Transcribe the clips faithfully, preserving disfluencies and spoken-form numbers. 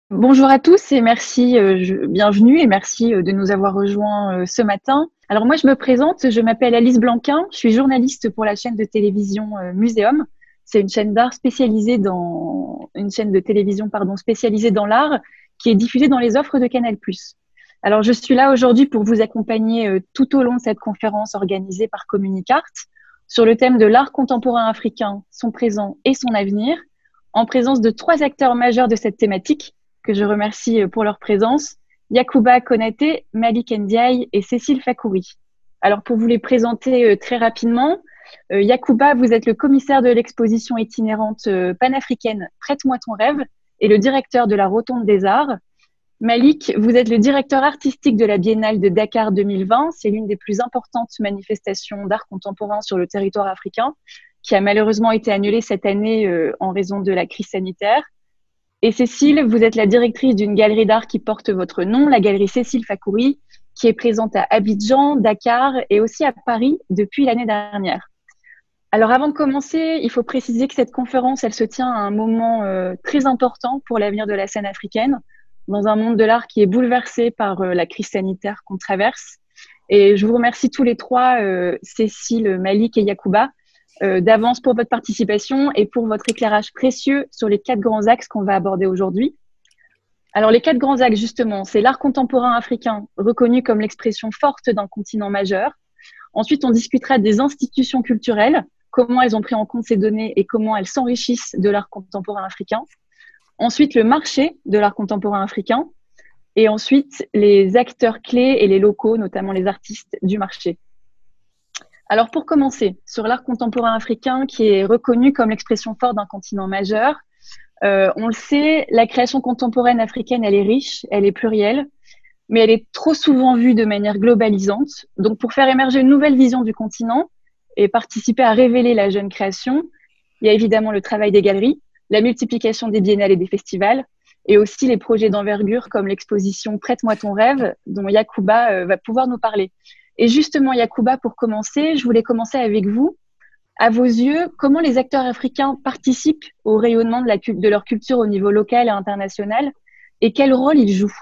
Bonjour à tous et merci, euh, je, bienvenue et merci euh, de nous avoir rejoints euh, ce matin. Alors moi, je me présente, je m'appelle Alice Blanquin, je suis journaliste pour la chaîne de télévision euh, Muséum. C'est une chaîne d'art spécialisée dans une chaîne de télévision pardon spécialisée dans l'art qui est diffusée dans les offres de Canal+. Alors je suis là aujourd'hui pour vous accompagner euh, tout au long de cette conférence organisée par Communicart sur le thème de l'art contemporain africain, son présent et son avenir, en présence de trois acteurs majeurs de cette thématique que je remercie pour leur présence, Yacouba Konaté, Malik Ndiaye et Cécile Fakouri. Alors pour vous les présenter très rapidement, euh, Yacouba, vous êtes le commissaire de l'exposition itinérante euh, panafricaine Prête-moi ton rêve et le directeur de la Rotonde des Arts. Malik, vous êtes le directeur artistique de la Biennale de Dakar deux mille vingt. C'est l'une des plus importantes manifestations d'art contemporain sur le territoire africain, qui a malheureusement été annulée cette année euh, en raison de la crise sanitaire. Et Cécile, vous êtes la directrice d'une galerie d'art qui porte votre nom, la galerie Cécile Fakouri, qui est présente à Abidjan, Dakar et aussi à Paris depuis l'année dernière. Alors avant de commencer, il faut préciser que cette conférence, elle se tient à un moment euh, très important pour l'avenir de la scène africaine, dans un monde de l'art qui est bouleversé par euh, la crise sanitaire qu'on traverse. Et je vous remercie tous les trois, euh, Cécile, Malik et Yacouba, Euh, d'avance pour votre participation et pour votre éclairage précieux sur les quatre grands axes qu'on va aborder aujourd'hui. Alors, les quatre grands axes, justement, c'est l'art contemporain africain, reconnu comme l'expression forte d'un continent majeur. Ensuite, on discutera des institutions culturelles, comment elles ont pris en compte ces données et comment elles s'enrichissent de l'art contemporain africain. Ensuite, le marché de l'art contemporain africain. Et ensuite, les acteurs clés et les locaux, notamment les artistes du marché. Alors pour commencer, sur l'art contemporain africain qui est reconnu comme l'expression forte d'un continent majeur, euh, on le sait, la création contemporaine africaine, elle est riche, elle est plurielle, mais elle est trop souvent vue de manière globalisante. Donc pour faire émerger une nouvelle vision du continent et participer à révéler la jeune création, il y a évidemment le travail des galeries, la multiplication des biennales et des festivals, et aussi les projets d'envergure comme l'exposition Prête-moi ton rêve, dont Yacouba euh, va pouvoir nous parler. Et justement, Yacouba, pour commencer, je voulais commencer avec vous. À vos yeux, comment les acteurs africains participent au rayonnement de, la, de leur culture au niveau local et international et quel rôle ils jouent?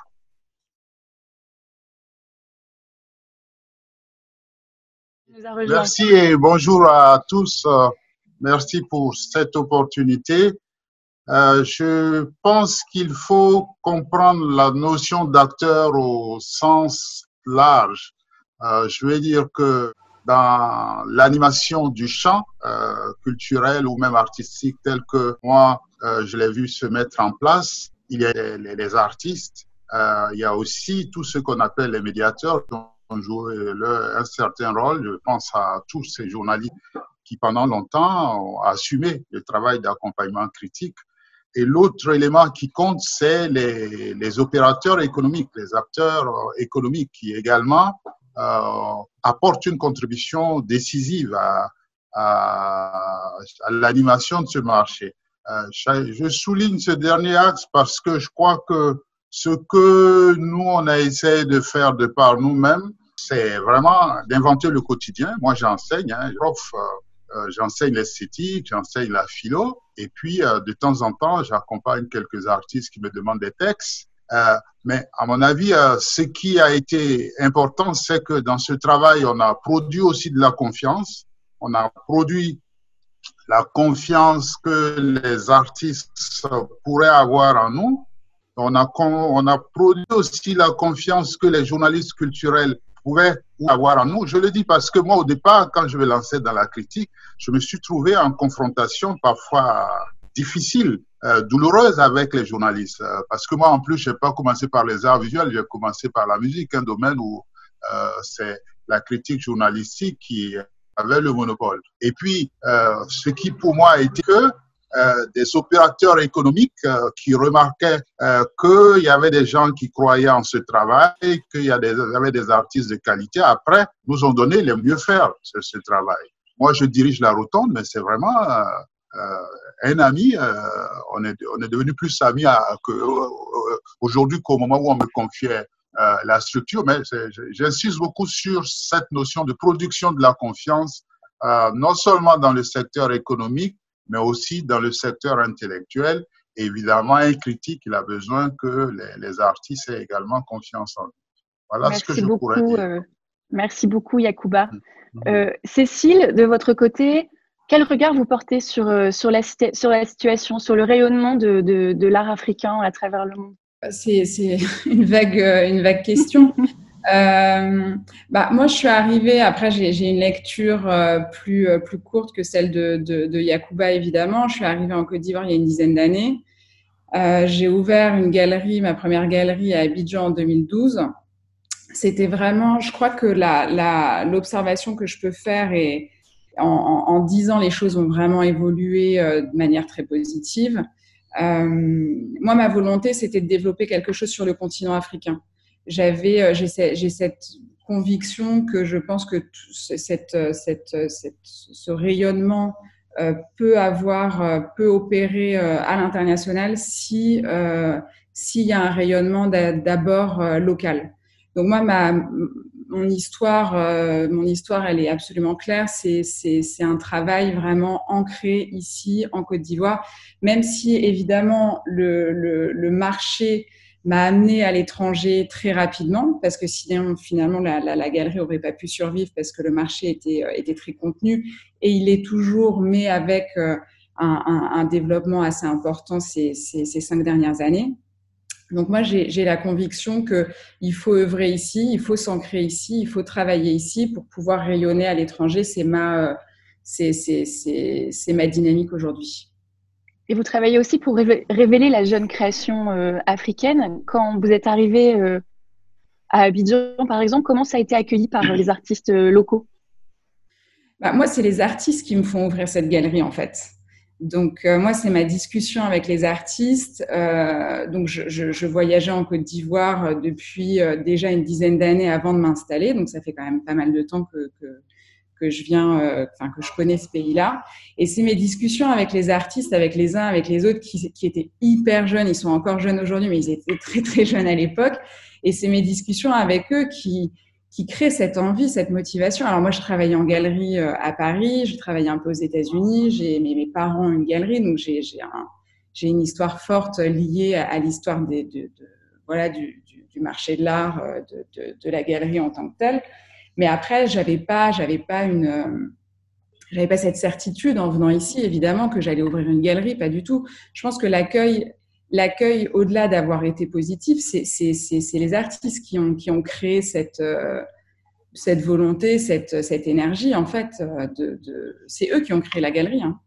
Merci et bonjour à tous. Merci pour cette opportunité. Euh, je pense qu'il faut comprendre la notion d'acteur au sens large. Euh, je veux dire que dans l'animation du champ euh, culturel ou même artistique tel que moi, euh, je l'ai vu se mettre en place, il y a les, les artistes, euh, il y a aussi tout ce qu'on appelle les médiateurs qui ont joué leur, un certain rôle. Je pense à tous ces journalistes qui pendant longtemps ont assumé le travail d'accompagnement critique. Et l'autre élément qui compte, c'est les, les opérateurs économiques, les acteurs économiques qui également Euh, apporte une contribution décisive à, à, à l'animation de ce marché. Euh, je souligne ce dernier axe parce que je crois que ce que nous, on a essayé de faire de par nous-mêmes, c'est vraiment d'inventer le quotidien. Moi, j'enseigne, hein, prof, euh, j'enseigne l'esthétique, j'enseigne la philo, et puis euh, de temps en temps, j'accompagne quelques artistes qui me demandent des textes. Euh, mais à mon avis, euh, ce qui a été important, c'est que dans ce travail, on a produit aussi de la confiance. On a produit la confiance que les artistes pourraient avoir en nous. On a, on a produit aussi la confiance que les journalistes culturels pouvaient avoir en nous. Je le dis parce que moi, au départ, quand je me lançais dans la critique, je me suis trouvé en confrontation parfois difficile, euh, douloureuse avec les journalistes. Euh, parce que moi, en plus, je n'ai pas commencé par les arts visuels, j'ai commencé par la musique, un domaine où euh, c'est la critique journalistique qui avait le monopole. Et puis, euh, ce qui pour moi a été que euh, des opérateurs économiques euh, qui remarquaient euh, qu'il y avait des gens qui croyaient en ce travail, qu'il y avait des artistes de qualité, après, nous ont donné les mieux faire sur ce travail. Moi, je dirige la Rotonde, mais c'est vraiment... Euh, Euh, un ami, euh, on, est, on est devenu plus amis aujourd'hui qu'au moment où on me confiait euh, la structure, mais j'insiste beaucoup sur cette notion de production de la confiance, euh, non seulement dans le secteur économique, mais aussi dans le secteur intellectuel évidemment, un critique, il a besoin que les, les artistes aient également confiance en lui. Voilà Merci ce que je beaucoup, pourrais dire. euh, merci beaucoup, Yacouba. Mm-hmm. Euh, Cécile, de votre côté, quel regard vous portez sur, euh, sur, la, sur la situation, sur le rayonnement de, de, de l'art africain à travers le monde? C'est une vague, une vague question. euh, bah, moi, je suis arrivée, après j'ai une lecture euh, plus, euh, plus courte que celle de, de, de Yacouba, évidemment. Je suis arrivée en Côte d'Ivoire il y a une dizaine d'années. Euh, j'ai ouvert une galerie, ma première galerie à Abidjan en deux mille douze. C'était vraiment, je crois que l'observation la, que je peux faire est, en, en, en dix ans, les choses ont vraiment évolué euh, de manière très positive. Euh, moi, ma volonté, c'était de développer quelque chose sur le continent africain. J'avais, euh, j'ai cette conviction que je pense que tout, cette, cette, cette, ce rayonnement euh, peut avoir, euh, peut opérer euh, à l'international si euh, s'il y a un rayonnement d'abord euh, local. Donc moi, ma, mon histoire, euh, mon histoire, elle est absolument claire. C'est, c'est, c'est un travail vraiment ancré ici en Côte d'Ivoire, même si évidemment le, le, le marché m'a amené à l'étranger très rapidement, parce que sinon finalement la, la, la galerie aurait pas pu survivre parce que le marché était, était très contenu, et il est toujours, mais avec euh, un, un, un développement assez important ces, ces, ces cinq dernières années. Donc moi, j'ai la conviction qu'il faut œuvrer ici, il faut s'ancrer ici, il faut travailler ici pour pouvoir rayonner à l'étranger. C'est ma, c'est, c'est, c'est, c'est ma dynamique aujourd'hui. Et vous travaillez aussi pour révéler la jeune création euh, africaine. Quand vous êtes arrivé euh, à Abidjan, par exemple, comment ça a été accueilli par les artistes euh, locaux? Bah, moi, c'est les artistes qui me font ouvrir cette galerie, en fait. Donc, euh, moi, c'est ma discussion avec les artistes. Euh, donc, je, je, je voyageais en Côte d'Ivoire depuis euh, déjà une dizaine d'années avant de m'installer. Donc, ça fait quand même pas mal de temps que, que, que je viens, euh, enfin, que je connais ce pays-là. Et c'est mes discussions avec les artistes, avec les uns, avec les autres, qui, qui étaient hyper jeunes. Ils sont encore jeunes aujourd'hui, mais ils étaient très, très jeunes à l'époque. Et c'est mes discussions avec eux qui, qui crée cette envie, cette motivation. Alors moi, je travaillais en galerie à Paris, je travaillais un peu aux États-Unis, j'ai mes, mes parents ont une galerie, donc j'ai un, j'ai une histoire forte liée à, à l'histoire des, de, de, voilà, du, du, du marché de l'art, de, de, de la galerie en tant que telle. Mais après, j'avais pas, j'avais pas une, j'avais pas cette certitude en venant ici, évidemment, que j'allais ouvrir une galerie, pas du tout. Je pense que l'accueil L'accueil, au-delà d'avoir été positif, c'est les artistes qui ont, qui ont créé cette, euh, cette volonté, cette, cette énergie, en fait. De, de, c'est eux qui ont créé la galerie. Hein.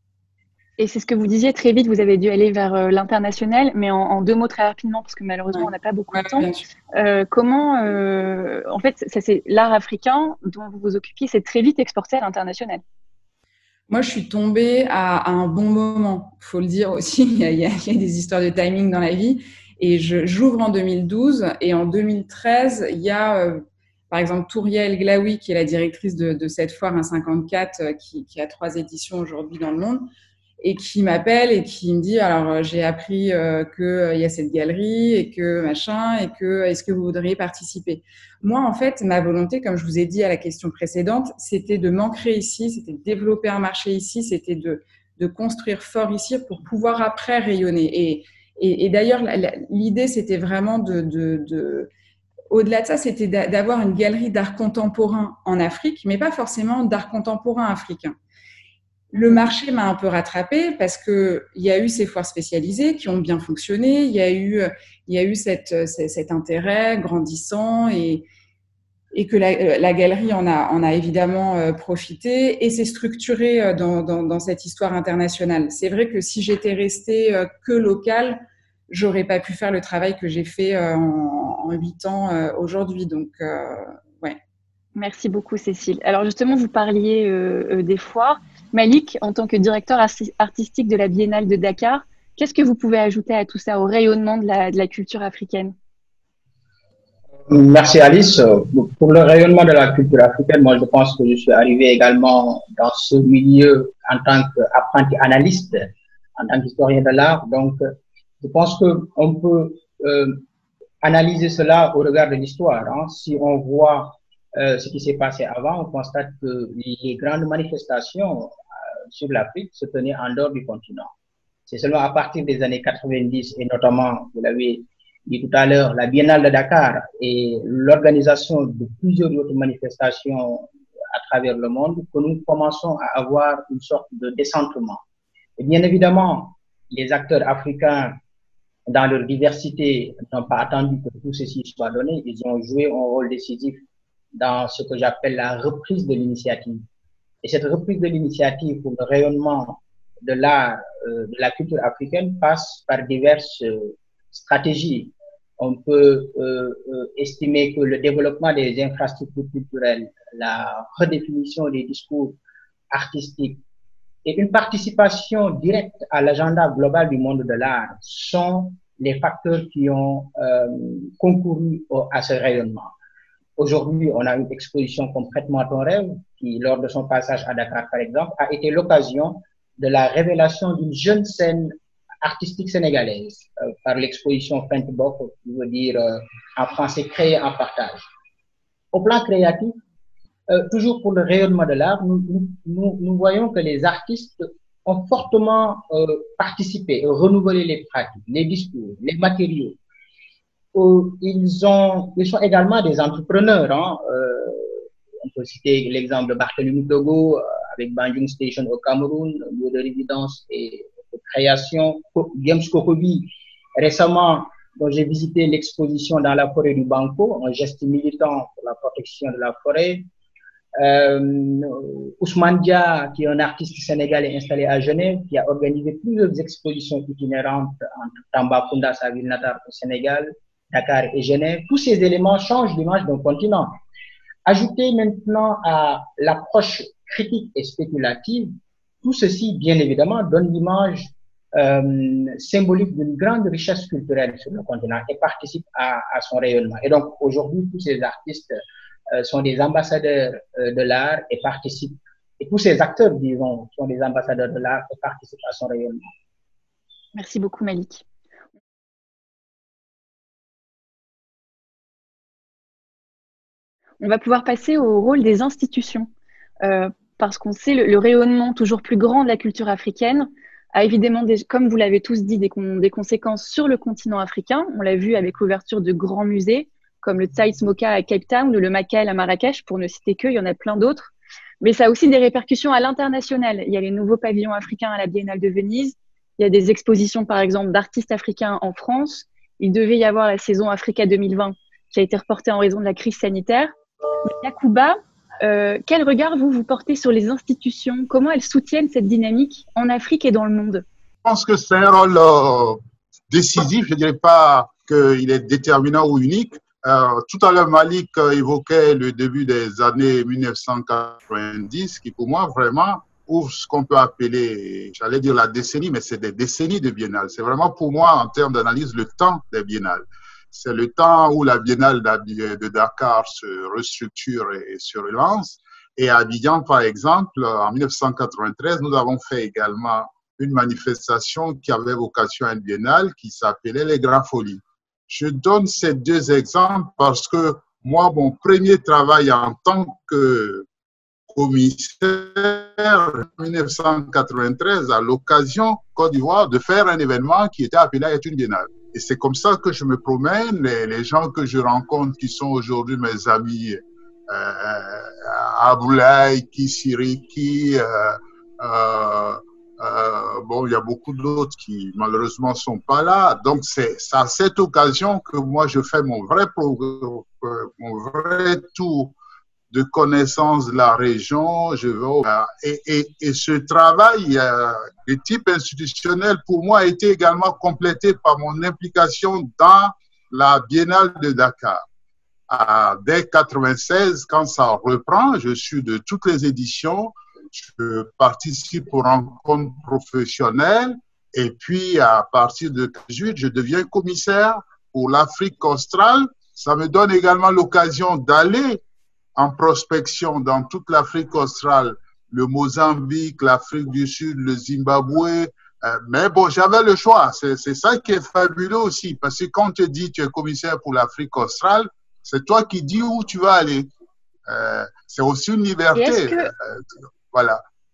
Et c'est ce que vous disiez, très vite, vous avez dû aller vers euh, l'international, mais en, en deux mots très rapidement, parce que malheureusement, ouais. on n'a pas beaucoup ouais, de temps. Euh, comment, euh, en fait, ça c'est l'art africain dont vous vous occupiez, c'est très vite exporté à l'international. Moi, je suis tombée à, à un bon moment. Il faut le dire aussi, il y, a, il y a des histoires de timing dans la vie. Et j'ouvre en deux mille douze et en deux mille treize, il y a, euh, par exemple, Touriel Glaoui, qui est la directrice de, de cette foire un cinquante-quatre, euh, qui, qui a trois éditions aujourd'hui dans le monde, et qui m'appelle et qui me dit, alors j'ai appris euh, qu'il euh, y a cette galerie et que machin, et que est-ce que vous voudriez participer? Moi, en fait, ma volonté, comme je vous ai dit à la question précédente, c'était de m'ancrer ici, c'était de développer un marché ici, c'était de, de construire fort ici pour pouvoir après rayonner. Et, et, et d'ailleurs, l'idée, c'était vraiment de... de, de au-delà de ça, c'était d'avoir une galerie d'art contemporain en Afrique, mais pas forcément d'art contemporain africain. Le marché m'a un peu rattrapée parce que il y a eu ces foires spécialisées qui ont bien fonctionné. Il y a eu, il y a eu cette, cet intérêt grandissant et, et que la, la galerie en a, en a évidemment profité et s'est structurée dans, dans, dans cette histoire internationale. C'est vrai que si j'étais restée que locale, j'aurais pas pu faire le travail que j'ai fait en huit ans aujourd'hui. Donc, euh, ouais. Merci beaucoup, Cécile. Alors justement, vous parliez euh, des foires. Malik, en tant que directeur artistique de la Biennale de Dakar, qu'est-ce que vous pouvez ajouter à tout ça, au rayonnement de la, de la culture africaine? Merci Alice. Pour le rayonnement de la culture africaine, moi je pense que je suis arrivé également dans ce milieu en tant qu'apprenti analyste, en tant qu'historien de l'art. Donc, je pense qu'on peut euh, analyser cela au regard de l'histoire. Hein. Si on voit euh, ce qui s'est passé avant, on constate que les grandes manifestations euh, sur l'Afrique se tenaient en dehors du continent. C'est seulement à partir des années quatre-vingt-dix, et notamment, vous l'avez dit tout à l'heure, la Biennale de Dakar et l'organisation de plusieurs autres manifestations à travers le monde, que nous commençons à avoir une sorte de décentrement. Et bien évidemment, les acteurs africains, dans leur diversité, n'ont pas attendu que tout ceci soit donné. Ils ont joué un rôle décisif dans ce que j'appelle la reprise de l'initiative. Et cette reprise de l'initiative pour le rayonnement de l'art, euh, de la culture africaine passe par diverses euh, stratégies. On peut euh, euh, estimer que le développement des infrastructures culturelles, la redéfinition des discours artistiques et une participation directe à l'agenda global du monde de l'art sont les facteurs qui ont euh, concouru au, à ce rayonnement. Aujourd'hui, on a une exposition comme Prête-moi ton rêve, qui, lors de son passage à Dakar, par exemple, a été l'occasion de la révélation d'une jeune scène artistique sénégalaise euh, par l'exposition Fentbok, qui veut dire euh, en français créer en partage. Au plan créatif, euh, toujours pour le rayonnement de l'art, nous, nous, nous voyons que les artistes ont fortement euh, participé, renouvelé les pratiques, les discours, les matériaux. Euh, ils, ont, ils sont également des entrepreneurs. Hein. Euh, on peut citer l'exemple de Barthélemy Togo euh, avec Banjung Station au Cameroun, lieu de résidence et de création. James Kokobi, récemment, dont j'ai visité l'exposition dans la forêt du Banco, un geste militant pour la protection de la forêt. Euh, Ousmane Dia, qui est un artiste sénégalais installé à Genève, qui a organisé plusieurs expositions itinérantes entre Tambacounda, sa ville natale au Sénégal, Dakar et Genève. Tous ces éléments changent l'image d'un continent. Ajouté maintenant à l'approche critique et spéculative, tout ceci, bien évidemment, donne l'image euh, symbolique d'une grande richesse culturelle sur le continent et participe à, à son rayonnement. Et donc, aujourd'hui, tous ces artistes euh, sont des ambassadeurs euh, de l'art et participent, et tous ces acteurs, disons, sont des ambassadeurs de l'art et participent à son rayonnement. Merci beaucoup, Malik. On va pouvoir passer au rôle des institutions, euh, parce qu'on sait le, le rayonnement toujours plus grand de la culture africaine a évidemment, des, comme vous l'avez tous dit, des, con, des conséquences sur le continent africain. On l'a vu avec l'ouverture de grands musées, comme le Tsaïs Moka à Cape Town ou le Makel à Marrakech, pour ne citer que, il y en a plein d'autres. Mais ça a aussi des répercussions à l'international. Il y a les nouveaux pavillons africains à la Biennale de Venise, il y a des expositions, par exemple, d'artistes africains en France. Il devait y avoir la saison Africa deux mille vingt qui a été reportée en raison de la crise sanitaire. Yacouba, euh, quel regard vous, vous portez sur les institutions? Comment elles soutiennent cette dynamique en Afrique et dans le monde? Je pense que c'est un rôle euh, décisif, je ne dirais pas qu'il est déterminant ou unique. Euh, tout à l'heure, Malik euh, évoquait le début des années mille neuf cent quatre-vingt-dix, qui pour moi vraiment ouvre ce qu'on peut appeler, j'allais dire la décennie, mais c'est des décennies de biennale. C'est vraiment pour moi, en termes d'analyse, le temps des biennales. C'est le temps où la Biennale de Dakar se restructure et se relance. Et à Abidjan, par exemple, en mille neuf cent quatre-vingt-treize, nous avons fait également une manifestation qui avait vocation à une biennale qui s'appelait les Grands Folies. Je donne ces deux exemples parce que moi, mon premier travail en tant que commissaire en mille neuf cent quatre-vingt-treize, à l'occasion, Côte d'Ivoire, de faire un événement qui était appelé à être une biennale. Et c'est comme ça que je me promène, les, les gens que je rencontre qui sont aujourd'hui mes amis, euh, Aboulaye, Kisiriki, euh, euh, euh, bon, il y a beaucoup d'autres qui malheureusement sont pas là. Donc c'est à cette occasion que moi je fais mon vrai, pro, mon vrai tour de connaissance de la région. Je vais, et, et, et ce travail euh, de type institutionnel, pour moi, a été également complété par mon implication dans la Biennale de Dakar. À, dès quatre-vingt-seize, quand ça reprend, je suis de toutes les éditions, je participe aux rencontres professionnelles, et puis à partir de dix-huit, je deviens commissaire pour l'Afrique australe. Ça me donne également l'occasion d'aller en prospection dans toute l'Afrique australe, le Mozambique, l'Afrique du Sud, le Zimbabwe. Euh, mais bon, j'avais le choix. C'est ça qui est fabuleux aussi, parce que quand on te dit tu es commissaire pour l'Afrique australe, c'est toi qui dis où tu vas aller. Euh, c'est aussi une liberté. Que... Euh, voilà.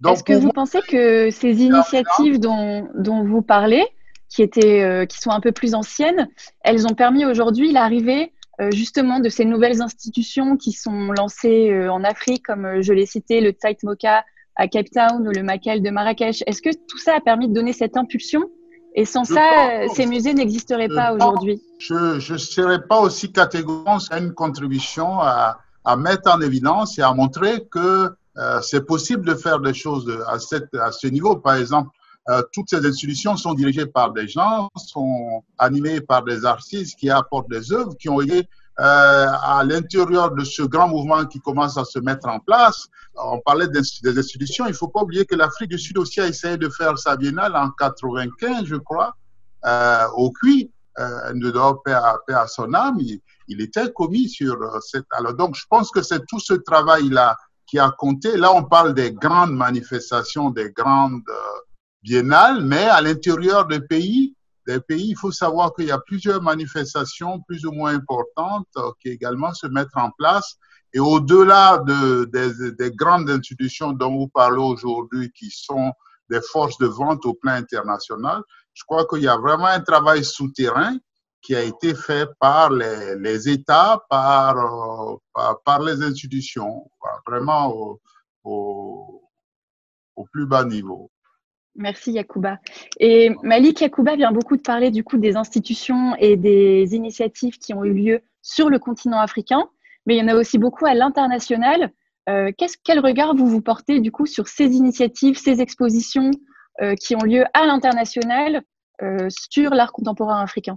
Est-ce que vous pensez que ces initiatives dont, dont vous parlez, qui, étaient, euh, qui sont un peu plus anciennes, elles ont permis aujourd'hui l'arrivée euh, justement de ces nouvelles institutions qui sont lancées euh, en Afrique, comme euh, je l'ai cité, le Tait Moka à Cape Town ou le Makel de Marrakech. Est-ce que tout ça a permis de donner cette impulsion? Et sans je ça, pense, ces musées n'existeraient pas aujourd'hui. Je ne serais pas aussi catégorique à une contribution à, à mettre en évidence et à montrer que euh, c'est possible de faire des choses à, cette, à ce niveau. Par exemple, euh, toutes ces institutions sont dirigées par des gens, sont animées par des artistes qui apportent des œuvres, qui ont été euh, à l'intérieur de ce grand mouvement qui commence à se mettre en place. On parlait des institutions. Il ne faut pas oublier que l'Afrique du Sud aussi a essayé de faire sa biennale en quatre-vingt-quinze, je crois, euh, au Cuy. Euh, ne doit paix à, paix à son âme. Il, il était commis sur cette. Alors donc, je pense que c'est tout ce travail-là qui a compté. Là, on parle des grandes manifestations, des grandes euh, biennales, mais à l'intérieur des pays, des pays, il faut savoir qu'il y a plusieurs manifestations plus ou moins importantes euh, qui également se mettent en place. Et au-delà de, des, des grandes institutions dont vous parlez aujourd'hui, qui sont des forces de vente au plan international, je crois qu'il y a vraiment un travail souterrain qui a été fait par les, les États, par, euh, par, par les institutions, vraiment au, au, au plus bas niveau. Merci Yacouba. Et Malik Yacouba vient beaucoup de parler du coup des institutions et des initiatives qui ont eu lieu sur le continent africain, mais il y en a aussi beaucoup à l'international. Euh, qu'est-ce, quel regard vous vous portez du coup sur ces initiatives, ces expositions euh, qui ont lieu à l'international euh, sur l'art contemporain africain?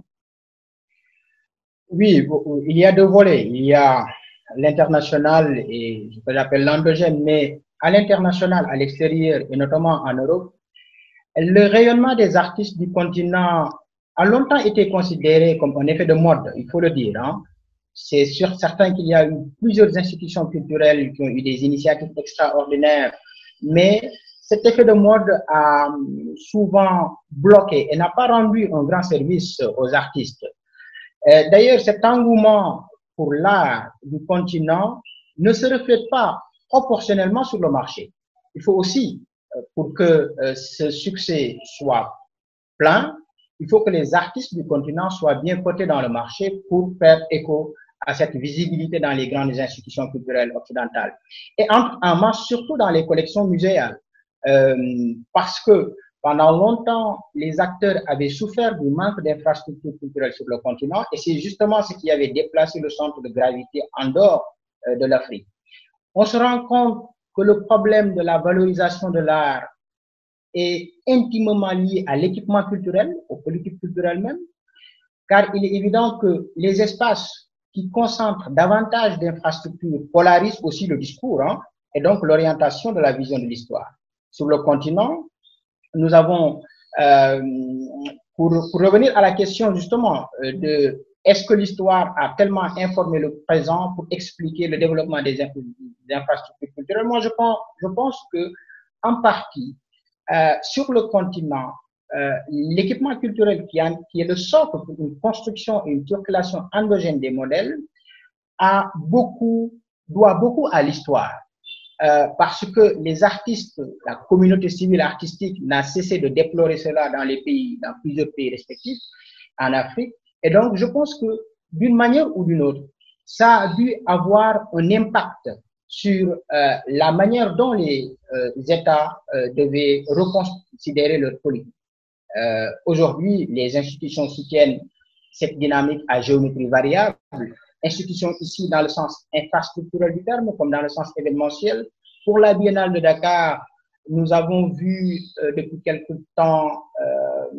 Oui, il y a deux volets. Il y a l'international et ce que j'appelle l'endogène, mais à l'international, à l'extérieur et notamment en Europe, le rayonnement des artistes du continent a longtemps été considéré comme un effet de mode, il faut le dire. Hein. C'est sûr certain qu'il y a eu plusieurs institutions culturelles qui ont eu des initiatives extraordinaires, mais cet effet de mode a souvent bloqué et n'a pas rendu un grand service aux artistes. D'ailleurs, cet engouement pour l'art du continent ne se reflète pas proportionnellement sur le marché. Il faut aussi, pour que ce succès soit plein, il faut que les artistes du continent soient bien cotés dans le marché pour faire écho à cette visibilité dans les grandes institutions culturelles occidentales. Et en, en masse, surtout dans les collections muséales. Euh, parce que pendant longtemps, les acteurs avaient souffert du manque d'infrastructures culturelles sur le continent et c'est justement ce qui avait déplacé le centre de gravité en dehors euh, de l'Afrique. On se rend compte que le problème de la valorisation de l'art est intimement lié à l'équipement culturel, aux politiques culturelles même, car il est évident que les espaces qui concentrent davantage d'infrastructures polarisent aussi le discours hein, et donc l'orientation de la vision de l'histoire. Sur le continent, nous avons, euh, pour, pour revenir à la question justement euh, de est-ce que l'histoire a tellement informé le présent pour expliquer le développement des, des infrastructures culturelles, moi je pense, je pense que en partie, euh, sur le continent, euh, l'équipement culturel qui, a, qui est le socle pour une construction et une circulation endogène des modèles a beaucoup, doit beaucoup à l'histoire. Euh, parce que les artistes, la communauté civile artistique n'a cessé de déplorer cela dans les pays, dans plusieurs pays respectifs, en Afrique. Et donc, je pense que d'une manière ou d'une autre, ça a dû avoir un impact sur euh, la manière dont les euh, États euh, devaient reconsidérer leur politique. Euh, Aujourd'hui, les institutions soutiennent cette dynamique à géométrie variable. Institutions ici dans le sens infrastructurel du terme, comme dans le sens événementiel. Pour la Biennale de Dakar, nous avons vu euh, depuis quelque temps euh,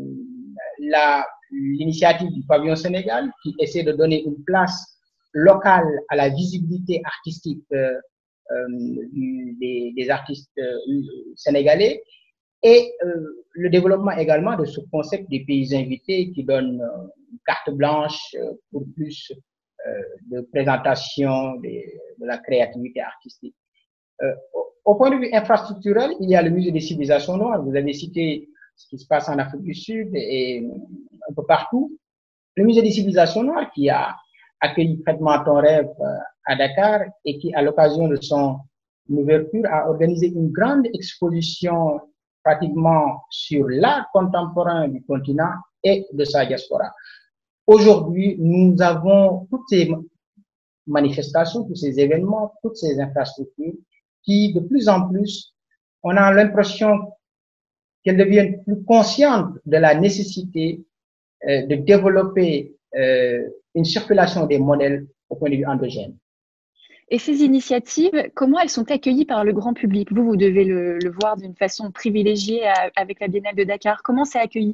l'initiative du pavillon Sénégal qui essaie de donner une place locale à la visibilité artistique euh, euh, du, des, des artistes euh, sénégalais et euh, le développement également de ce concept des pays invités qui donne euh, une carte blanche euh, pour plus Euh, de présentation de, de la créativité artistique. Euh, au, au point de vue infrastructurel, il y a le musée des civilisations noires. Vous avez cité ce qui se passe en Afrique du Sud et un peu partout. Le musée des civilisations noires qui a accueilli Prête-moi ton rêve à Dakar et qui, à l'occasion de son une ouverture, a organisé une grande exposition pratiquement sur l'art contemporain du continent et de sa diaspora. Aujourd'hui, nous avons toutes ces manifestations, tous ces événements, toutes ces infrastructures qui, de plus en plus, on a l'impression qu'elles deviennent plus conscientes de la nécessité euh, de développer euh, une circulation des modèles au point de vue endogène. Et ces initiatives, comment elles sont accueillies par le grand public? Vous, vous devez le, le voir d'une façon privilégiée à, avec la Biennale de Dakar. Comment c'est accueilli?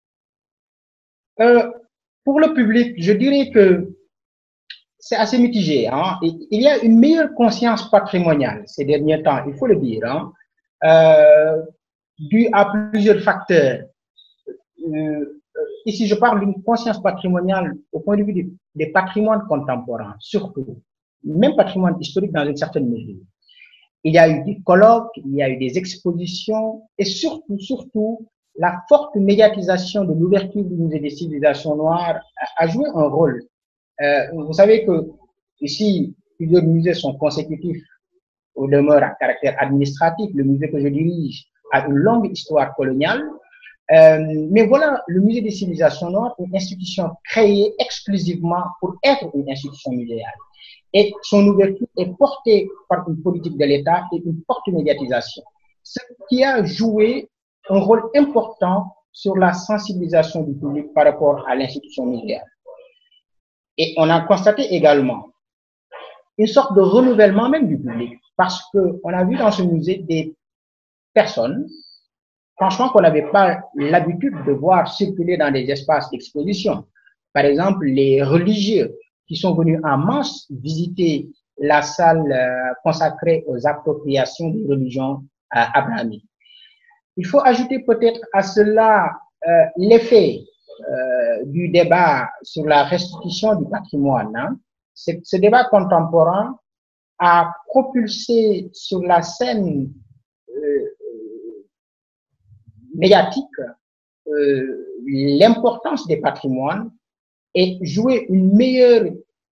euh, Pour le public, je dirais que c'est assez mitigé. Hein. Il y a une meilleure conscience patrimoniale ces derniers temps, il faut le dire, hein, euh, dû à plusieurs facteurs. Euh, ici, je parle d'une conscience patrimoniale au point de vue des, des patrimoines contemporains, surtout, même patrimoine historique dans une certaine mesure. Il y a eu des colloques, il y a eu des expositions et surtout, surtout, la forte médiatisation de l'ouverture du musée des civilisations noires a, a joué un rôle. Euh, vous savez que ici, plusieurs musées sont consécutifs au demeure à caractère administratif. Le musée que je dirige a une longue histoire coloniale. Euh, mais voilà, le musée des civilisations noires, une institution créée exclusivement pour être une institution muséale. Et son ouverture est portée par une politique de l'État et une forte médiatisation. Ce qui a joué un rôle important sur la sensibilisation du public par rapport à l'institution muséale. Et on a constaté également une sorte de renouvellement même du public, parce qu'on a vu dans ce musée des personnes, franchement, qu'on n'avait pas l'habitude de voir circuler dans des espaces d'exposition. Par exemple, les religieux qui sont venus en masse visiter la salle euh, consacrée aux appropriations des religions euh, abrahamiques. Il faut ajouter peut-être à cela euh, l'effet euh, du débat sur la restitution du patrimoine. Hein. Ce, ce débat contemporain a propulsé sur la scène euh, médiatique euh, l'importance des patrimoines et jouer une meilleure,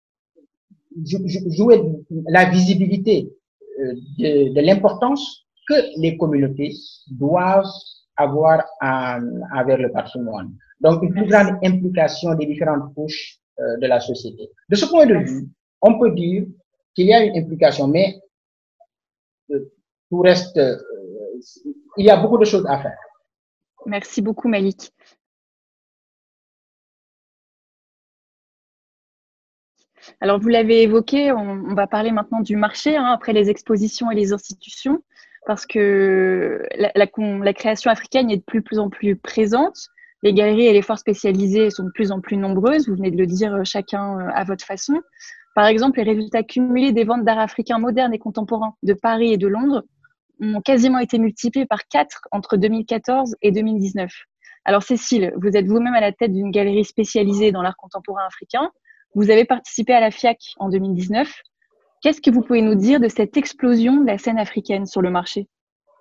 jouer la visibilité de, de l'importance que les communautés doivent avoir en, envers le patrimoine. Donc, une plus grande implication des différentes couches euh, de la société. De ce point de vue, on peut dire qu'il y a une implication, mais euh, tout reste, euh, il y a beaucoup de choses à faire. Merci beaucoup, Malik. Alors, vous l'avez évoqué, on, on va parler maintenant du marché, hein, après les expositions et les institutions, parce que la, la, la création africaine est de plus, plus en plus présente. Les galeries et les foires spécialisées sont de plus en plus nombreuses, vous venez de le dire chacun à votre façon. Par exemple, les résultats cumulés des ventes d'art africain moderne et contemporain de Paris et de Londres ont quasiment été multipliés par quatre entre deux mille quatorze et deux mille dix-neuf. Alors Cécile, vous êtes vous-même à la tête d'une galerie spécialisée dans l'art contemporain africain. Vous avez participé à la FIAC en deux mille dix-neuf. Qu'est-ce que vous pouvez nous dire de cette explosion de la scène africaine sur le marché?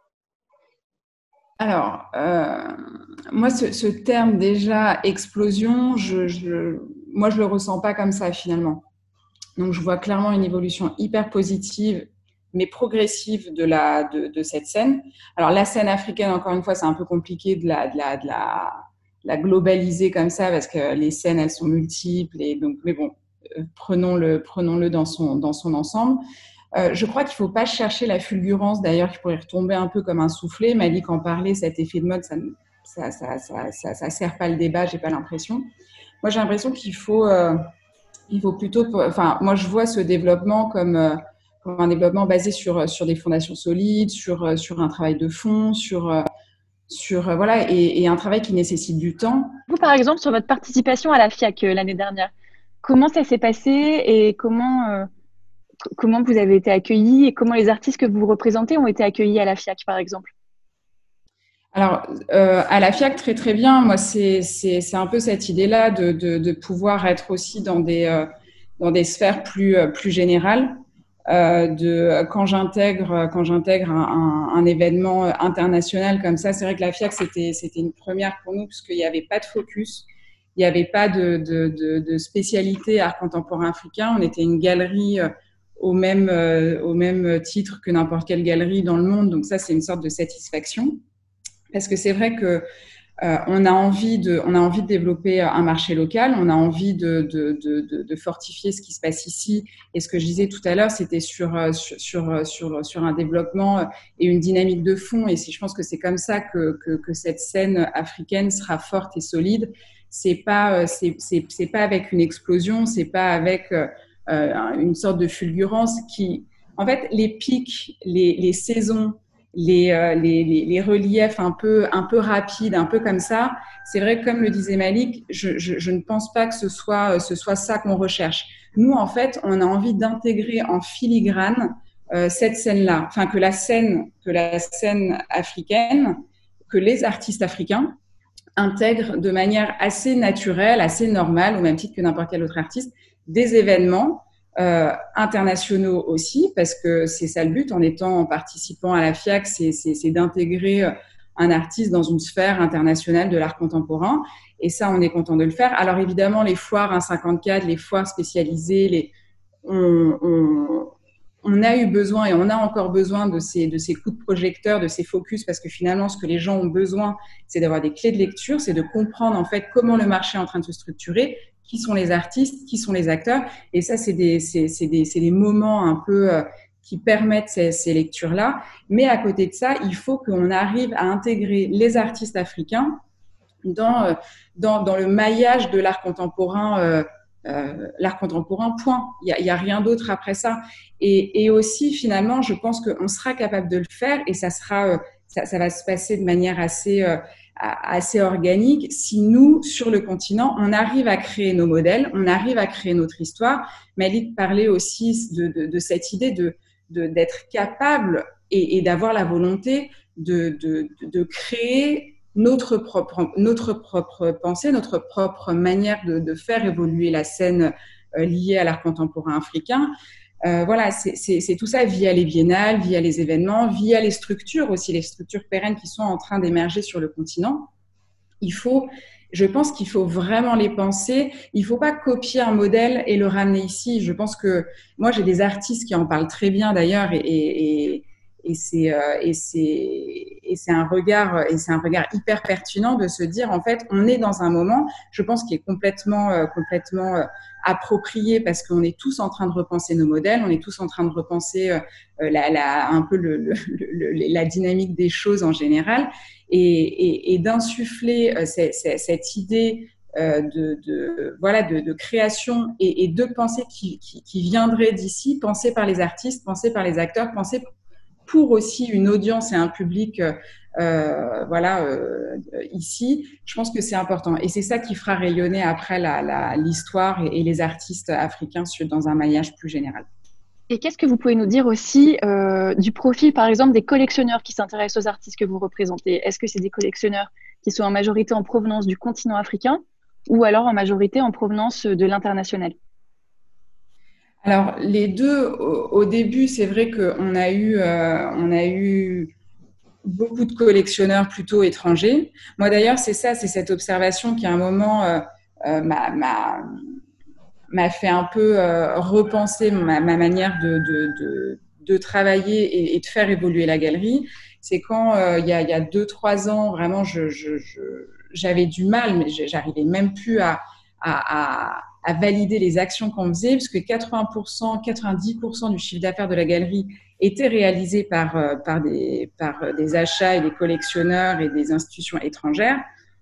Alors, euh, moi, ce, ce terme déjà, explosion, je, je, moi, je le ressens pas comme ça finalement. Donc, je vois clairement une évolution hyper positive, mais progressive de, la, de, de cette scène. Alors, la scène africaine, encore une fois, c'est un peu compliqué de la, de la, de la, la globaliser comme ça, parce que les scènes, elles sont multiples. Et donc, mais bon, euh, prenons-le, prenons-le dans son, dans son ensemble. Euh, je crois qu'il ne faut pas chercher la fulgurance, d'ailleurs, qui pourrait retomber un peu comme un soufflet. Malik en parlait, cet effet de mode, ça ne ça, ça, ça, ça, ça sert pas le débat, j'ai pas l'impression. Moi, j'ai l'impression qu'il faut, euh, il faut plutôt, enfin, moi, je vois ce développement comme, euh, comme un développement basé sur, sur des fondations solides, sur, sur un travail de fond, sur, sur voilà, et, et un travail qui nécessite du temps. Vous, par exemple, sur votre participation à la FIAC euh, l'année dernière, comment ça s'est passé et comment euh, comment vous avez été accueillis et comment les artistes que vous représentez ont été accueillis à la FIAC, par exemple? Alors, euh, à la FIAC, très très bien. Moi, c'est c'est c'est un peu cette idée-là de de de pouvoir être aussi dans des euh, dans des sphères plus euh, plus générales. Euh, de quand j'intègre quand j'intègre un, un, un événement international comme ça, c'est vrai que la FIAC c'était c'était une première pour nous parce qu'il n'y avait pas de focus, il n'y avait pas de de de, de spécialité art contemporain africain. On était une galerie au même, euh, au même titre que n'importe quelle galerie dans le monde. Donc ça, c'est une sorte de satisfaction. Parce que c'est vrai que euh, on a envie de, on a envie de développer un marché local, on a envie de, de, de, de fortifier ce qui se passe ici. Et ce que je disais tout à l'heure, c'était sur, sur, sur, sur, sur un développement et une dynamique de fond. Et je pense que c'est comme ça que, que, que cette scène africaine sera forte et solide. C'est pas, c'est, c'est, c'est pas avec une explosion, c'est pas avec euh, une sorte de fulgurance qui, en fait, les pics, les, les saisons, Les, euh, les, les, les reliefs un peu, un peu rapides, un peu comme ça. C'est vrai que, comme le disait Malik, je, je, je ne pense pas que ce soit, ce soit ça qu'on recherche. Nous, en fait, on a envie d'intégrer en filigrane euh, cette scène-là. Enfin, que la scène, que la scène africaine, que les artistes africains intègrent de manière assez naturelle, assez normale, au même titre que n'importe quel autre artiste, des événements Euh, internationaux aussi, parce que c'est ça le but en étant, en participant à la FIAC, c'est, c'est, c'est d'intégrer un artiste dans une sphère internationale de l'art contemporain. Et ça, on est content de le faire. Alors évidemment, les foires un cinquante-quatre, les foires spécialisées, les, on, on, on a eu besoin et on a encore besoin de ces, de ces coups de projecteur, de ces focus, parce que finalement, ce que les gens ont besoin, c'est d'avoir des clés de lecture, c'est de comprendre en fait comment le marché est en train de se structurer, qui sont les artistes, qui sont les acteurs. Et ça, c'est des, c'est, c'est des, c'est des moments un peu euh, qui permettent ces, ces lectures-là. Mais à côté de ça, il faut qu'on arrive à intégrer les artistes africains dans, euh, dans, dans le maillage de l'art contemporain, euh, euh, l'art contemporain, point. Il n'y a, y a rien d'autre après ça. Et, et aussi, finalement, je pense qu'on sera capable de le faire et ça sera, euh, ça, ça va se passer de manière assez... Euh, assez organique si nous, sur le continent, on arrive à créer nos modèles, on arrive à créer notre histoire. Malik parlait aussi de, de, de cette idée de, de, d'être capable et, et d'avoir la volonté de, de, de créer notre propre, notre propre pensée, notre propre manière de, de faire évoluer la scène euh, liée à l'art contemporain africain. Euh, voilà, c'est, c'est, c'est tout ça via les biennales, via les événements, via les structures aussi, les structures pérennes qui sont en train d'émerger sur le continent. Il faut, je pense qu'il faut vraiment les penser. Il ne faut pas copier un modèle et le ramener ici. Je pense que moi, j'ai des artistes qui en parlent très bien d'ailleurs et, et, et, et, c'est, euh, et, c'est, et c'est un regard, et c'est un regard hyper pertinent de se dire, en fait, on est dans un moment, je pense, qui est complètement, euh, complètement euh, approprié parce qu'on est tous en train de repenser nos modèles, on est tous en train de repenser euh, la, la, un peu le, le, le, la dynamique des choses en général et, et, et d'insuffler euh, cette, cette idée euh, de, de, voilà, de, de création et, et de pensée qui, qui, qui viendrait d'ici, pensée par les artistes, pensée par les acteurs, pensée pour aussi une audience et un public euh, voilà, euh, ici, je pense que c'est important. Et c'est ça qui fera rayonner après la, la, l'histoire et, et les artistes africains dans un maillage plus général. Et qu'est-ce que vous pouvez nous dire aussi euh, du profil, par exemple, des collectionneurs qui s'intéressent aux artistes que vous représentez? Est-ce que c'est des collectionneurs qui sont en majorité en provenance du continent africain ou alors en majorité en provenance de l'international? Alors, les deux, au, au début, c'est vrai qu'on a eu, euh, on a eu beaucoup de collectionneurs plutôt étrangers. Moi, d'ailleurs, c'est ça, c'est cette observation qui, à un moment, euh, euh, m'a, m'a, m'a fait un peu euh, repenser ma, ma manière de, de, de, de travailler et, et de faire évoluer la galerie. C'est quand, euh, il y a, il y a deux, trois ans, vraiment, je, je, je, j'avais du mal, mais j'arrivais même plus à, à, à à valider les actions qu'on faisait, parce que quatre-vingts pour cent, quatre-vingt-dix pour cent du chiffre d'affaires de la galerie était réalisé par, euh, par, des, par des achats et des collectionneurs et des institutions étrangères.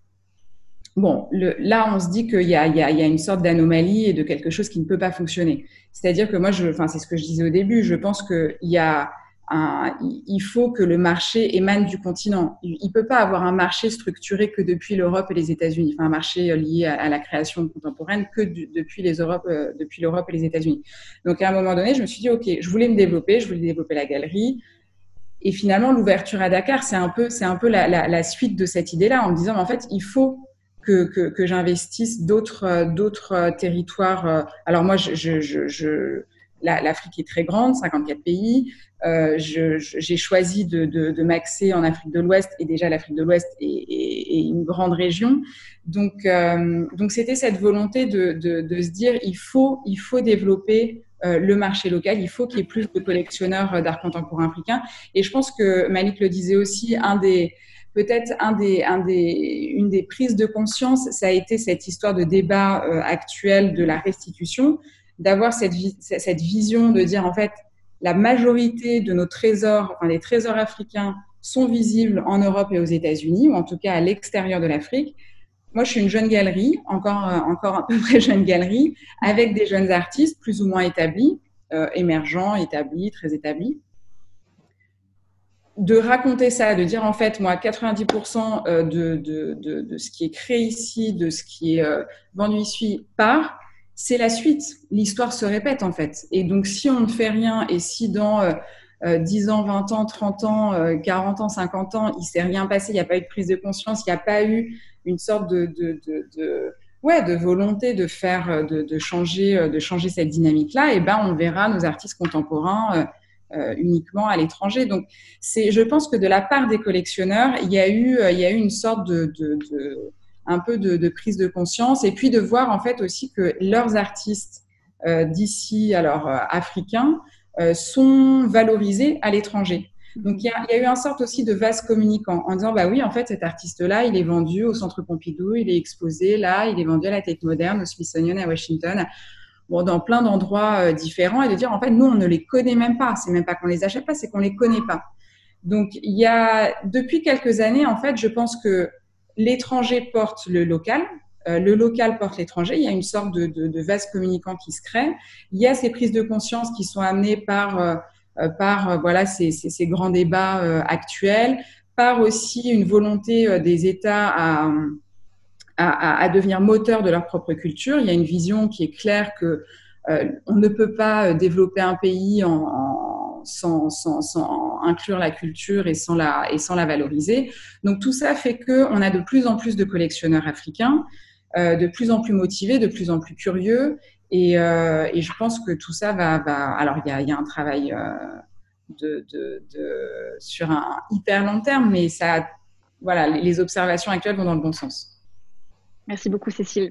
Bon, le, là, on se dit qu'il y a, il y, a, il y a une sorte d'anomalie et de quelque chose qui ne peut pas fonctionner. C'est-à-dire que moi, je, enfin, c'est ce que je disais au début, je pense qu'il y a un, il faut que le marché émane du continent. Il ne peut pas avoir un marché structuré que depuis l'Europe et les États-Unis, enfin un marché lié à, à la création contemporaine que du, depuis, les Europe, euh, depuis l'Europe et les États-Unis. Donc à un moment donné, je me suis dit, ok, je voulais me développer, je voulais développer la galerie. Et finalement, l'ouverture à Dakar, c'est un peu, c'est un peu la, la, la suite de cette idée-là, en me disant, mais en fait, il faut que, que, que j'investisse d'autres, d'autres territoires. Alors moi, je, je, je, je La, l'Afrique est très grande, cinquante-quatre pays. Euh, je, je, j'ai choisi de, de, de m'axer en Afrique de l'Ouest, et déjà l'Afrique de l'Ouest est, est, est une grande région. Donc, euh, donc c'était cette volonté de, de, de se dire il faut, il faut développer euh, le marché local. Il faut qu'il y ait plus de collectionneurs d'art contemporain africain. Et je pense que Malik le disait aussi, un des, peut-être un des, un des, une des prises de conscience, ça a été cette histoire de débat euh, actuel de la restitution, d'avoir cette, vi- cette vision de dire en fait, la majorité de nos trésors, enfin les trésors africains, sont visibles en Europe et aux États-Unis, ou en tout cas à l'extérieur de l'Afrique. Moi, je suis une jeune galerie, encore, euh, encore à peu près jeune galerie, avec des jeunes artistes plus ou moins établis, euh, émergents, établis, très établis. De raconter ça, de dire en fait, moi, quatre-vingt-dix pour cent de, de, de, de ce qui est créé ici, de ce qui est euh, vendu ici part, c'est la suite. L'histoire se répète en fait. Et donc, si on ne fait rien et si dans euh, euh, dix ans, vingt ans, trente ans, euh, quarante ans, cinquante ans, il ne s'est rien passé, il n'y a pas eu de prise de conscience, il n'y a pas eu une sorte de, de, de, de, ouais, de volonté de faire, de, de, changer, de changer cette dynamique-là, et ben, on verra nos artistes contemporains euh, euh, uniquement à l'étranger. Donc, c'est, je pense que de la part des collectionneurs, il y a eu, il y a eu une sorte de, de, de un peu de, de prise de conscience, et puis de voir en fait aussi que leurs artistes euh, d'ici, alors euh, africains, euh, sont valorisés à l'étranger. Donc, il y, a, il y a eu un sorte aussi de vase communicant en disant, bah oui, en fait, cet artiste-là, il est vendu au Centre Pompidou, il est exposé là, il est vendu à la Tate Moderne, au Smithsonian, à Washington, bon, dans plein d'endroits euh, différents, et de dire, en fait, nous, on ne les connaît même pas. C'est même pas qu'on les achète pas, c'est qu'on les connaît pas. Donc, il y a, depuis quelques années, en fait, je pense que l'étranger porte le local, euh, le local porte l'étranger. Il y a une sorte de, de, de vase communicant qui se crée. Il y a ces prises de conscience qui sont amenées par, euh, par euh, voilà, ces, ces, ces grands débats euh, actuels, par aussi une volonté euh, des États à, à, à devenir moteurs de leur propre culture. Il y a une vision qui est claire que euh, on ne peut pas développer un pays en, en Sans, sans, sans inclure la culture et sans la, et sans la valoriser. Donc tout ça fait qu'on a de plus en plus de collectionneurs africains, euh, de plus en plus motivés, de plus en plus curieux. Et, euh, et je pense que tout ça va... va alors il y a, il y a un travail euh, de, de, de, sur un hyper long terme, mais ça, voilà, les observations actuelles vont dans le bon sens. Merci beaucoup, Cécile.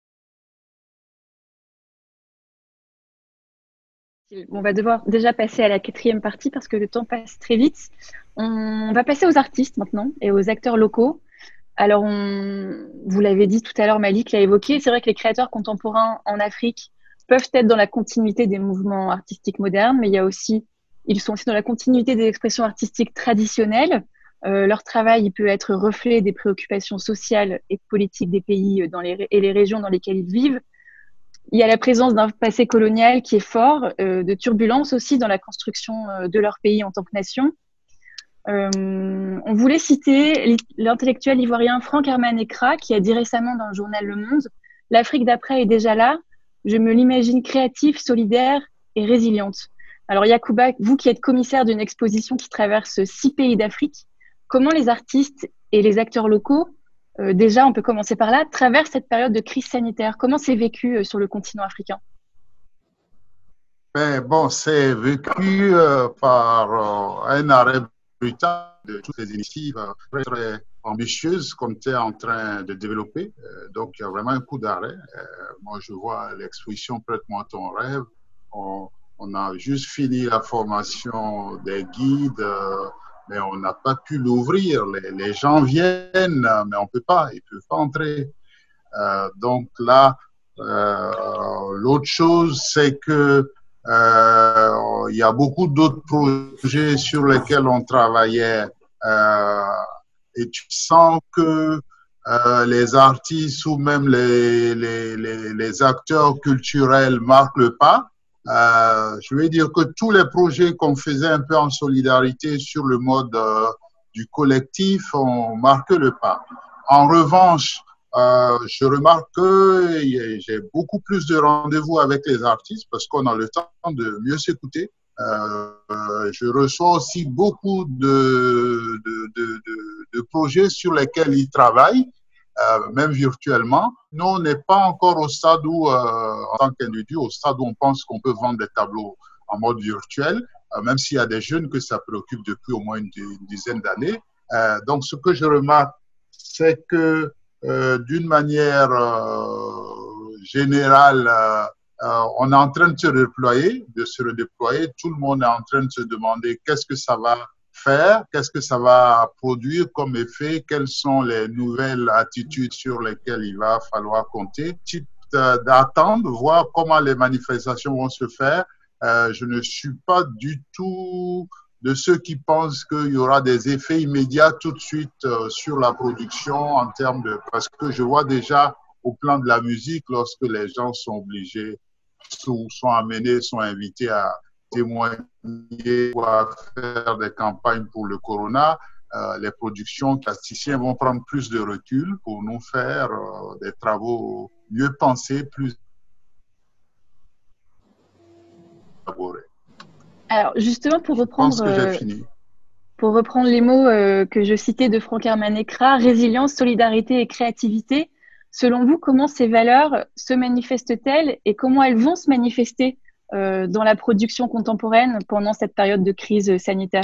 On va devoir déjà passer à la quatrième partie parce que le temps passe très vite. On va passer aux artistes maintenant et aux acteurs locaux. Alors, on, vous l'avez dit tout à l'heure, Malik l'a évoqué, c'est vrai que les créateurs contemporains en Afrique peuvent être dans la continuité des mouvements artistiques modernes, mais il y a aussi, ils sont aussi dans la continuité des expressions artistiques traditionnelles. Euh, leur travail il peut être reflet des préoccupations sociales et politiques des pays dans les, et les régions dans lesquelles ils vivent. Il y a la présence d'un passé colonial qui est fort, euh, de turbulences aussi dans la construction euh, de leur pays en tant que nation. Euh, on voulait citer l'intellectuel ivoirien Franck Herman-Ekra qui a dit récemment dans le journal Le Monde « L'Afrique d'après est déjà là, je me l'imagine créative, solidaire et résiliente ». Alors Yacouba, vous qui êtes commissaire d'une exposition qui traverse six pays d'Afrique, comment les artistes et les acteurs locaux Euh, déjà, on peut commencer par là, traverse cette période de crise sanitaire. Comment c'est vécu euh, sur le continent africain? Ben, bon, c'est vécu euh, par euh, un arrêt brutal de toutes les initiatives euh, très, très ambitieuses qu'on était en train de développer. Euh, donc, il y a vraiment un coup d'arrêt. Euh, moi, je vois l'exposition Prête-moi ton rêve. On, on a juste fini la formation des guides. Euh, mais on n'a pas pu l'ouvrir. Les, les gens viennent, mais on ne peut pas, ils ne peuvent pas entrer. Euh, donc là, euh, l'autre chose, c'est que euh, il y a beaucoup d'autres projets sur lesquels on travaillait euh, et tu sens que euh, les artistes ou même les, les, les, les acteurs culturels marquent le pas. Euh, je veux dire que tous les projets qu'on faisait un peu en solidarité sur le mode euh, du collectif ont marqué le pas. En revanche, euh, je remarque que j'ai beaucoup plus de rendez-vous avec les artistes parce qu'on a le temps de mieux s'écouter. Euh, je reçois aussi beaucoup de, de, de, de, de projets sur lesquels ils travaillent. Euh, même virtuellement. Nous, on n'est pas encore au stade où, euh, en tant qu'individu, au stade où on pense qu'on peut vendre des tableaux en mode virtuel, euh, même s'il y a des jeunes que ça préoccupe depuis au moins une, une dizaine d'années. Euh, donc, ce que je remarque, c'est que euh, d'une manière euh, générale, euh, Euh, on est en train de se redéployer, de se redéployer. Tout le monde est en train de se demander qu'est-ce que ça va faire, qu'est-ce que ça va produire comme effet, quelles sont les nouvelles attitudes sur lesquelles il va falloir compter. Type d'attendre, voir comment les manifestations vont se faire. Euh, je ne suis pas du tout de ceux qui pensent qu'il y aura des effets immédiats tout de suite euh, sur la production en termes de... Parce que je vois déjà au plan de la musique, lorsque les gens sont obligés, sont, sont amenés, sont invités à témoigner ou à faire des campagnes pour le corona, euh, les productions plasticiens vont prendre plus de recul pour nous faire euh, des travaux mieux pensés, plus élaborés. Alors justement, pour reprendre, je pense que j'ai euh, fini. Pour reprendre les mots euh, que je citais de Franck Herman Ekra, résilience, solidarité et créativité, selon vous, comment ces valeurs se manifestent-elles et comment elles vont se manifester euh, dans la production contemporaine pendant cette période de crise sanitaire?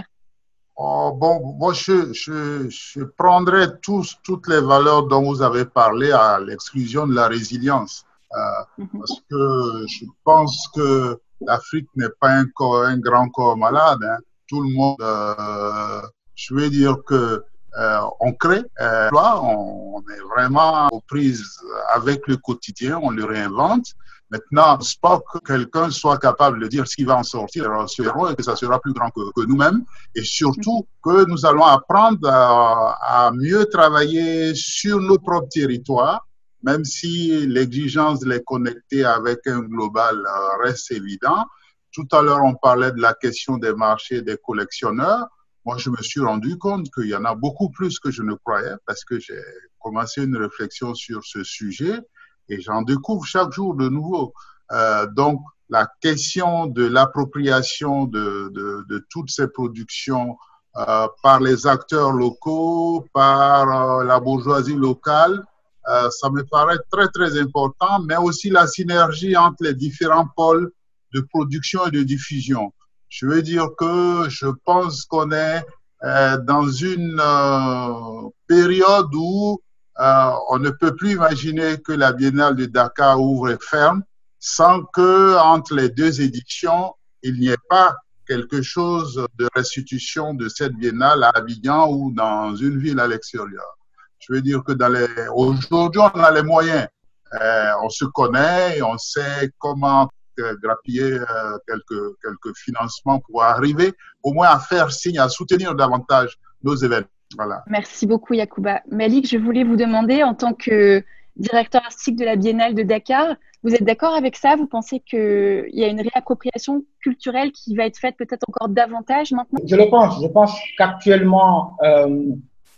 Oh, bon, moi, je, je, je prendrais tous, toutes les valeurs dont vous avez parlé à l'exclusion de la résilience. Euh, mm-hmm. Parce que je pense que l'Afrique n'est pas un, corps, un grand corps malade. Hein. Tout le monde, euh, je veux dire que euh, on crée, euh, on, on est vraiment aux prises avec le quotidien, on le réinvente. Maintenant, c'est pas que quelqu'un soit capable de dire ce qu'il va en sortir et que ça sera plus grand que, que nous-mêmes. Et surtout que nous allons apprendre à, à mieux travailler sur nos propres territoires, même si l'exigence de les connecter avec un global reste évident. Tout à l'heure, on parlait de la question des marchés des collectionneurs. Moi, je me suis rendu compte qu'il y en a beaucoup plus que je ne croyais parce que j'ai commencé une réflexion sur ce sujet. Et j'en découvre chaque jour de nouveau. Euh, donc, la question de l'appropriation de, de, de toutes ces productions euh, par les acteurs locaux, par euh, la bourgeoisie locale, euh, ça me paraît très, très important, mais aussi la synergie entre les différents pôles de production et de diffusion. Je veux dire que je pense qu'on est euh, dans une euh, période où Euh, on ne peut plus imaginer que la Biennale de Dakar ouvre et ferme sans que entre les deux éditions, il n'y ait pas quelque chose de restitution de cette Biennale à Abidjan ou dans une ville à l'extérieur. Je veux dire que dans les... aujourd'hui, on a les moyens. Euh, on se connaît et on sait comment euh, grappiller euh, quelques, quelques financements pour arriver au moins à faire signe, à soutenir davantage nos événements. Voilà. Merci beaucoup, Yacouba. Malik, je voulais vous demander, en tant que directeur artistique de la Biennale de Dakar, vous êtes d'accord avec ça? Vous pensez qu'il y a une réappropriation culturelle qui va être faite peut-être encore davantage maintenant? Je le pense. Je pense qu'actuellement, euh,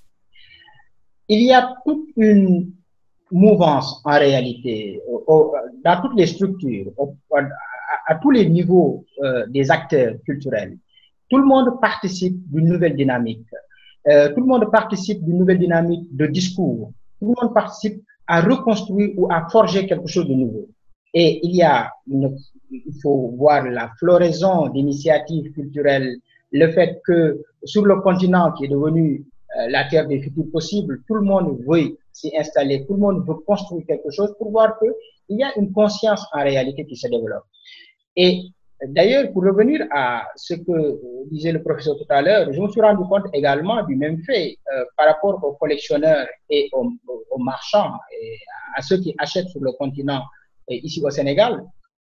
il y a toute une mouvance en réalité au, au, dans toutes les structures, au, à, à tous les niveaux euh, des acteurs culturels. Tout le monde participe d'une nouvelle dynamique. Euh, tout le monde participe d'une nouvelle dynamique de discours. Tout le monde participe à reconstruire ou à forger quelque chose de nouveau. Et il y a, une, il faut voir la floraison d'initiatives culturelles, le fait que sur le continent qui est devenu euh, la terre des futurs possibles, tout le monde veut s'y installer, tout le monde veut construire quelque chose pour voir qu'il y a une conscience en réalité qui se développe. Et d'ailleurs, pour revenir à ce que disait le professeur tout à l'heure, je me suis rendu compte également du même fait euh, par rapport aux collectionneurs et aux, aux marchands et à ceux qui achètent sur le continent et ici au Sénégal,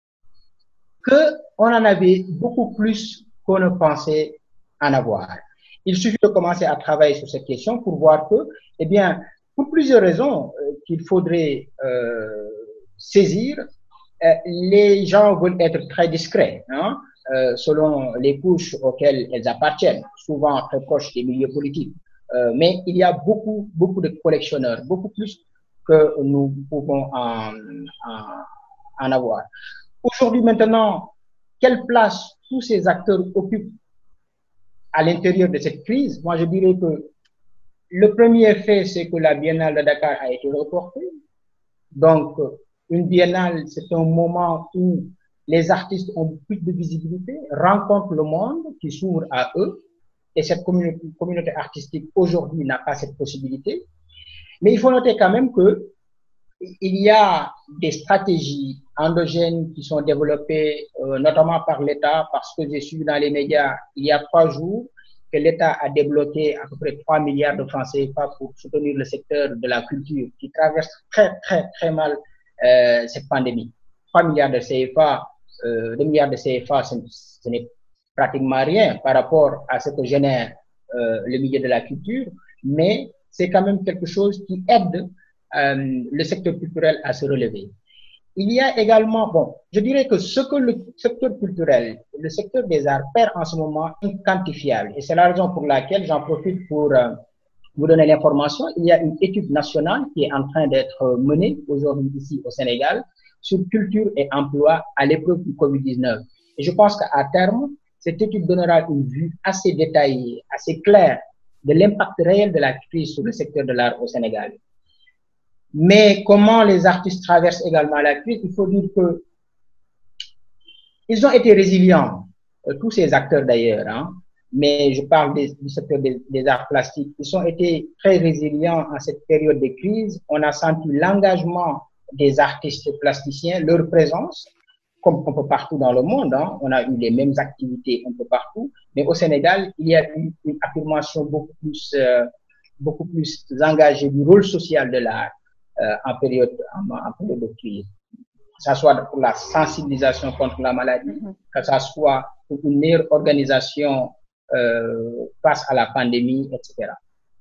qu'on en avait beaucoup plus qu'on ne pensait en avoir. Il suffit de commencer à travailler sur cette question pour voir que, eh bien, pour plusieurs raisons euh, qu'il faudrait euh, saisir, Euh, les gens veulent être très discrets, hein, euh, selon les couches auxquelles elles appartiennent, souvent très proches des milieux politiques. Euh, mais il y a beaucoup, beaucoup de collectionneurs, beaucoup plus que nous pouvons en, en, en avoir. Aujourd'hui, maintenant, quelle place tous ces acteurs occupent à l'intérieur de cette crise? Moi, je dirais que le premier fait, c'est que la Biennale de Dakar a été reportée. Donc, une biennale, c'est un moment où les artistes ont plus de visibilité, rencontrent le monde qui s'ouvre à eux, et cette communauté, communauté artistique aujourd'hui n'a pas cette possibilité. Mais il faut noter quand même que il y a des stratégies endogènes qui sont développés euh, notamment par l'État, parce que j'ai suivi dans les médias il y a trois jours que l'État a débloqué à peu près trois milliards de francs C F A pour soutenir le secteur de la culture qui traverse très, très, très mal euh, cette pandémie. trois milliards de C F A, euh, deux milliards de C F A, ce, ce n'est pratiquement rien par rapport à ce que génère euh, le milieu de la culture, mais c'est quand même quelque chose qui aide euh, le secteur culturel à se relever. Il y a également, bon, je dirais que ce que le secteur culturel, le secteur des arts perd en ce moment est quantifiable. Et c'est la raison pour laquelle j'en profite pour euh, vous donner l'information. Il y a une étude nationale qui est en train d'être menée aujourd'hui ici au Sénégal sur culture et emploi à l'épreuve du Covid dix-neuf. Et je pense qu'à terme, cette étude donnera une vue assez détaillée, assez claire de l'impact réel de la crise sur le secteur de l'art au Sénégal. Mais comment les artistes traversent également la crise, il faut dire que ils ont été résilients, euh, tous ces acteurs d'ailleurs, hein, mais je parle des, du secteur des, des arts plastiques, ils ont été très résilients en cette période de crise. On a senti l'engagement des artistes plasticiens, leur présence, comme un peu partout dans le monde, hein. On a eu les mêmes activités un peu partout, mais au Sénégal, il y a eu une affirmation beaucoup plus, euh, beaucoup plus engagée du rôle social de l'art. Euh, en, période, en, en période de crise, que ce soit pour la sensibilisation contre la maladie, mm-hmm. que ce soit pour une meilleure organisation euh, face à la pandémie, et cetera.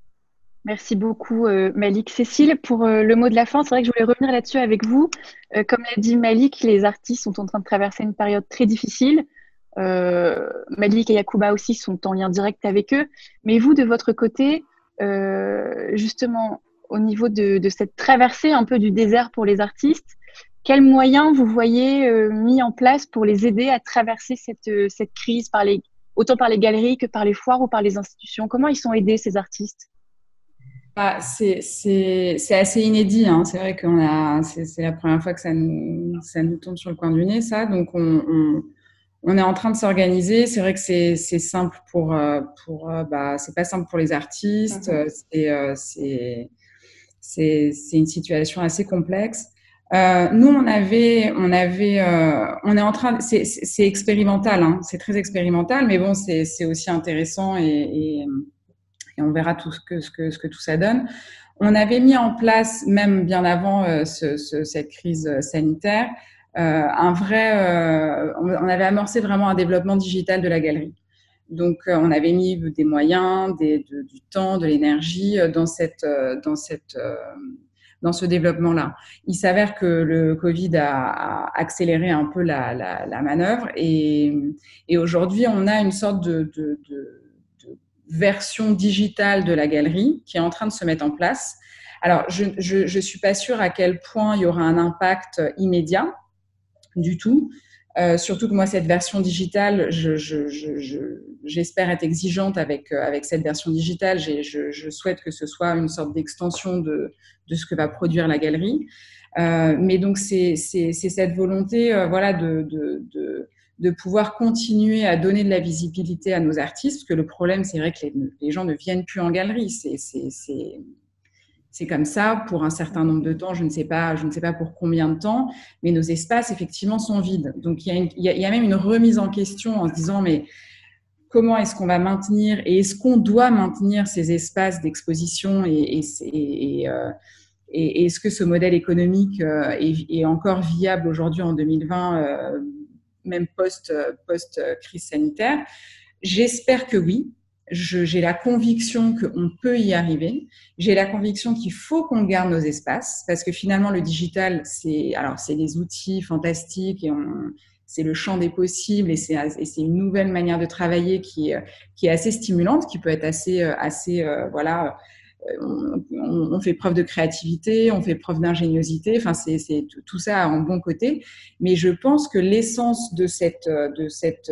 Merci beaucoup, euh, Malik. Cécile, pour euh, le mot de la fin, c'est vrai que je voulais revenir là-dessus avec vous. Euh, comme l'a dit Malik, les artistes sont en train de traverser une période très difficile. Euh, Malik et Yacouba aussi sont en lien direct avec eux. Mais vous, de votre côté, euh, justement, au niveau de, de cette traversée un peu du désert pour les artistes, quels moyens vous voyez euh, mis en place pour les aider à traverser cette, euh, cette crise, par les, autant par les galeries que par les foires ou par les institutions? Comment ils sont aidés, ces artistes? Ah, c'est, c'est, c'est assez inédit, hein. C'est vrai qu'on a, c'est, c'est la première fois que ça nous, ça nous tombe sur le coin du nez, ça. Donc, on, on, on est en train de s'organiser. C'est vrai que c'est, c'est simple pour, pour bah, c'est pas simple pour les artistes. Mm-hmm. C'est, c'est, C'est, c'est une situation assez complexe. Euh, nous, on avait, on avait, euh, on est en train, c'est, c'est, c'est expérimental, hein, c'est très expérimental, mais bon, c'est, c'est aussi intéressant et, et, et on verra tout ce que, ce que, ce que tout ça donne. On avait mis en place, même bien avant euh, ce, ce, cette crise sanitaire, euh, un vrai, euh, on avait amorcé vraiment un développement digital de la galerie. Donc, euh, on avait mis des moyens, des, de, du temps, de l'énergie dans, cette, euh, dans, cette, euh, dans ce développement-là. Il s'avère que le Covid a, a accéléré un peu la, la, la manœuvre et, et aujourd'hui, on a une sorte de, de, de, de version digitale de la galerie qui est en train de se mettre en place. Alors, je ne suis pas sûre à quel point il y aura un impact immédiat du tout. Euh, surtout que moi, cette version digitale, je, je, je, je, j'espère être exigeante avec, euh, avec cette version digitale. J'ai, je, je souhaite que ce soit une sorte d'extension de, de ce que va produire la galerie. Euh, mais donc, c'est, c'est, c'est cette volonté euh, voilà, de, de, de, de pouvoir continuer à donner de la visibilité à nos artistes, parce que le problème, c'est vrai que les, les gens ne viennent plus en galerie. C'est... c'est, c'est C'est comme ça pour un certain nombre de temps, je ne sais pas, je ne sais pas pour combien de temps, mais nos espaces effectivement sont vides. Donc il y a, une, il y a, il y a même une remise en question en se disant mais comment est-ce qu'on va maintenir et est-ce qu'on doit maintenir ces espaces d'exposition et, et, et, et, euh, et est-ce que ce modèle économique euh, est, est encore viable aujourd'hui en deux mille vingt, euh, même post, post crise sanitaire? J'espère que oui. Je, j'ai la conviction qu'on peut y arriver. J'ai la conviction qu'il faut qu'on garde nos espaces parce que finalement, le digital, c'est, alors, c'est des outils fantastiques et on, c'est le champ des possibles et c'est, et c'est une nouvelle manière de travailler qui, qui est assez stimulante, qui peut être assez, assez, euh, voilà, on, on fait preuve de créativité, on fait preuve d'ingéniosité, enfin c'est, c'est tout ça en bon côté, mais je pense que l'essence de cette, de cette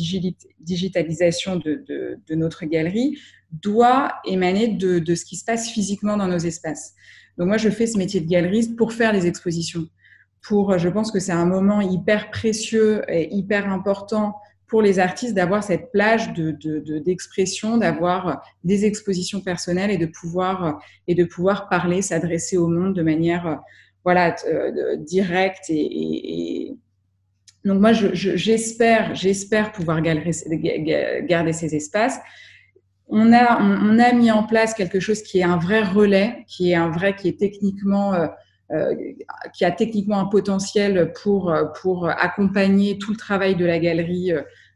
digitalisation de, de, de notre galerie doit émaner de, de ce qui se passe physiquement dans nos espaces. Donc moi je fais ce métier de galeriste pour faire des expositions, pour, je pense que c'est un moment hyper précieux et hyper important pour les artistes d'avoir cette plage de, de, de, d'expression, d'avoir des expositions personnelles et de pouvoir, et de pouvoir parler, s'adresser au monde de manière voilà, euh, direct et, et, et donc moi je, je, j'espère j'espère pouvoir garder, garder ces espaces. On a on, on a mis en place quelque chose qui est un vrai relais, qui est un vrai qui est techniquement euh, euh, qui a techniquement un potentiel pour pour accompagner tout le travail de la galerie.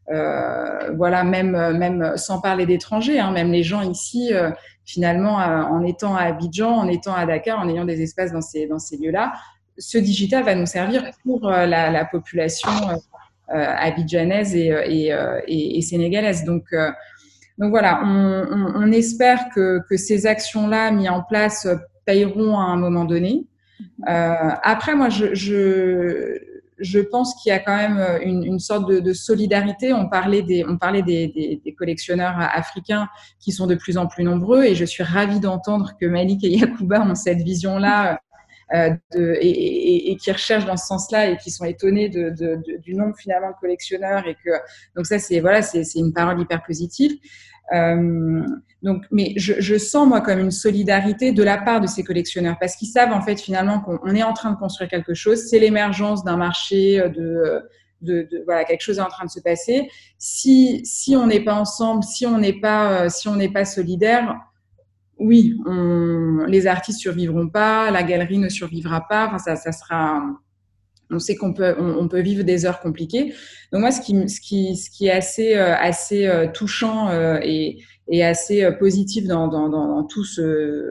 Euh, voilà, même même sans parler d'étrangers, hein, même les gens ici, euh, finalement, euh, en étant à Abidjan, en étant à Dakar, en ayant des espaces dans ces dans ces lieux-là, ce digital va nous servir pour euh, la, la population euh, abidjanaise et, et, et, et sénégalaise. Donc euh, donc voilà, on, on, on espère que que ces actions-là mises en place payeront à un moment donné. Euh, après, moi, je, je je pense qu'il y a quand même une, une sorte de, de solidarité. On parlait des, on parlait des, des, des collectionneurs africains qui sont de plus en plus nombreux, et je suis ravie d'entendre que Malik et Yacouba ont cette vision-là euh, de, et, et, et qui recherchent dans ce sens-là et qui sont étonnés de, de, de, du nombre finalement de collectionneurs. Et que donc ça, c'est voilà, c'est, c'est une parole hyper positive. Euh, donc, mais je, je sens moi comme une solidarité de la part de ces collectionneurs, parce qu'ils savent en fait finalement qu'on est en train de construire quelque chose. C'est l'émergence d'un marché, de, de, de voilà, quelque chose est en train de se passer. Si si on n'est pas ensemble, si on n'est pas si on n'est pas solidaire, oui, on, les artistes survivront pas, la galerie ne survivra pas. Enfin, ça ça sera. On sait qu'on peut, on, on peut vivre des heures compliquées. Donc moi, ce qui, ce qui, ce qui est assez, euh, assez euh, touchant euh, et, et assez euh, positif dans, dans, dans, dans tout ce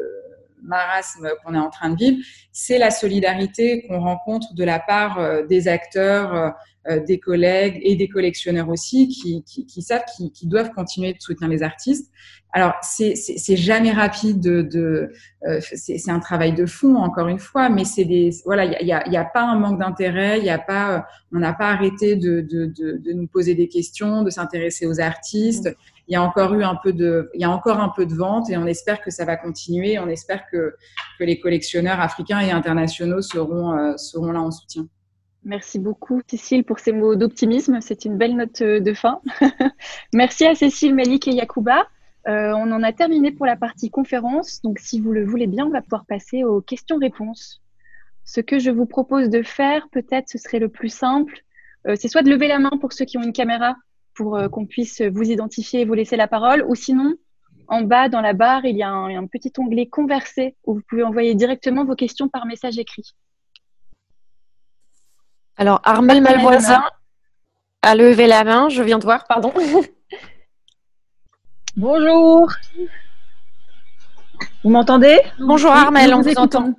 marasme qu'on est en train de vivre, c'est la solidarité qu'on rencontre de la part euh, des acteurs, euh, des collègues et des collectionneurs aussi, qui, qui, qui savent qu'ils qui doivent continuer de soutenir les artistes. Alors, c'est, c'est, c'est jamais rapide de, de euh, c'est, c'est un travail de fond, encore une fois, mais c'est des, voilà, il y a, il y a pas un manque d'intérêt, il y a pas, on n'a pas arrêté de, de, de, de nous poser des questions, de s'intéresser aux artistes. Il y a encore eu un peu de, il y a encore un peu de vente, et on espère que ça va continuer. On espère que, que les collectionneurs africains et internationaux seront, euh, seront là en soutien. Merci beaucoup, Cécile, pour ces mots d'optimisme. C'est une belle note de fin. Merci à Cécile, Malik et Yacouba. Euh, on en a terminé pour la partie conférence. Donc, si vous le voulez bien, on va pouvoir passer aux questions-réponses. Ce que je vous propose de faire, peut-être, ce serait le plus simple. Euh, c'est soit de lever la main pour ceux qui ont une caméra, pour euh, qu'on puisse vous identifier et vous laisser la parole. Ou sinon, en bas, dans la barre, il y a un, un petit onglet « Converser » où vous pouvez envoyer directement vos questions par message écrit. Alors, Armel Malvoisin a levé la main. Je viens de voir, pardon. Bonjour. Vous m'entendez? Bonjour Armel, oui, on vous, vous entend.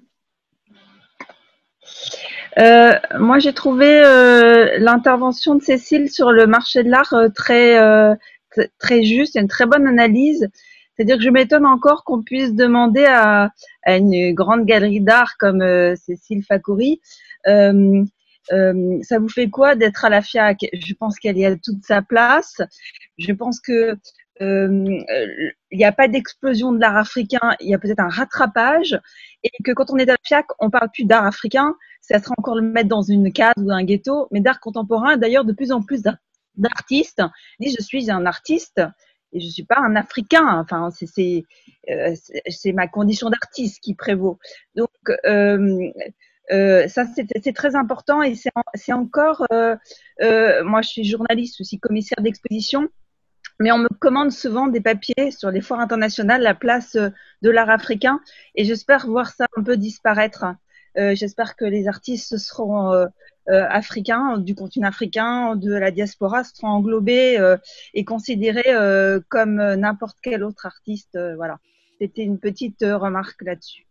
Euh, moi, j'ai trouvé euh, l'intervention de Cécile sur le marché de l'art euh, très, euh, très juste, une très bonne analyse. C'est-à-dire que je m'étonne encore qu'on puisse demander à, à une grande galerie d'art comme euh, Cécile Fakouri, euh, Euh, ça vous fait quoi d'être à la FIAC? Je pense qu'elle y a toute sa place. Je pense que euh, il n'y a pas d'explosion de l'art africain, il y a peut-être un rattrapage, et que quand on est à la FIAC, on parle plus d'art africain, ça serait encore le mettre dans une case ou un ghetto, mais d'art contemporain. D'ailleurs, de plus en plus d'artistes disent je suis un artiste et je suis pas un africain. Enfin, c'est c'est euh, c'est ma condition d'artiste qui prévaut. Donc euh, Euh, ça, c'est, c'est très important, et c'est, c'est encore, euh, euh, moi je suis journaliste aussi, commissaire d'exposition, mais on me commande souvent des papiers sur les foires internationales, la place de l'art africain, et j'espère voir ça un peu disparaître. Euh, j'espère que les artistes seront euh, euh, africains, du continent africain, de la diaspora, seront englobés euh, et considérés euh, comme n'importe quel autre artiste. Euh, voilà, c'était une petite euh, remarque là-dessus.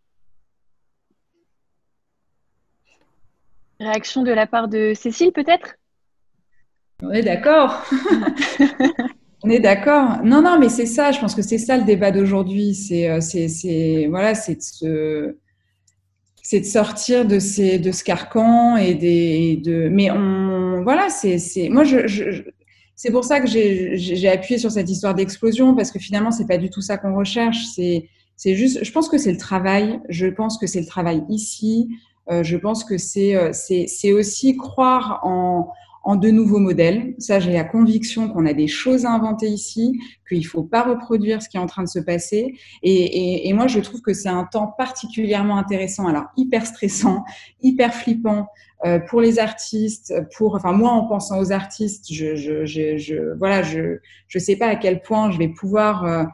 Réaction de la part de Cécile, peut-être? On est d'accord. On est d'accord. Non, non, mais c'est ça. Je pense que c'est ça le débat d'aujourd'hui. C'est, c'est, c'est, voilà, c'est de se, c'est de sortir de ces, de ce carcan et des, de. Mais on, voilà, c'est, c'est. Moi, je, je, c'est pour ça que j'ai, j'ai appuyé sur cette histoire d'explosion, parce que finalement, c'est pas du tout ça qu'on recherche. C'est, c'est juste. Je pense que c'est le travail. Je pense que c'est le travail ici. Euh, je pense que c'est, c'est, c'est aussi croire en, en de nouveaux modèles. Ça, j'ai la conviction qu'on a des choses à inventer ici, qu'il ne faut pas reproduire ce qui est en train de se passer. Et, et, et moi, je trouve que c'est un temps particulièrement intéressant, alors hyper stressant, hyper flippant euh, pour les artistes. Pour, enfin, moi, en pensant aux artistes, je, je, je, je voilà, je, je sais pas à quel point je vais pouvoir euh,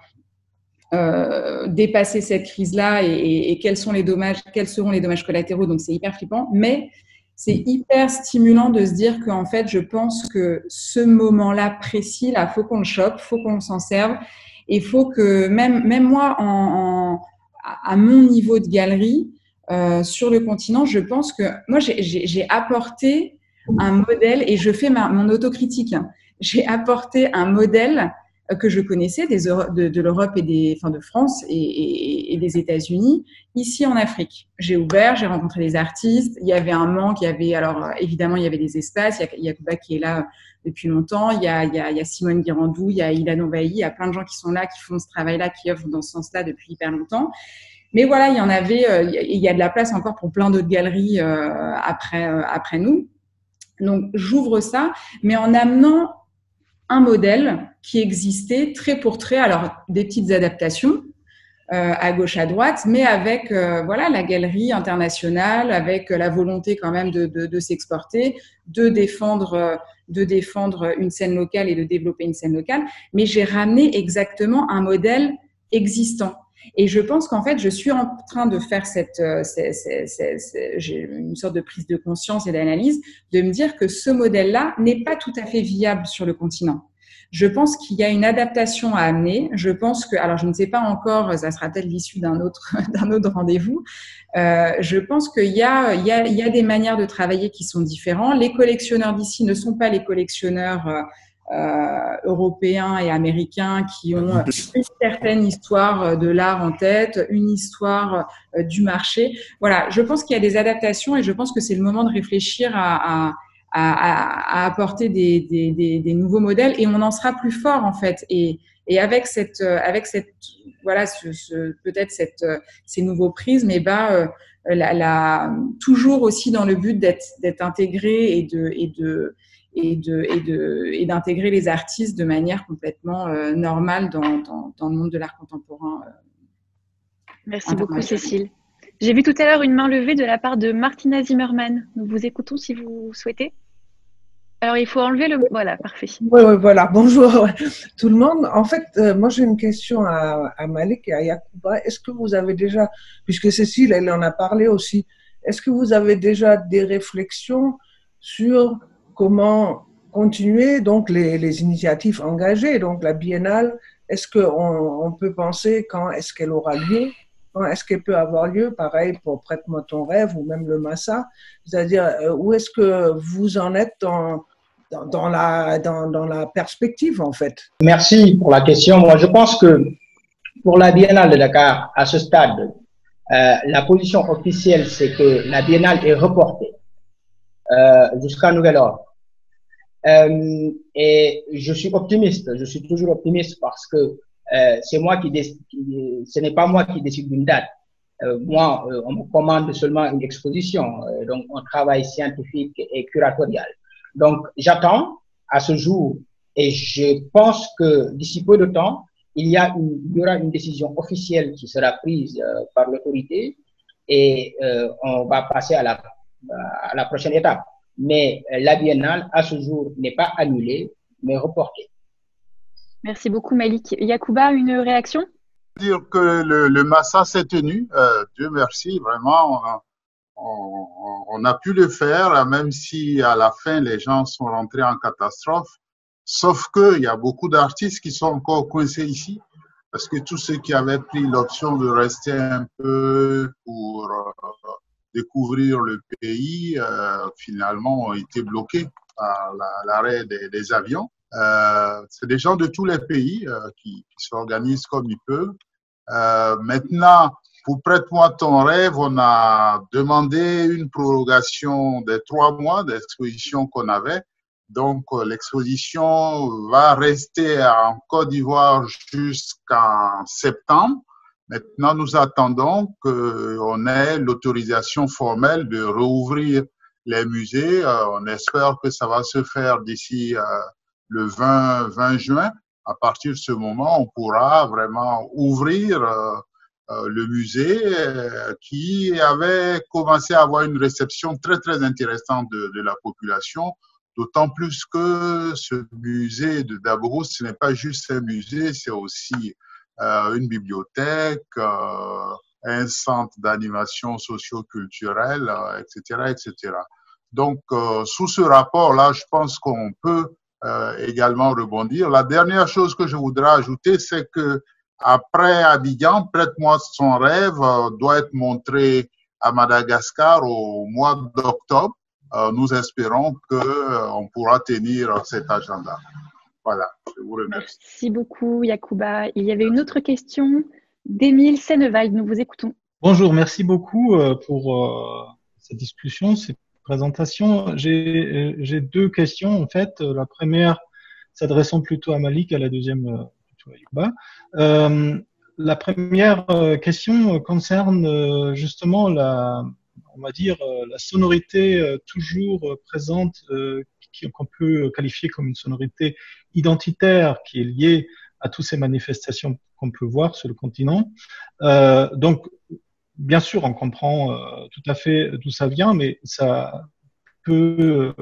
euh, dépasser cette crise-là et, et, et quels sont les dommages, quels seront les dommages collatéraux. Donc, c'est hyper flippant, mais c'est hyper stimulant de se dire qu'en fait, je pense que ce moment-là précis, là, faut qu'on le chope, faut qu'on s'en serve. Et faut que même, même moi, en, en, à mon niveau de galerie, euh, sur le continent, je pense que moi, j'ai, j'ai, j'ai apporté un modèle et je fais ma, mon autocritique. J'ai apporté un modèle que je connaissais des, de, de l'Europe et des, enfin de France et, et, et des États-Unis, ici en Afrique. J'ai ouvert, j'ai rencontré des artistes. Il y avait un manque, il y avait, alors évidemment, il y avait des espaces. Il y a, il y a Yacouba qui est là depuis longtemps. Il y a, il y a, il y a Simone Guirandou, il y a Ilan Ovaï, il y a plein de gens qui sont là, qui font ce travail-là, qui œuvrent dans ce sens-là depuis hyper longtemps. Mais voilà, il y en avait, euh, il y a de la place encore pour plein d'autres galeries euh, après, euh, après nous. Donc, j'ouvre ça, mais en amenant un modèle qui existait trait pour trait, alors des petites adaptations euh, à gauche, à droite, mais avec euh, voilà la galerie internationale, avec la volonté quand même de, de, de s'exporter, de défendre, de défendre une scène locale et de développer une scène locale. Mais j'ai ramené exactement un modèle existant. Et je pense qu'en fait, je suis en train de faire cette, euh, c'est, c'est, c'est, c'est, j'ai une sorte de prise de conscience et d'analyse, de me dire que ce modèle-là n'est pas tout à fait viable sur le continent. Je pense qu'il y a une adaptation à amener. Je pense que, alors je ne sais pas encore, ça sera peut-être l'issue d'un autre, d'un autre rendez-vous. Euh, je pense qu'il y a, il y a, il y a des manières de travailler qui sont différentes. Les collectionneurs d'ici ne sont pas les collectionneurs euh, Euh, européens et américains qui ont une certaine histoire de l'art en tête, une histoire euh, du marché. Voilà, je pense qu'il y a des adaptations et je pense que c'est le moment de réfléchir à, à, à, à apporter des, des, des, des nouveaux modèles et on en sera plus fort en fait. Et, et avec cette, avec cette, voilà, ce, ce, peut-être cette, ces nouveaux prismes, et ben, euh, la, la, toujours aussi dans le but d'être, d'être intégré et de, et de et de et de et d'intégrer les artistes de manière complètement euh, normale dans, dans dans le monde de l'art contemporain. Euh, Merci beaucoup Cécile. J'ai vu tout à l'heure une main levée de la part de Martina Zimmermann. Nous vous écoutons si vous souhaitez. Alors il faut enlever le voilà, parfait. Oui, oui, voilà. Bonjour tout le monde. En fait, euh, moi j'ai une question à, à Malik et à Yacouba. Est-ce que vous avez déjà, puisque Cécile elle en a parlé aussi, est-ce que vous avez déjà des réflexions sur comment continuer donc les, les initiatives engagées, donc la biennale, est-ce qu'on on peut penser quand est-ce qu'elle aura lieu, quand est-ce qu'elle peut avoir lieu, pareil pour Prête-moi ton rêve ou même le Massa, c'est-à-dire euh, où est-ce que vous en êtes dans, dans, dans, la, dans, dans la perspective en fait? Merci pour la question. Moi je pense que pour la biennale de Dakar, à ce stade, euh, la position officielle c'est que la biennale est reportée euh, jusqu'à nouvel ordre. Euh, et je suis optimiste, je suis toujours optimiste parce que euh, c'est moi qui décide, ce n'est pas moi qui décide d'une date. Euh, moi, euh, on me commande seulement une exposition, euh, donc un travail scientifique et curatorial. Donc, j'attends à ce jour et je pense que d'ici peu de temps, il y, a une, il y aura une décision officielle qui sera prise euh, par l'autorité et euh, on va passer à la, à la prochaine étape. Mais la biennale, à ce jour, n'est pas annulée, mais reportée. Merci beaucoup, Malik. Yacouba, une réaction? Dire que le, le Massa s'est tenu, euh, Dieu merci, vraiment, on, on, on a pu le faire, même si à la fin, les gens sont rentrés en catastrophe. Sauf qu'il y a beaucoup d'artistes qui sont encore coincés ici, parce que tous ceux qui avaient pris l'option de rester un peu pour euh, découvrir le pays, euh, finalement, ont été bloqués par l'arrêt des, des avions. Euh, c'est des gens de tous les pays euh, qui, qui s'organisent comme ils peuvent. Euh, maintenant, pour Prête-moi ton rêve, on a demandé une prorogation des trois mois d'exposition qu'on avait. Donc, l'exposition va rester en Côte d'Ivoire jusqu'en septembre. Maintenant, nous attendons qu'on ait l'autorisation formelle de rouvrir les musées. Euh, on espère que ça va se faire d'ici euh, le vingt juin. À partir de ce moment, on pourra vraiment ouvrir euh, euh, le musée euh, qui avait commencé à avoir une réception très, très intéressante de, de la population. D'autant plus que ce musée de Dabrousse, ce n'est pas juste un musée, c'est aussi euh, une bibliothèque, euh, un centre d'animation socio-culturelle, euh, et cetera, et cetera. Donc, euh, sous ce rapport-là, je pense qu'on peut euh, également rebondir. La dernière chose que je voudrais ajouter, c'est que après Abidjan, Prête-moi son rêve euh, doit être montré à Madagascar au mois d'octobre. Euh, nous espérons qu'on euh, pourra tenir cet agenda. Voilà, je vous remercie. Merci beaucoup, Yacouba. Il y avait une autre question d'Émile Sennewald. Nous vous écoutons. Bonjour, merci beaucoup pour euh, cette discussion, cette présentation. J'ai j'ai deux questions, en fait. La première s'adressant plutôt à Malik, à la deuxième plutôt à Yacouba. Euh, la première question concerne justement la... on va dire, la sonorité toujours présente, qu'on peut qualifier comme une sonorité identitaire qui est liée à toutes ces manifestations qu'on peut voir sur le continent. Euh, donc, bien sûr, on comprend euh, tout à fait d'où ça vient, mais ça peut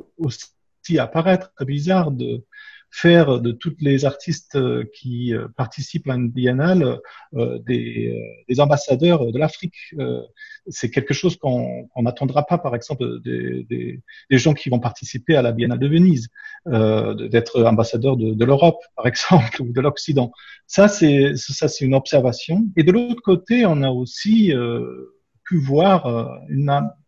aussi apparaître bizarre de faire de toutes les artistes qui participent à une biennale euh, des, des ambassadeurs de l'Afrique. Euh, c'est quelque chose qu'on n'attendra pas, par exemple, des, des, des gens qui vont participer à la Biennale de Venise, euh, d'être ambassadeurs de, de l'Europe, par exemple, ou de l'Occident. Ça, c'est ça, c'est une observation. Et de l'autre côté, on a aussi euh, pu voir euh, une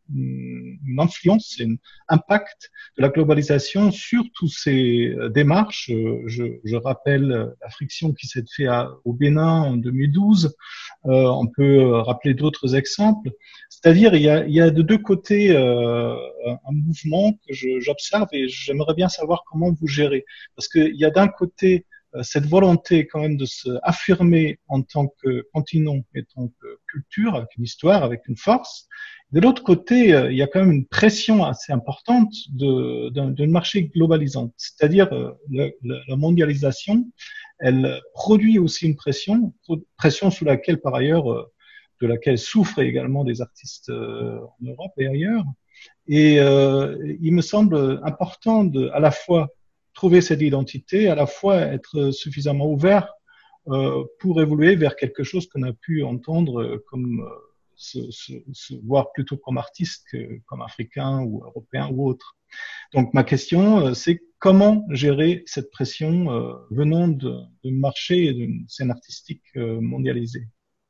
une influence, un impact de la globalisation sur toutes ces démarches. Je, je rappelle la friction qui s'est faite au Bénin en deux mille douze. Euh, on peut rappeler d'autres exemples. C'est-à-dire, il y a, il y a de deux côtés euh, un mouvement que j'observe et j'aimerais bien savoir comment vous gérez. Parce qu'il y a d'un côté cette volonté quand même de se affirmer en tant que continent et en tant que culture, avec une histoire, avec une force. De l'autre côté, il y a quand même une pression assez importante de, d'un, d'un marché globalisant. C'est-à-dire, le, le, la mondialisation, elle produit aussi une pression, pression sous laquelle, par ailleurs, de laquelle souffrent également des artistes en Europe et ailleurs. Et euh, il me semble important de, à la fois, trouver cette identité, à la fois être suffisamment ouvert euh, pour évoluer vers quelque chose qu'on a pu entendre comme euh, se, se, se voir plutôt comme artiste que comme africain ou européen ou autre. Donc ma question, c'est comment gérer cette pression euh, venant de, de marché et d'une scène artistique euh, mondialisée.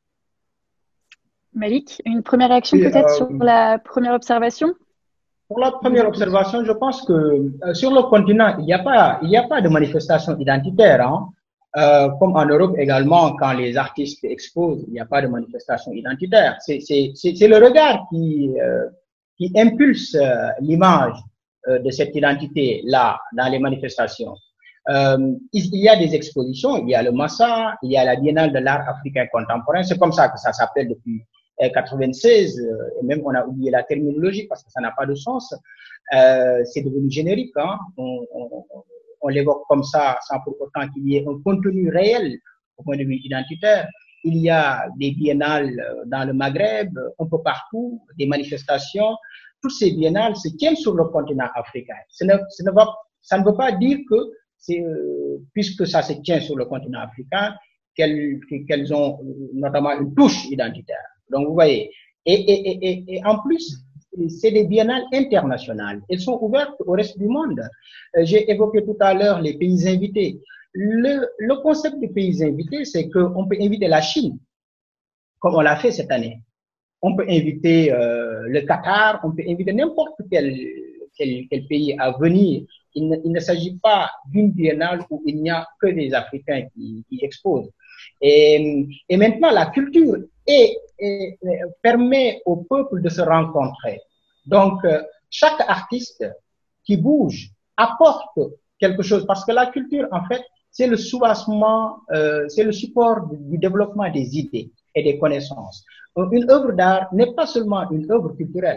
Malik, une première réaction peut-être euh, sur la première observation? Pour la première observation, je pense que euh, sur le continent, il n'y a pas, il n'y a pas de manifestation identitaire, hein. Euh, comme en Europe également, quand les artistes exposent, il n'y a pas de manifestation identitaire. C'est, c'est, c'est, c'est le regard qui, euh, qui impulse euh, l'image euh, de cette identité-là dans les manifestations. Euh, il y a des expositions, il y a le Massa, il y a la Biennale de l'art africain contemporain. C'est comme ça que ça s'appelle depuis quatre-vingt-seize, et même on a oublié la terminologie parce que ça n'a pas de sens. Euh, c'est devenu générique, hein. On, on, on l'évoque comme ça sans pour autant qu'il y ait un contenu réel au point de vue identitaire. Il y a des biennales dans le Maghreb, un peu partout, des manifestations. Toutes ces biennales se tiennent sur le continent africain. Ce ne, ce ne va, ça ne veut pas dire que c'est, euh, puisque ça se tient sur le continent africain, qu'elles, qu'elles ont notamment une touche identitaire. Donc, vous voyez, et, et, et, et en plus, c'est des biennales internationales. Elles sont ouvertes au reste du monde. J'ai évoqué tout à l'heure les pays invités. Le, le concept des pays invités, c'est qu'on peut inviter la Chine, comme on l'a fait cette année. On peut inviter euh, le Qatar, on peut inviter n'importe quel, quel, quel pays à venir. Il ne, il ne s'agit pas d'une biennale où il n'y a que des Africains qui, qui exposent. Et, et maintenant, la culture et, et, et permet au peuple de se rencontrer. Donc, euh, chaque artiste qui bouge apporte quelque chose, parce que la culture, en fait, c'est le soubassement, euh, c'est le support du, du développement des idées et des connaissances. Une œuvre d'art n'est pas seulement une œuvre culturelle.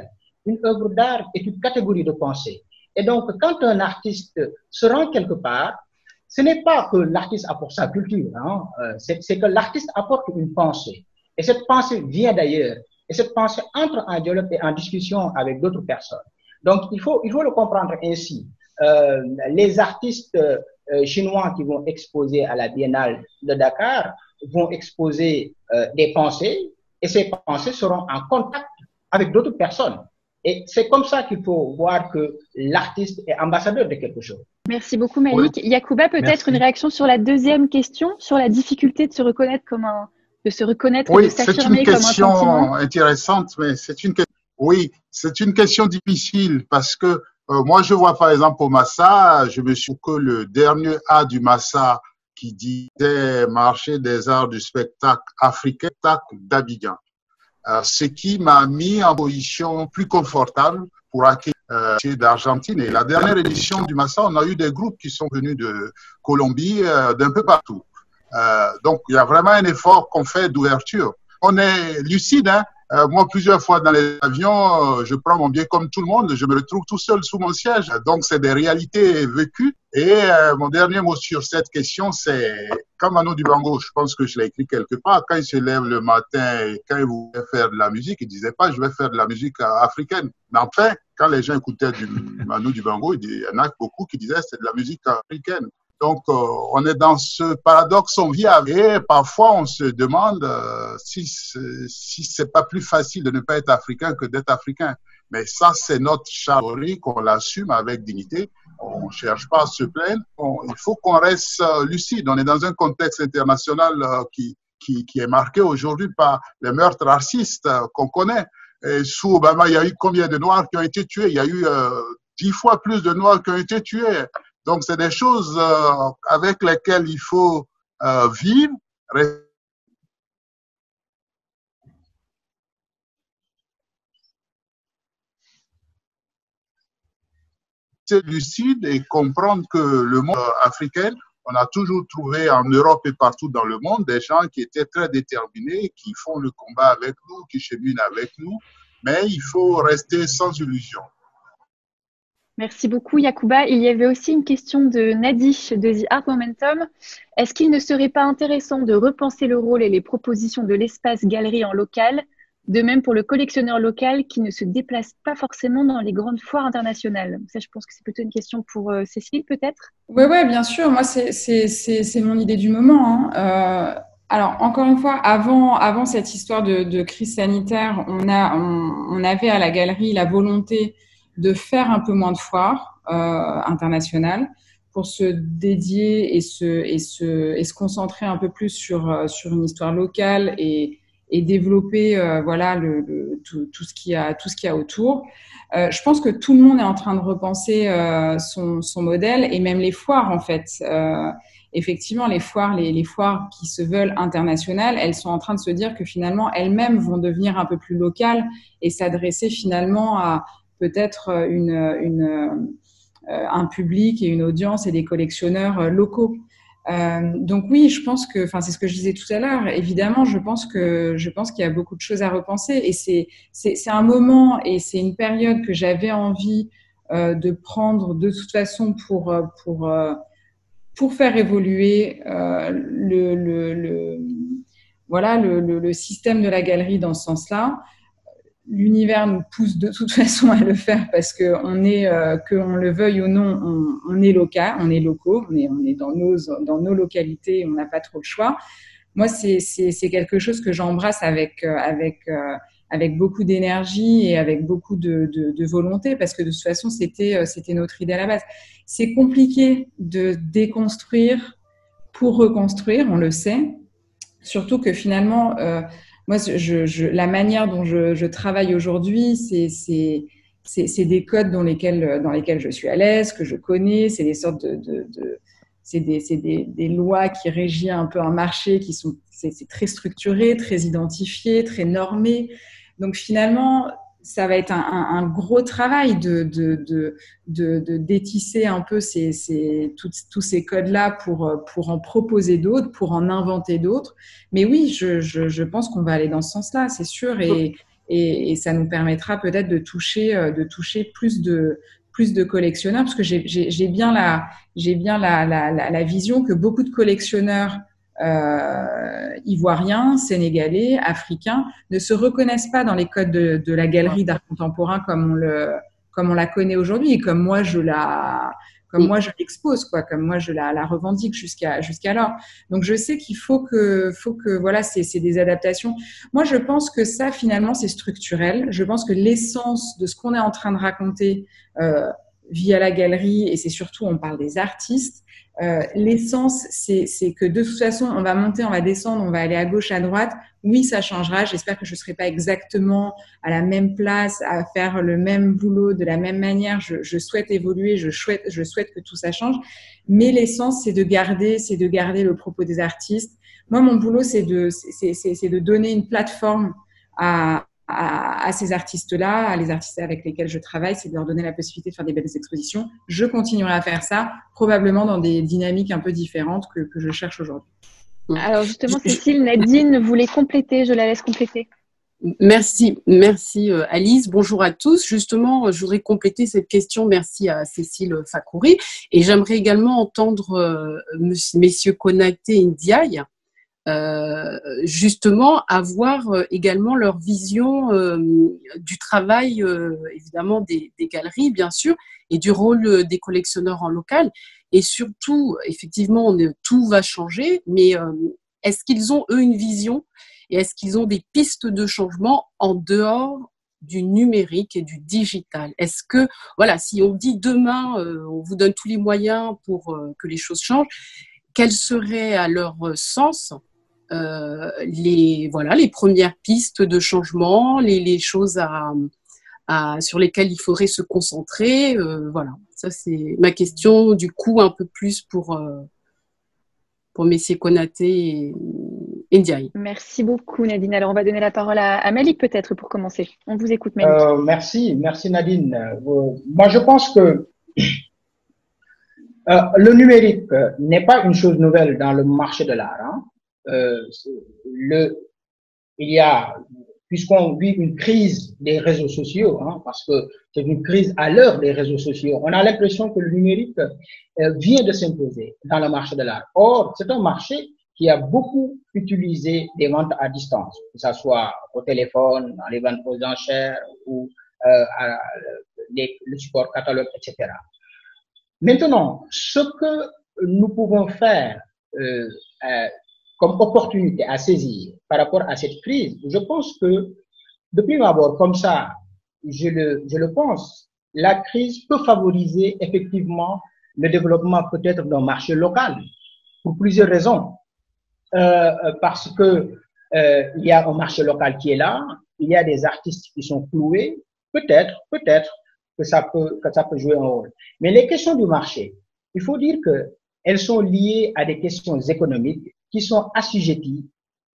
une œuvre d'art est une catégorie de pensée. Et donc, quand un artiste se rend quelque part, ce n'est pas que l'artiste apporte sa culture, hein, c'est que l'artiste apporte une pensée. Et cette pensée vient d'ailleurs. Et cette pensée entre en dialogue et en discussion avec d'autres personnes. Donc, il faut, il faut le comprendre ainsi. Euh, les artistes euh, chinois qui vont exposer à la Biennale de Dakar vont exposer euh, des pensées et ces pensées seront en contact avec d'autres personnes. Et c'est comme ça qu'il faut voir que l'artiste est ambassadeur de quelque chose. Merci beaucoup Malik. Oui. Yacouba, peut-être une réaction sur la deuxième question, sur la difficulté de se reconnaître comme un, de se reconnaître oui, et de s'affirmer comme un sentiment. Oui, c'est une question intéressante, mais c'est une oui, c'est une question difficile parce que euh, moi je vois par exemple au Massa, je me souviens que le dernier A du Massa qui disait marché des arts du spectacle africain, d'Abidjan. Euh, ce qui m'a mis en position plus confortable pour accueillir euh, d'Argentine. Et la dernière édition du Massa, on a eu des groupes qui sont venus de Colombie, euh, d'un peu partout. Euh, donc, il y a vraiment un effort qu'on fait d'ouverture. On est lucide, hein. Euh, moi, plusieurs fois dans les avions, euh, je prends mon billet comme tout le monde, je me retrouve tout seul sous mon siège. Donc, c'est des réalités vécues. Et euh, mon dernier mot sur cette question, c'est comme Manu Dibango, je pense que je l'ai écrit quelque part, quand il se lève le matin et quand il voulait faire de la musique, il disait pas « je vais faire de la musique africaine ». Mais enfin, quand les gens écoutaient du Manu Dibango, il y en a beaucoup qui disaient « c'est de la musique africaine ». Donc, euh, on est dans ce paradoxe, on vit avec. Et parfois, on se demande euh, si si c'est pas plus facile de ne pas être africain que d'être africain. Mais ça, c'est notre charge, qu'on l'assume avec dignité. On cherche pas à se plaindre. On, il faut qu'on reste euh, lucide. On est dans un contexte international euh, qui, qui, qui est marqué aujourd'hui par les meurtres racistes euh, qu'on connaît. Et sous Obama, il y a eu combien de Noirs qui ont été tués? Il y a eu euh, dix fois plus de Noirs qui ont été tués. Donc, c'est des choses euh, avec lesquelles il faut euh, vivre. Rester lucide et comprendre que le monde africain, on a toujours trouvé en Europe et partout dans le monde des gens qui étaient très déterminés, qui font le combat avec nous, qui cheminent avec nous, mais il faut rester sans illusion. Merci beaucoup, Yacouba. Il y avait aussi une question de Nadish de The Art Momentum. Est-ce qu'il ne serait pas intéressant de repenser le rôle et les propositions de l'espace galerie en local, de même pour le collectionneur local qui ne se déplace pas forcément dans les grandes foires internationales? Ça, je pense que c'est plutôt une question pour euh, Cécile, peut-être. Oui, ouais, bien sûr. Moi, c'est, c'est, c'est, c'est mon idée du moment. Hein. Euh, alors, encore une fois, avant, avant cette histoire de, de crise sanitaire, on, a, on, on avait à la galerie la volonté de faire un peu moins de foires euh, internationales pour se dédier et se, et, se, et se concentrer un peu plus sur, sur une histoire locale et, et développer euh, voilà, le, le, tout, tout, ce qu'il y a, tout ce qu'il y a autour. Euh, je pense que tout le monde est en train de repenser euh, son, son modèle et même les foires, en fait. Euh, effectivement, les foires, les, les foires qui se veulent internationales, elles sont en train de se dire que finalement, elles-mêmes vont devenir un peu plus locales et s'adresser finalement à peut-être une, une, euh, un public et une audience et des collectionneurs euh, locaux. Euh, donc oui, je pense que, enfin c'est ce que je disais tout à l'heure. Évidemment, je pense que je pense qu'il y a beaucoup de choses à repenser et c'est c'est, c'est un moment et c'est une période que j'avais envie euh, de prendre de toute façon pour pour euh, pour faire évoluer euh, le, le, le voilà le, le, le système de la galerie dans ce sens-là. L'univers nous pousse de toute façon à le faire parce que on est, euh, qu'on le veuille ou non, on, on est local, on est locaux, on est, on est dans nos, dans nos localités, on n'a pas trop le choix. Moi, c'est, c'est, c'est quelque chose que j'embrasse avec, euh, avec, euh, avec beaucoup d'énergie et avec beaucoup de, de, de volonté parce que de toute façon, c'était, c'était notre idée à la base. C'est compliqué de déconstruire pour reconstruire, on le sait. Surtout que finalement, euh, moi, je, je, la manière dont je, je travaille aujourd'hui, c'est, c'est, c'est, c'est des codes dans lesquels, dans lesquels je suis à l'aise, que je connais. C'est des sortes de, de, de c'est des, c'est des, des lois qui régissent un peu un marché, qui sont, c'est, c'est très structuré, très identifié, très normé. Donc finalement, ça va être un, un, un gros travail de, de, de, de, de détisser un peu ces, ces, tout, tous ces codes-là pour, pour en proposer d'autres, pour en inventer d'autres. Mais oui, je, je, je pense qu'on va aller dans ce sens-là, c'est sûr. Et, et, et ça nous permettra peut-être de toucher, de toucher plus de, plus de collectionneurs, parce que j'ai, j'ai, j'ai bien la, j'ai bien la, la, la, la vision que beaucoup de collectionneurs euh, ivoiriens, sénégalais, africains ne se reconnaissent pas dans les codes de, de la galerie d'art contemporain comme on le, comme on la connaît aujourd'hui et comme moi je la, comme moi je l'expose, quoi, comme moi je la, la revendique jusqu'à, jusqu'alors. Donc je sais qu'il faut que, faut que, voilà, c'est, c'est des adaptations. Moi je pense que ça finalement c'est structurel. Je pense que l'essence de ce qu'on est en train de raconter euh, via la galerie, et c'est surtout, on parle des artistes, euh, l'essence, c'est, c'est que de toute façon, on va monter, on va descendre, on va aller à gauche, à droite. Oui, ça changera. J'espère que je ne serai pas exactement à la même place, à faire le même boulot de la même manière. Je, je souhaite évoluer, je souhaite, je souhaite que tout ça change. Mais l'essence, c'est de garder, c'est de garder le propos des artistes. Moi, mon boulot, c'est de, c'est, c'est, c'est de donner une plateforme à, À, à ces artistes-là, à les artistes avec lesquels je travaille, c'est de leur donner la possibilité de faire des belles expositions. Je continuerai à faire ça, probablement dans des dynamiques un peu différentes que, que je cherche aujourd'hui. Alors justement, Cécile, Nadine voulait compléter, je la laisse compléter. Merci, merci Alice. Bonjour à tous. Justement, je voudrais compléter cette question. Merci à Cécile Fakouri. Et j'aimerais également entendre euh, messieurs Konaté et Ndiaye. Euh, justement avoir euh, également leur vision euh, du travail euh, évidemment des, des galeries bien sûr et du rôle euh, des collectionneurs en local et surtout effectivement on, tout va changer mais euh, est-ce qu'ils ont eux une vision et est-ce qu'ils ont des pistes de changement en dehors du numérique et du digital? Est-ce que voilà si on dit demain euh, on vous donne tous les moyens pour euh, que les choses changent, quel serait à leur sens Euh, les voilà les premières pistes de changement, les, les choses à, à sur lesquelles il faudrait se concentrer, euh, voilà, ça c'est ma question du coup un peu plus pour euh, pour messieurs Konaté et, et Ndiaye. Merci beaucoup Nadine. Alors on va donner la parole à, à Malik peut-être pour commencer. On vous écoute Malik. Euh, merci, merci Nadine. Euh, moi je pense que euh, le numérique n'est pas une chose nouvelle dans le marché de l'art. Hein. Euh, le, il y a, puisqu'on vit une crise des réseaux sociaux, hein, parce que c'est une crise à l'heure des réseaux sociaux, on a l'impression que le numérique euh, vient de s'imposer dans le marché de l'art. Or, c'est un marché qui a beaucoup utilisé des ventes à distance, que ce soit au téléphone, dans les ventes aux enchères ou euh, à, les, le support catalogue, et cetera. Maintenant, ce que nous pouvons faire euh, euh, comme opportunité à saisir par rapport à cette crise, je pense que, de prime abord, comme ça, je le, je le pense, la crise peut favoriser effectivement le développement peut-être d'un marché local, pour plusieurs raisons. Euh, parce que euh, il y a un marché local qui est là, il y a des artistes qui sont cloués, peut-être, peut-être que ça peut, que ça peut jouer un rôle. Mais les questions du marché, il faut dire que elles sont liées à des questions économiques qui sont assujetties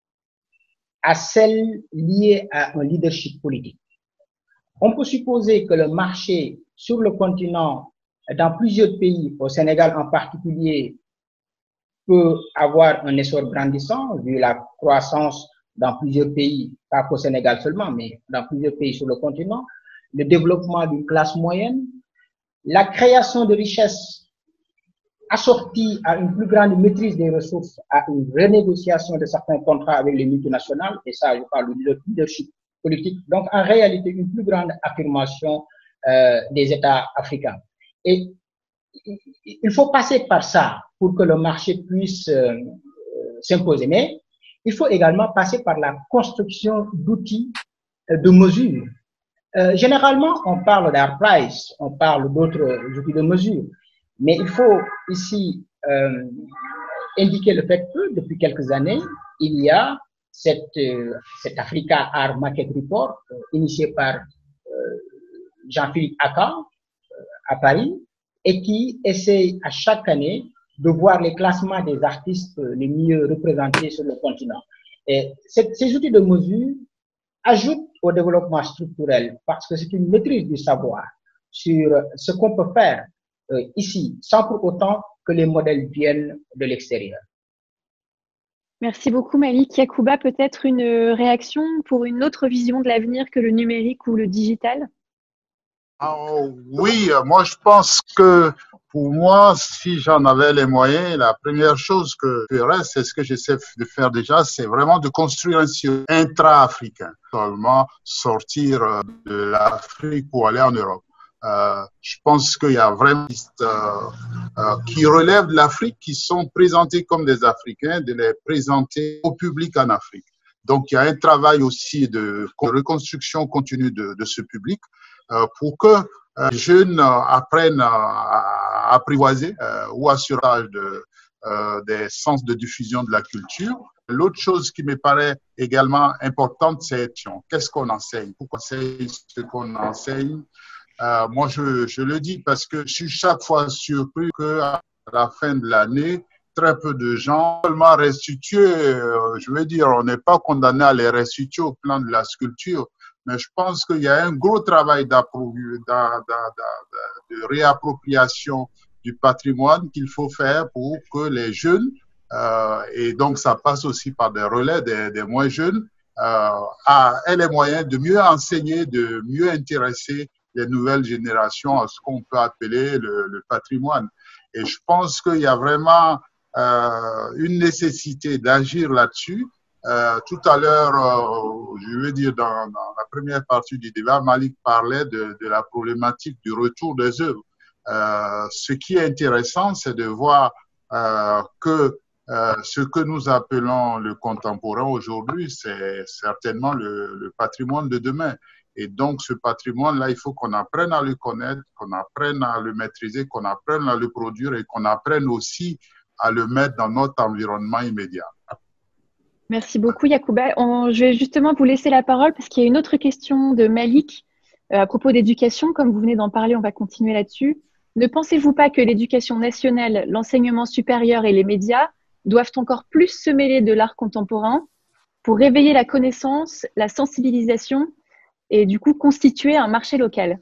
à celles liées à un leadership politique. On peut supposer que le marché sur le continent, dans plusieurs pays, au Sénégal en particulier, peut avoir un essor grandissant vu la croissance dans plusieurs pays, pas qu'au Sénégal seulement, mais dans plusieurs pays sur le continent, le développement d'une classe moyenne, la création de richesses assortie à une plus grande maîtrise des ressources, à une renégociation de certains contrats avec les multinationales, et ça, je parle de leadership politique. Donc, en réalité, une plus grande affirmation euh, des États africains. Et il faut passer par ça pour que le marché puisse euh, s'imposer. Mais il faut également passer par la construction d'outils euh, de mesure. Euh, généralement, on parle d'art price, on parle d'autres outils de mesure. Mais il faut ici euh, indiquer le fait que depuis quelques années, il y a cette, euh, cette Africa Art Market Report euh, initié par euh, Jean-Philippe Aka euh, à Paris et qui essaie à chaque année de voir les classements des artistes les mieux représentés sur le continent. Et cette, ces outils de mesure ajoutent au développement structurel parce que c'est une maîtrise du savoir sur ce qu'on peut faire Euh, ici, sans pour autant que les modèles viennent de l'extérieur. Merci beaucoup Malik. Yacouba, peut-être une réaction pour une autre vision de l'avenir que le numérique ou le digital? Oh, oui, moi je pense que pour moi, si j'en avais les moyens, la première chose que je ferais, c'est ce que j'essaie de faire déjà, c'est vraiment de construire un sillon intra-africain, seulement sortir de l'Afrique pour aller en Europe. Euh, je pense qu'il y a vraiment euh, euh, qui relèvent de l'Afrique, qui sont présentés comme des Africains, de les présenter au public en Afrique. Donc il y a un travail aussi de reconstruction continue de, de ce public euh, pour que euh, les jeunes apprennent à, à apprivoiser euh, ou assurage de, euh, des sens de diffusion de la culture. L'autre chose qui me paraît également importante, c'est qu'est-ce qu'on enseigne, pourquoi c'est ce qu'on enseigne. Euh, moi, je, je le dis parce que je suis chaque fois surpris qu'à la fin de l'année, très peu de gens seulement restitués. Euh, je veux dire, on n'est pas condamné à les restituer au plan de la sculpture, mais je pense qu'il y a un gros travail de, de réappropriation du patrimoine qu'il faut faire pour que les jeunes, euh, et donc ça passe aussi par des relais des, des moins jeunes, euh, aient les moyens de mieux enseigner, de mieux intéresser les nouvelles générations à ce qu'on peut appeler le, le patrimoine. Et je pense qu'il y a vraiment euh, une nécessité d'agir là-dessus. Euh, tout à l'heure, euh, je veux dire, dans, dans la première partie du débat, Malik parlait de, de la problématique du retour des œuvres. Euh, ce qui est intéressant, c'est de voir euh, que euh, ce que nous appelons le contemporain aujourd'hui, c'est certainement le, le patrimoine de demain. Et donc, ce patrimoine-là, il faut qu'on apprenne à le connaître, qu'on apprenne à le maîtriser, qu'on apprenne à le produire et qu'on apprenne aussi à le mettre dans notre environnement immédiat. Merci beaucoup, Yacouba. On, je vais justement vous laisser la parole parce qu'il y a une autre question de Malik euh, à propos d'éducation. Comme vous venez d'en parler, on va continuer là-dessus. Ne pensez-vous pas que l'éducation nationale, l'enseignement supérieur et les médias doivent encore plus se mêler de l'art contemporain pour réveiller la connaissance, la sensibilisation et du coup constituer un marché local?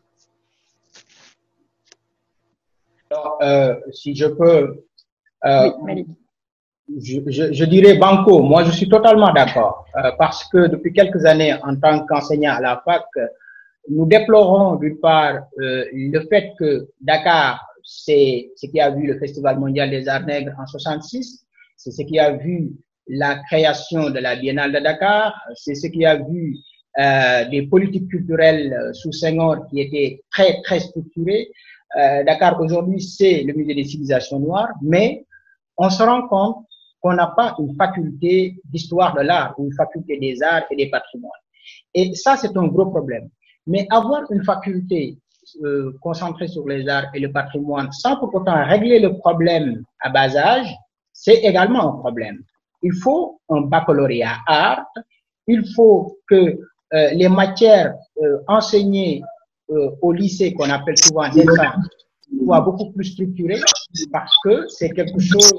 Alors, euh, si je peux, euh, oui, Malik. Je, je, je dirais banco. Moi, je suis totalement d'accord euh, parce que depuis quelques années, en tant qu'enseignant à la fac, nous déplorons d'une part euh, le fait que Dakar, c'est ce qui a vu le Festival mondial des arts nègres en soixante-six, c'est ce qui a vu la création de la Biennale de Dakar, c'est ce qui a vu Euh, des politiques culturelles euh, sous Senghor qui étaient très, très structurées. Euh, Dakar, aujourd'hui, c'est le musée des civilisations noires, mais on se rend compte qu'on n'a pas une faculté d'histoire de l'art ou une faculté des arts et des patrimoines. Et ça, c'est un gros problème. Mais avoir une faculté euh, concentrée sur les arts et le patrimoine sans pour autant régler le problème à bas âge, c'est également un problème. Il faut un baccalauréat art, il faut que Euh, les matières euh, enseignées euh, au lycée, qu'on appelle souvent des femmes, soient beaucoup plus structurées parce que c'est quelque chose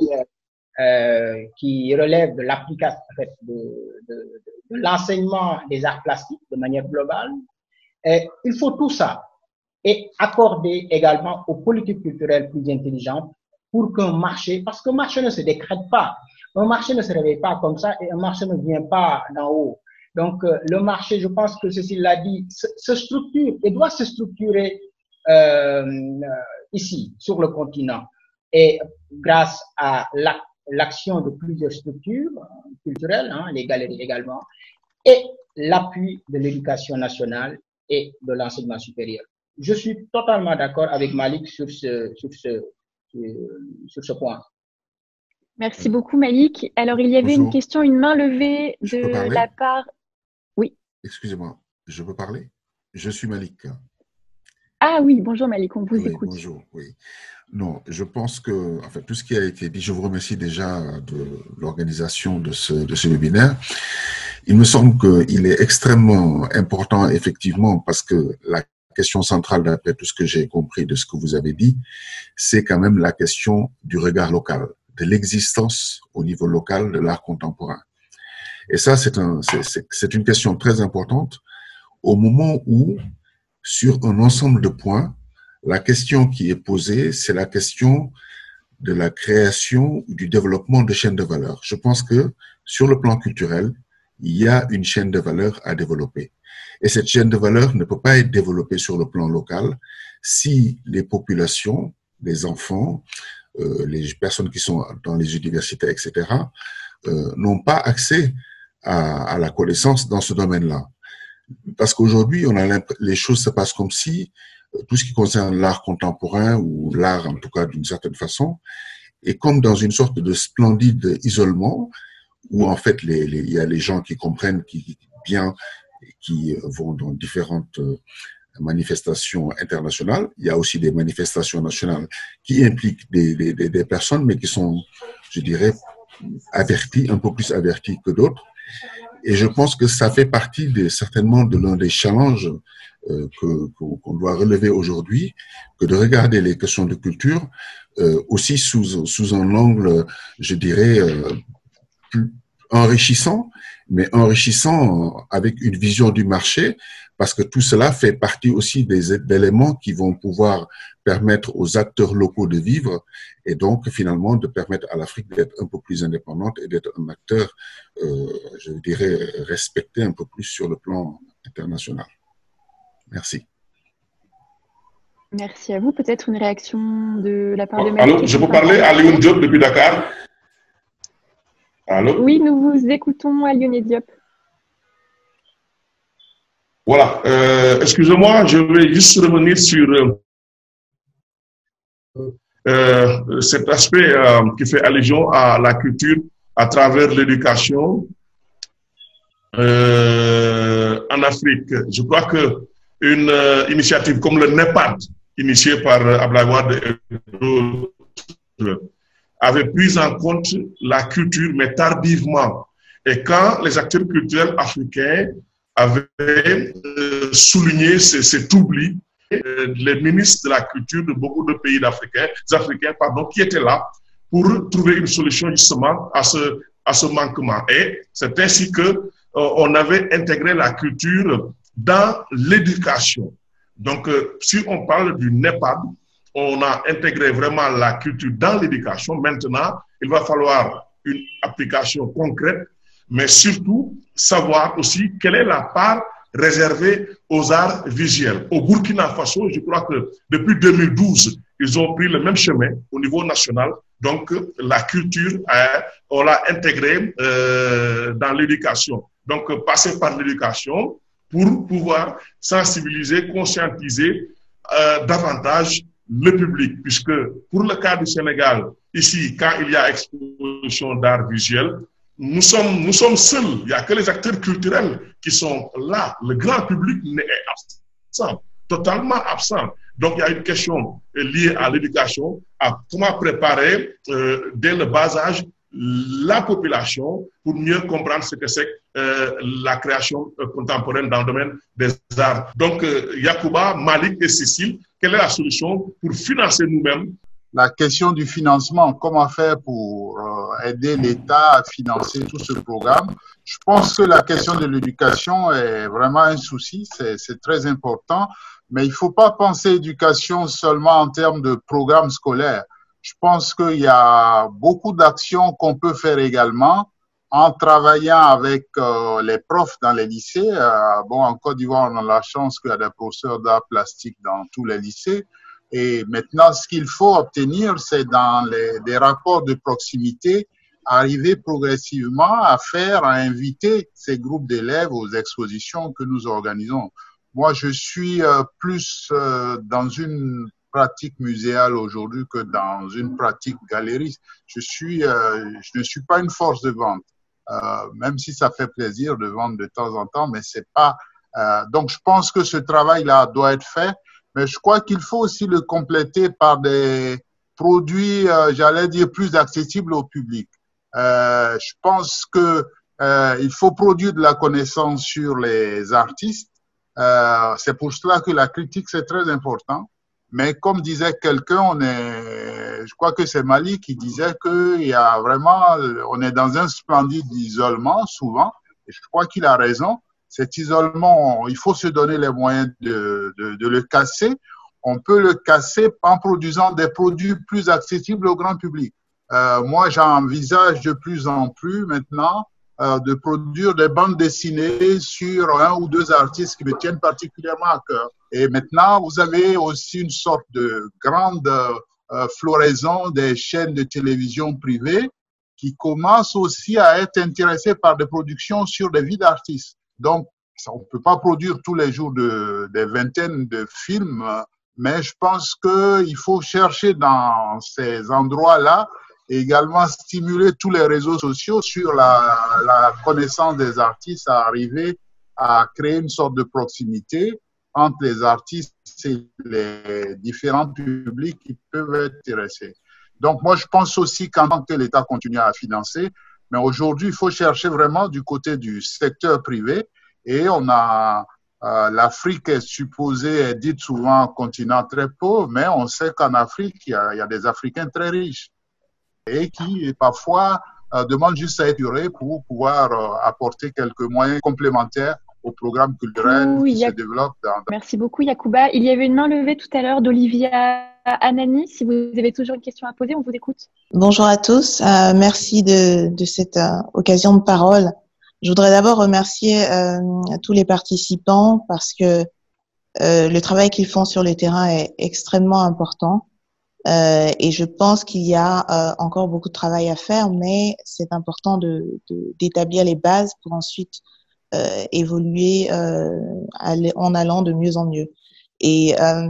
euh, qui relève de l'application, en fait, de, de, de, de l'enseignement des arts plastiques de manière globale. Et il faut tout ça et accorder également aux politiques culturelles plus intelligentes pour qu'un marché, parce qu'un marché ne se décrète pas, un marché ne se réveille pas comme ça et un marché ne vient pas d'en haut. Donc, euh, le marché, je pense que Cécile l'a dit, se, se structure et doit se structurer euh, ici, sur le continent. Et grâce à l'action la, de plusieurs structures culturelles, hein, les galeries également, et l'appui de l'éducation nationale et de l'enseignement supérieur. Je suis totalement d'accord avec Malik sur ce, sur ce, sur ce point. Merci beaucoup, Malik. Alors, il y avait Bonjour. une question, une main levée de la part... Excusez-moi, je peux parler? Je suis Malik. Ah oui, bonjour Malik, on vous oui, écoute. Bonjour, oui. Non, je pense que, en fait, tout ce qui a été dit, je vous remercie déjà de l'organisation de ce, de ce webinaire. Il me semble qu'il est extrêmement important, effectivement, parce que la question centrale, d'après tout ce que j'ai compris de ce que vous avez dit, c'est quand même la question du regard local, de l'existence au niveau local de l'art contemporain. Et ça, c'est un, c'est une question très importante au moment où, sur un ensemble de points, la question qui est posée, c'est la question de la création ou du développement de chaînes de valeur. Je pense que sur le plan culturel, il y a une chaîne de valeur à développer. Et cette chaîne de valeur ne peut pas être développée sur le plan local si les populations, les enfants, euh, les personnes qui sont dans les universités, et cetera, euh, n'ont pas accès à, à la connaissance dans ce domaine-là. Parce qu'aujourd'hui, on a les choses se passent comme si euh, tout ce qui concerne l'art contemporain ou l'art, en tout cas d'une certaine façon, est comme dans une sorte de splendide isolement où en fait les, les, il y a les gens qui comprennent qui bien, qui vont dans différentes euh, manifestations internationales. Il y a aussi des manifestations nationales qui impliquent des, des, des personnes, mais qui sont, je dirais, averties, un peu plus averties que d'autres. Et je pense que ça fait partie de, certainement de l'un des challenges euh, que, qu'on doit relever aujourd'hui, que de regarder les questions de culture euh, aussi sous, sous un angle, je dirais, euh, plus enrichissant, mais enrichissant avec une vision du marché, parce que tout cela fait partie aussi des éléments qui vont pouvoir permettre aux acteurs locaux de vivre et donc finalement de permettre à l'Afrique d'être un peu plus indépendante et d'être un acteur, euh, je dirais, respecté un peu plus sur le plan international. Merci. Merci à vous. Peut-être une réaction de la part de Malick. Allô, je peux parler à Lyoun Diop depuis Dakar? Allô? Oui, nous vous écoutons à Lyoun Diop. Voilà. Euh, excusez-moi, je vais juste revenir sur euh, euh, cet aspect euh, qui fait allusion à la culture à travers l'éducation euh, en Afrique. Je crois que une euh, initiative comme le NEPAD, initiée par euh, Abdoulaye Wade et d'autres, avait pris en compte la culture, mais tardivement. Et quand les acteurs culturels africains avaient euh, souligné cet oubli, euh, les ministres de la culture de beaucoup de pays africains, africains, pardon, qui étaient là pour trouver une solution justement à ce, à ce manquement. Et c'est ainsi que euh, on avait intégré la culture dans l'éducation. Donc, euh, si on parle du NEPAD, on a intégré vraiment la culture dans l'éducation. Maintenant, il va falloir une application concrète, mais surtout savoir aussi quelle est la part réservée aux arts visuels. Au Burkina Faso, je crois que depuis deux mille douze, ils ont pris le même chemin au niveau national. Donc, la culture, hein, on l'a intégrée euh, dans l'éducation. Donc, passer par l'éducation pour pouvoir sensibiliser, conscientiser euh, davantage le public, puisque pour le cas du Sénégal, ici, quand il y a exposition d'art visuel, nous sommes, nous sommes seuls. Il n'y a que les acteurs culturels qui sont là. Le grand public est absent, totalement absent. Donc, il y a une question liée à l'éducation, à comment préparer euh, dès le bas âge la population pour mieux comprendre ce que c'est euh, la création euh, contemporaine dans le domaine des arts. Donc, euh, Yacouba, Malick et Cécile, quelle est la solution pour financer nous-mêmes? La question du financement, comment faire pour euh, aider l'État à financer tout ce programme? Je pense que la question de l'éducation est vraiment un souci, c'est très important, mais il ne faut pas penser éducation seulement en termes de programme scolaire. Je pense qu'il y a beaucoup d'actions qu'on peut faire également en travaillant avec euh, les profs dans les lycées. Euh, bon, en Côte d'Ivoire, on a la chance qu'il y a des professeurs d'art plastique dans tous les lycées. Et maintenant, ce qu'il faut obtenir, c'est dans les, des rapports de proximité, arriver progressivement à faire, à inviter ces groupes d'élèves aux expositions que nous organisons. Moi, je suis euh, plus euh, dans une pratique muséale aujourd'hui que dans une pratique galériste. Je suis, euh, je ne suis pas une force de vente, euh, même si ça fait plaisir de vendre de temps en temps, mais c'est pas. Euh, donc, je pense que ce travail-là doit être fait, mais je crois qu'il faut aussi le compléter par des produits, euh, j'allais dire, plus accessibles au public. Euh, je pense que euh, il faut produire de la connaissance sur les artistes. Euh, c'est pour cela que la critique c'est très important. Mais comme disait quelqu'un, on est, je crois que c'est Malick qui disait qu'il y a vraiment, on est dans un splendide isolement souvent, et je crois qu'il a raison. Cet isolement, il faut se donner les moyens de, de, de le casser on peut le casser en produisant des produits plus accessibles au grand public. Euh, moi, j'envisage de plus en plus maintenant euh, de produire des bandes dessinées sur un ou deux artistes qui me tiennent particulièrement à cœur. Et maintenant, vous avez aussi une sorte de grande euh, floraison des chaînes de télévision privées qui commencent aussi à être intéressées par des productions sur des vies d'artistes. Donc, on ne peut pas produire tous les jours de, des vingtaines de films, mais je pense qu'il faut chercher dans ces endroits-là et également stimuler tous les réseaux sociaux sur la, la connaissance des artistes, à arriver à créer une sorte de proximité entre les artistes et les différents publics qui peuvent être intéressés. Donc, moi, je pense aussi qu'en tant que l'État continue à financer, mais aujourd'hui, il faut chercher vraiment du côté du secteur privé. Et on a, euh, l'Afrique est supposée, est dite souvent un continent très pauvre, mais on sait qu'en Afrique, il y, a, il y a des Africains très riches et qui, parfois, euh, demandent juste à être curés pour pouvoir euh, apporter quelques moyens complémentaires au programme culturel oui, qui se développe. Dans... Merci beaucoup, Yacouba. Il y avait une main levée tout à l'heure d'Olivia Anani. Si vous avez toujours une question à poser, on vous écoute. Bonjour à tous. Euh, merci de, de cette euh, occasion de parole. Je voudrais d'abord remercier euh, tous les participants parce que euh, le travail qu'ils font sur le terrain est extrêmement important. Euh, et je pense qu'il y a euh, encore beaucoup de travail à faire, mais c'est important de, de, d'établir les bases pour ensuite euh, évoluer euh, en allant de mieux en mieux. Et euh,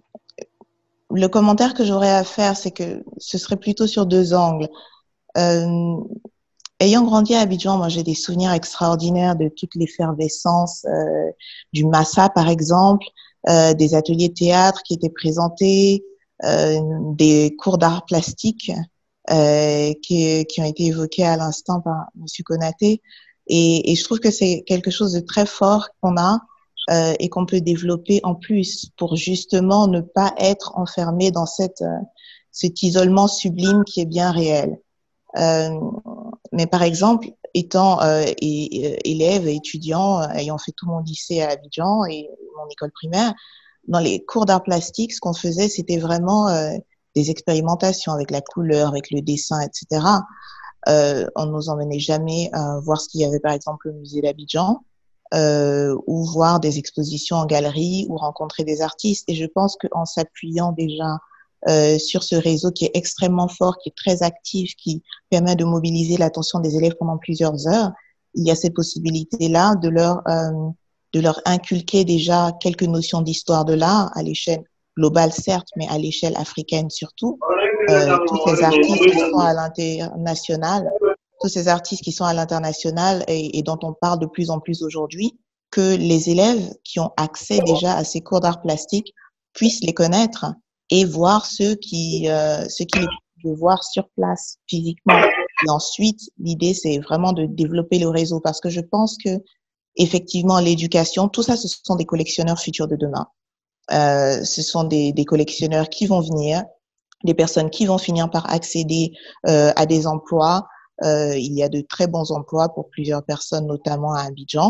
le commentaire que j'aurais à faire, c'est que ce serait plutôt sur deux angles. Euh, ayant grandi à Abidjan, moi j'ai des souvenirs extraordinaires de toute l'effervescence euh, du Massa, par exemple, euh, des ateliers de théâtre qui étaient présentés, Euh, des cours d'art plastique euh, qui, qui ont été évoqués à l'instant par Monsieur Konaté. Et, et je trouve que c'est quelque chose de très fort qu'on a euh, et qu'on peut développer en plus pour justement ne pas être enfermé dans cette, euh, cet isolement sublime qui est bien réel. Euh, mais par exemple, étant euh, et, élève et étudiant, ayant fait tout mon lycée à Abidjan et mon école primaire, dans les cours d'art plastique, ce qu'on faisait, c'était vraiment euh, des expérimentations avec la couleur, avec le dessin, et cetera. Euh, on ne nous emmenait jamais euh, voir ce qu'il y avait, par exemple, au musée d'Abidjan, euh, ou voir des expositions en galerie, ou rencontrer des artistes. Et je pense qu'en s'appuyant déjà euh, sur ce réseau qui est extrêmement fort, qui est très actif, qui permet de mobiliser l'attention des élèves pendant plusieurs heures, il y a cette possibilité-là de leur euh, de leur inculquer déjà quelques notions d'histoire de l'art à l'échelle globale, certes, mais à l'échelle africaine surtout. Euh, tous ces artistes qui sont à l'international, tous ces artistes qui sont à l'international et, et dont on parle de plus en plus aujourd'hui, que les élèves qui ont accès déjà à ces cours d'art plastique puissent les connaître et voir ceux qui, euh, ceux qui les peuvent voir sur place, physiquement. Et ensuite, l'idée, c'est vraiment de développer le réseau parce que je pense que effectivement, l'éducation, tout ça, ce sont des collectionneurs futurs de demain. Euh, ce sont des, des collectionneurs qui vont venir, des personnes qui vont finir par accéder euh, à des emplois. Euh, il y a de très bons emplois pour plusieurs personnes, notamment à Abidjan.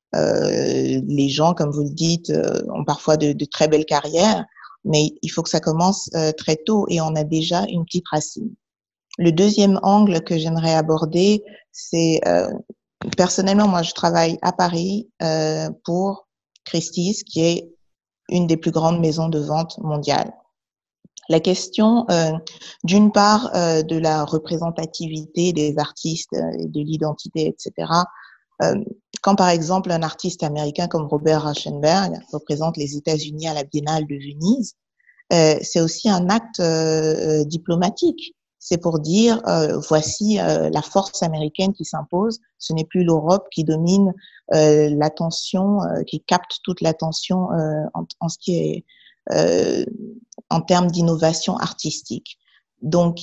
Euh, les gens, comme vous le dites, euh, ont parfois de, de très belles carrières, mais il faut que ça commence euh, très tôt et on a déjà une petite racine. Le deuxième angle que j'aimerais aborder, c'est euh, personnellement, moi, je travaille à Paris euh, pour Christie's, qui est une des plus grandes maisons de vente mondiales. La question, euh, d'une part, euh, de la représentativité des artistes, euh, de l'identité, et cetera. Euh, quand, par exemple, un artiste américain comme Robert Rauschenberg représente les États-Unis à la Biennale de Venise, euh, c'est aussi un acte euh, diplomatique. C'est pour dire, euh, voici euh, la force américaine qui s'impose. Ce n'est plus l'Europe qui domine euh, l'attention, euh, qui capte toute l'attention euh, en, en ce qui est euh, en termes d'innovation artistique. Donc,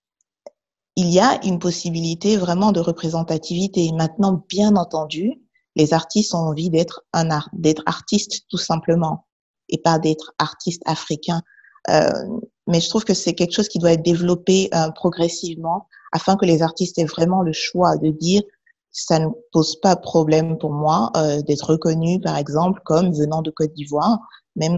il y a une possibilité vraiment de représentativité. Et maintenant, bien entendu, les artistes ont envie d'être un art, d'être artistes tout simplement, et pas d'être artistes africains. Euh, mais je trouve que c'est quelque chose qui doit être développé euh, progressivement afin que les artistes aient vraiment le choix de dire ça ne pose pas problème pour moi euh, d'être reconnu par exemple comme venant de Côte d'Ivoire, même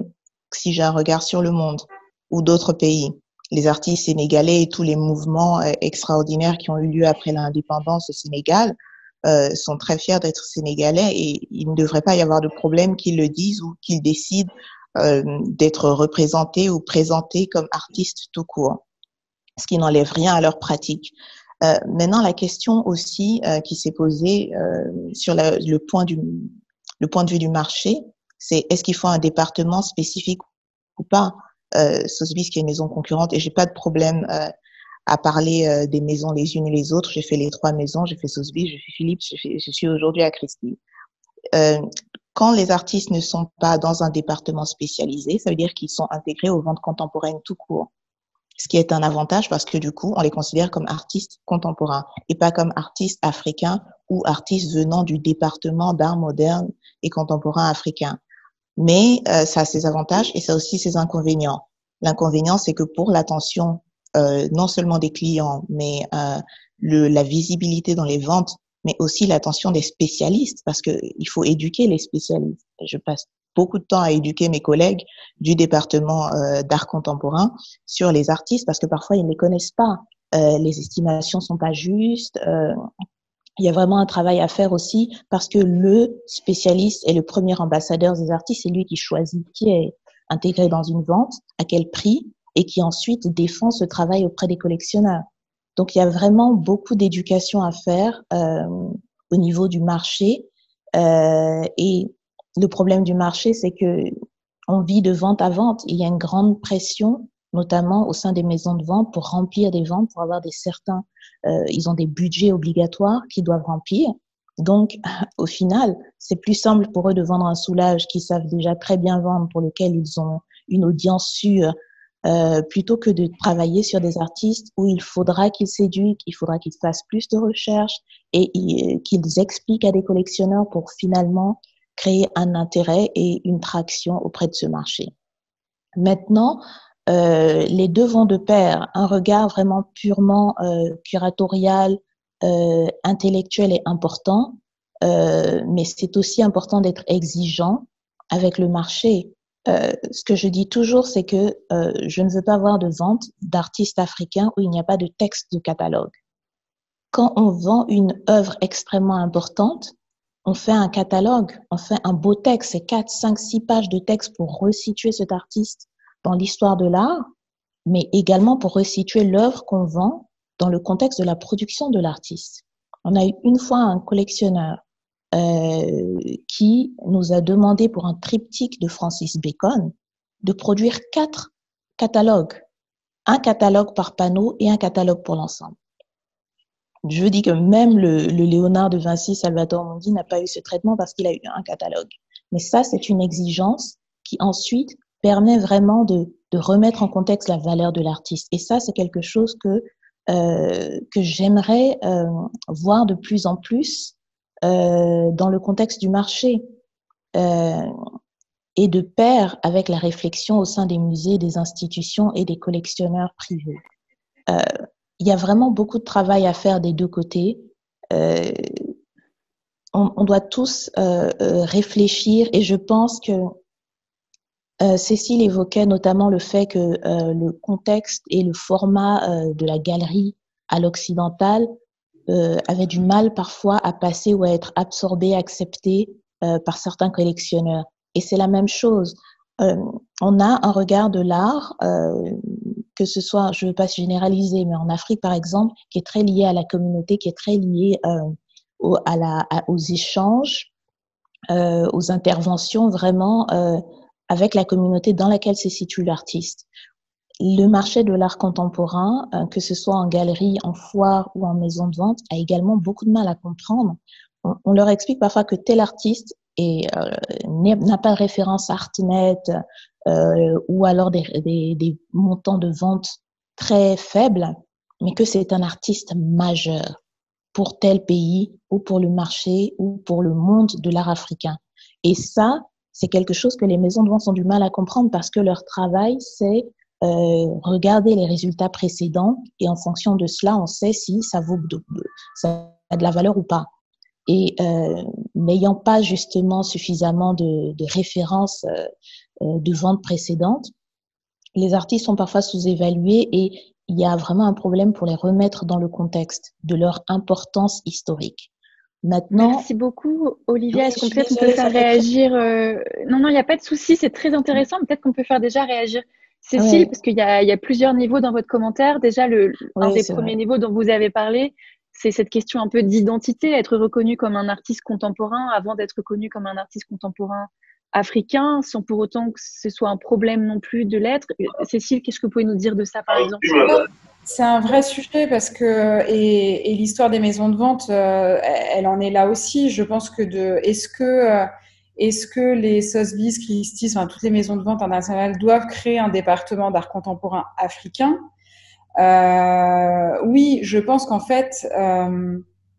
si j'ai un regard sur le monde ou d'autres pays. Les artistes sénégalais et tous les mouvements euh, extraordinaires qui ont eu lieu après l'indépendance au Sénégal euh, sont très fiers d'être sénégalais et il ne devrait pas y avoir de problème qu'ils le disent ou qu'ils décident euh, d'être représentés ou présentés comme artistes tout court, ce qui n'enlève rien à leur pratique. Euh, maintenant, la question aussi euh, qui s'est posée euh, sur la, le point du le point de vue du marché, c'est est-ce qu'il faut un département spécifique ou pas. Euh, Sotheby's qui est une maison concurrente et j'ai pas de problème euh, à parler euh, des maisons les unes et les autres. J'ai fait les trois maisons, j'ai fait Sotheby's, j'ai fait Philips, j'ai fait, je suis aujourd'hui à Christie. Euh, quand les artistes ne sont pas dans un département spécialisé, ça veut dire qu'ils sont intégrés aux ventes contemporaines tout court. Ce qui est un avantage parce que du coup, on les considère comme artistes contemporains et pas comme artistes africains ou artistes venant du département d'art moderne et contemporain africain. Mais euh, ça a ses avantages et ça a aussi ses inconvénients. L'inconvénient, c'est que pour l'attention euh, non seulement des clients, mais euh, le, la visibilité dans les ventes, mais aussi l'attention des spécialistes, parce que il faut éduquer les spécialistes. Je passe beaucoup de temps à éduquer mes collègues du département euh, d'art contemporain sur les artistes, parce que parfois ils ne les connaissent pas. Euh, les estimations sont pas justes. Euh, Il y a vraiment un travail à faire aussi parce que le spécialiste est le premier ambassadeur des artistes, c'est lui qui choisit qui est intégré dans une vente, à quel prix, et qui ensuite défend ce travail auprès des collectionneurs. Donc, il y a vraiment beaucoup d'éducation à faire euh, au niveau du marché. Euh, et le problème du marché, c'est que on vit de vente à vente. Il y a une grande pression, notamment au sein des maisons de vente, pour remplir des ventes, pour avoir des certains, euh, ils ont des budgets obligatoires qu'ils doivent remplir. Donc, au final, c'est plus simple pour eux de vendre un soulage qu'ils savent déjà très bien vendre, pour lequel ils ont une audience sûre, euh, plutôt que de travailler sur des artistes où il faudra qu'ils s'éduquent, il faudra qu'ils fassent plus de recherches et qu'ils expliquent à des collectionneurs pour finalement créer un intérêt et une traction auprès de ce marché. Maintenant, Euh, les deux vont de pair, un regard vraiment purement euh, curatorial, euh, intellectuel est important, euh, mais c'est aussi important d'être exigeant avec le marché. Euh, ce que je dis toujours, c'est que euh, je ne veux pas voir de vente d'artistes africains où il n'y a pas de texte de catalogue. Quand on vend une œuvre extrêmement importante, on fait un catalogue, on fait un beau texte, c'est quatre, cinq, six pages de texte pour resituer cet artiste dans l'histoire de l'art, mais également pour resituer l'œuvre qu'on vend dans le contexte de la production de l'artiste. On a eu une fois un collectionneur euh, qui nous a demandé pour un triptyque de Francis Bacon de produire quatre catalogues, un catalogue par panneau et un catalogue pour l'ensemble. Je dis que même le, le Léonard de Vinci, Salvatore Mundi, n'a pas eu ce traitement parce qu'il a eu un catalogue. Mais ça, c'est une exigence qui ensuite permet vraiment de, de remettre en contexte la valeur de l'artiste. Et ça, c'est quelque chose que, euh, que j'aimerais euh, voir de plus en plus euh, dans le contexte du marché euh, et de pair avec la réflexion au sein des musées, des institutions et des collectionneurs privés. Euh, il y a vraiment beaucoup de travail à faire des deux côtés. Euh, on, on doit tous euh, euh, réfléchir et je pense que Euh, Cécile évoquait notamment le fait que euh, le contexte et le format euh, de la galerie à l'occidental euh, avait du mal parfois à passer ou à être absorbé, accepté euh, par certains collectionneurs. Et c'est la même chose. Euh, on a un regard de l'art, euh, que ce soit, je ne veux pas généraliser, mais en Afrique par exemple, qui est très lié à la communauté, qui est très lié euh, au, à la, à, aux échanges, euh, aux interventions vraiment euh, avec la communauté dans laquelle se situe l'artiste. Le marché de l'art contemporain, euh, que ce soit en galerie, en foire ou en maison de vente, a également beaucoup de mal à comprendre. On, on leur explique parfois que tel artiste est, euh, n'a pas de référence Artnet euh, ou alors des, des, des montants de vente très faibles, mais que c'est un artiste majeur pour tel pays ou pour le marché ou pour le monde de l'art africain. Et ça, c'est quelque chose que les maisons de vente ont du mal à comprendre parce que leur travail, c'est euh, regarder les résultats précédents et en fonction de cela, on sait si ça vaut de, ça a de la valeur ou pas. Et euh, n'ayant pas justement suffisamment de, de références euh, euh, de ventes précédentes. Les artistes sont parfois sous-évalués et il y a vraiment un problème pour les remettre dans le contexte de leur importance historique. Maintenant, merci beaucoup, Olivia. Est-ce qu'on peut-être on peut faire réagir euh... Non, non, il n'y a pas de souci. C'est très intéressant. Peut-être qu'on peut faire déjà réagir Cécile, ouais. parce qu'il y a, il y a plusieurs niveaux dans votre commentaire. Déjà, le, ouais, un des premiers vrai. niveaux dont vous avez parlé, c'est cette question un peu d'identité, être reconnu comme un artiste contemporain avant d'être reconnu comme un artiste contemporain africain, sans pour autant que ce soit un problème non plus de l'être. Cécile, qu'est-ce que vous pouvez nous dire de ça, par exemple? C'est un vrai sujet parce que, et, et l'histoire des maisons de vente, euh, elle en est là aussi. Je pense que de, est-ce que, euh, est-ce que les Sotheby's, Christie's, enfin, toutes les maisons de vente internationales doivent créer un département d'art contemporain africain? Euh, oui, je pense qu'en fait, euh,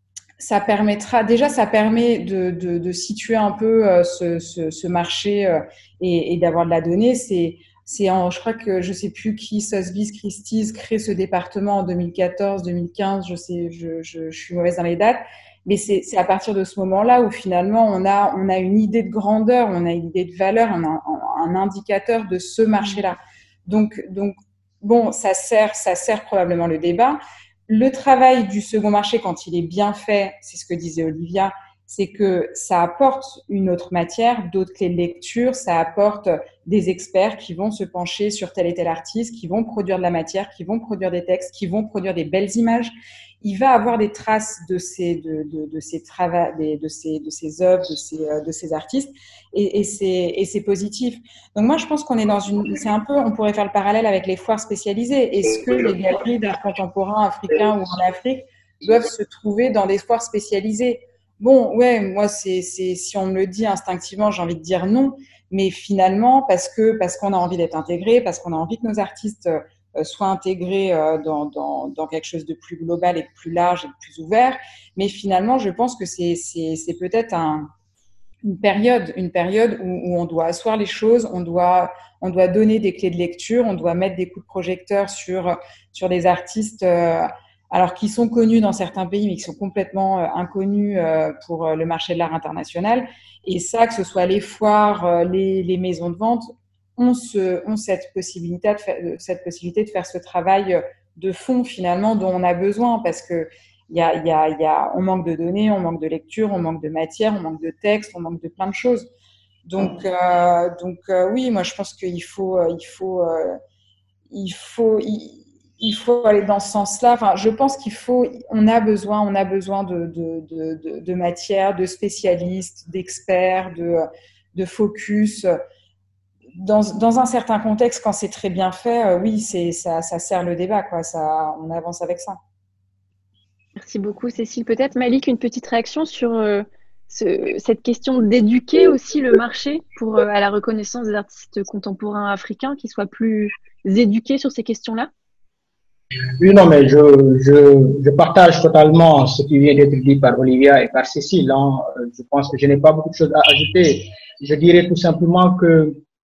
ça permettra, déjà, ça permet de, de, de situer un peu euh, ce, ce, ce marché euh, et, et d'avoir de la donnée. C'est, c'est en, je crois que je sais plus qui, Sotheby's, Christie's, crée ce département en deux mille quatorze, deux mille quinze, je sais, je, je, je suis mauvaise dans les dates, mais c'est, c'est à partir de ce moment-là où finalement on a, on a une idée de grandeur, on a une idée de valeur, on a un, un indicateur de ce marché-là. Donc, donc, bon, ça sert, ça sert probablement le débat. Le travail du second marché, quand il est bien fait, c'est ce que disait Olivia, c'est que ça apporte une autre matière, d'autres clés de lecture, ça apporte des experts qui vont se pencher sur tel et tel artiste, qui vont produire de la matière, qui vont produire des textes, qui vont produire des belles images. Il va avoir des traces de ces, de, de, de ces travaux, de ces, de ces œuvres, de ces, de ces artistes, et, et c'est, et c'est positif. Donc moi, je pense qu'on est dans une, c'est un peu, on pourrait faire le parallèle avec les foires spécialisées. Est-ce que les galeries d'art contemporain africain ou en Afrique doivent se trouver dans des foires spécialisées? Bon, ouais, moi, c'est, c'est, si on me le dit instinctivement, j'ai envie de dire non, mais finalement, parce que, parce qu'on a envie d'être intégré, parce qu'on a envie que nos artistes euh, soient intégrés euh, dans, dans, dans quelque chose de plus global et de plus large et de plus ouvert. Mais finalement, je pense que c'est, c'est, c'est peut-être un, une période, une période où, où on doit asseoir les choses, on doit, on doit donner des clés de lecture, on doit mettre des coups de projecteur sur, sur des artistes, euh, alors qui sont connus dans certains pays, mais qui sont complètement euh, inconnus euh, pour euh, le marché de l'art international. Et ça, que ce soit les foires, euh, les, les maisons de vente, ont, ce, ont cette, possibilité de faire, cette possibilité de faire ce travail de fond, finalement, dont on a besoin, parce que il y a, il y a, il y a, on manque de données, on manque de lecture, on manque de matière, on manque de texte, on manque de plein de choses. Donc, euh, donc euh, oui, moi, je pense qu'il faut, euh, il faut, euh, il faut, il, il faut aller dans ce sens-là. Enfin, je pense qu'il faut, on a besoin, on a besoin de, de, de, de, de matière, de spécialistes, d'experts, de, de focus. Dans, dans un certain contexte, quand c'est très bien fait, euh, oui, c'est, ça, ça sert le débat, quoi. Ça, on avance avec ça. Merci beaucoup, Cécile. Peut-être, Malik, une petite réaction sur euh, ce, cette question d'éduquer aussi le marché pour, euh, à la reconnaissance des artistes contemporains africains, qu'ils soient plus éduqués sur ces questions-là? Oui, non, mais je, je, je partage totalement ce qui vient d'être dit par Olivia et par Cécile. Hein. Je pense que je n'ai pas beaucoup de choses à ajouter. Je dirais tout simplement que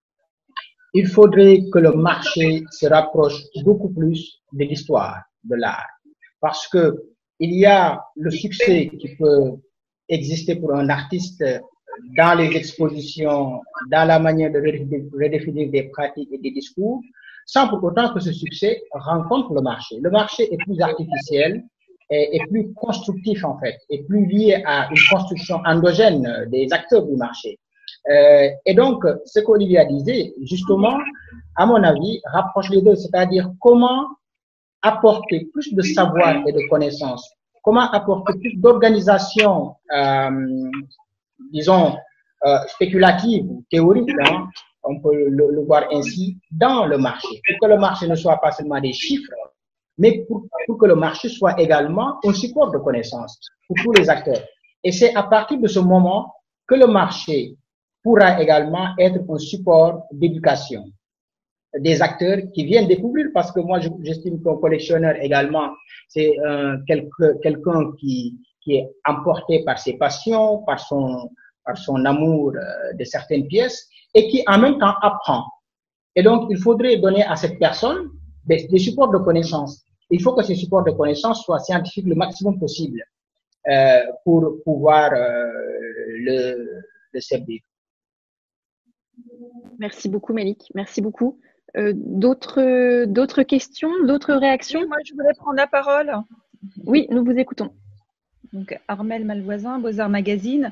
il faudrait que le marché se rapproche beaucoup plus de l'histoire de l'art. Parce que il y a le succès qui peut exister pour un artiste dans les expositions, dans la manière de redéfinir des pratiques et des discours, sans pour autant que ce succès rencontre le marché. Le marché est plus artificiel et, et plus constructif en fait, et plus lié à une construction endogène des acteurs du marché. Euh, et donc, ce qu'Olivia disait, justement, à mon avis, rapproche les deux, c'est-à-dire comment apporter plus de savoir et de connaissances, comment apporter plus d'organisation, euh, disons, euh, spéculative ou théorique, hein, on peut le, le voir ainsi, dans le marché, pour que le marché ne soit pas seulement des chiffres, mais pour, pour que le marché soit également un support de connaissances pour tous les acteurs. Et c'est à partir de ce moment que le marché pourra également être un support d'éducation des acteurs qui viennent découvrir, parce que moi, j'estime qu'un collectionneur également, c'est euh, quelqu'un quelqu'un qui, qui est emporté par ses passions, par son, par son amour euh, de certaines pièces, et qui en même temps apprend. Et donc, il faudrait donner à cette personne des, des supports de connaissances. Il faut que ces supports de connaissances soient scientifiques le maximum possible euh, pour pouvoir euh, le, le servir. Merci beaucoup, Malik. Merci beaucoup. Euh, d'autres, d'autres questions, d'autres réactions? Oui, moi, je voulais prendre la parole. Oui, nous vous écoutons. Donc, Armelle Malvoisin, Beaux-Arts Magazine.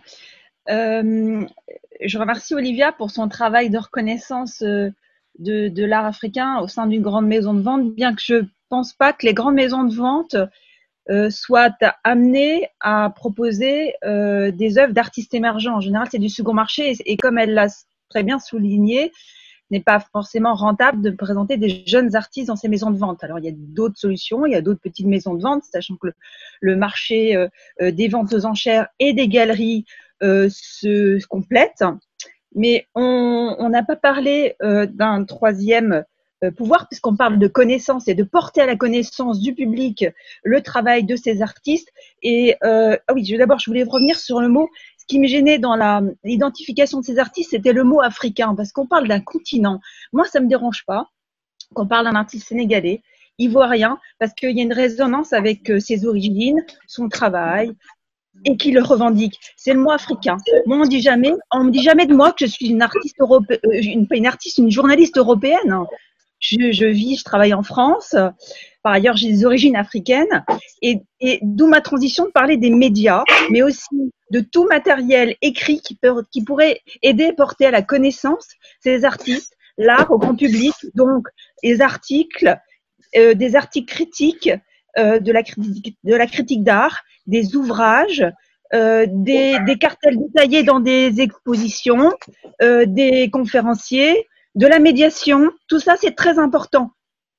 Euh, je remercie Olivia pour son travail de reconnaissance de, de l'art africain au sein d'une grande maison de vente, bien que je ne pense pas que les grandes maisons de vente euh, soient amenées à proposer euh, des œuvres d'artistes émergents. En général, c'est du second marché et, et comme elle l'a très bien souligné, n'est pas forcément rentable de présenter des jeunes artistes dans ces maisons de vente. Alors, il y a d'autres solutions, il y a d'autres petites maisons de vente, sachant que le, le marché euh, des ventes aux enchères et des galeries euh, se complète. Mais on n'a pas parlé euh, d'un troisième euh, pouvoir, puisqu'on parle de connaissance et de porter à la connaissance du public le travail de ces artistes. Et euh, ah oui, d'abord, je voulais revenir sur le mot. Ce qui me gênait dans l'identification de ces artistes, c'était le mot africain, parce qu'on parle d'un continent. Moi, ça me dérange pas qu'on parle d'un artiste sénégalais, ivoirien, parce qu'il y a une résonance avec ses origines, son travail, et qui le revendique. C'est le mot africain. Moi, on dit jamais, on me dit jamais de moi que je suis une artiste européenne, une, pas une artiste, une journaliste européenne. Je, je vis, je travaille en France. Par ailleurs, j'ai des origines africaines. Et, et d'où ma transition de parler des médias, mais aussi de tout matériel écrit qui, peut, qui pourrait aider à porter à la connaissance ces artistes, l'art au grand public, donc les articles, euh, des articles critiques, euh, de la critique, de la critique d'art, des ouvrages, euh, des, des cartels détaillés dans des expositions, euh, des conférenciers, de la médiation. Tout ça, c'est très important.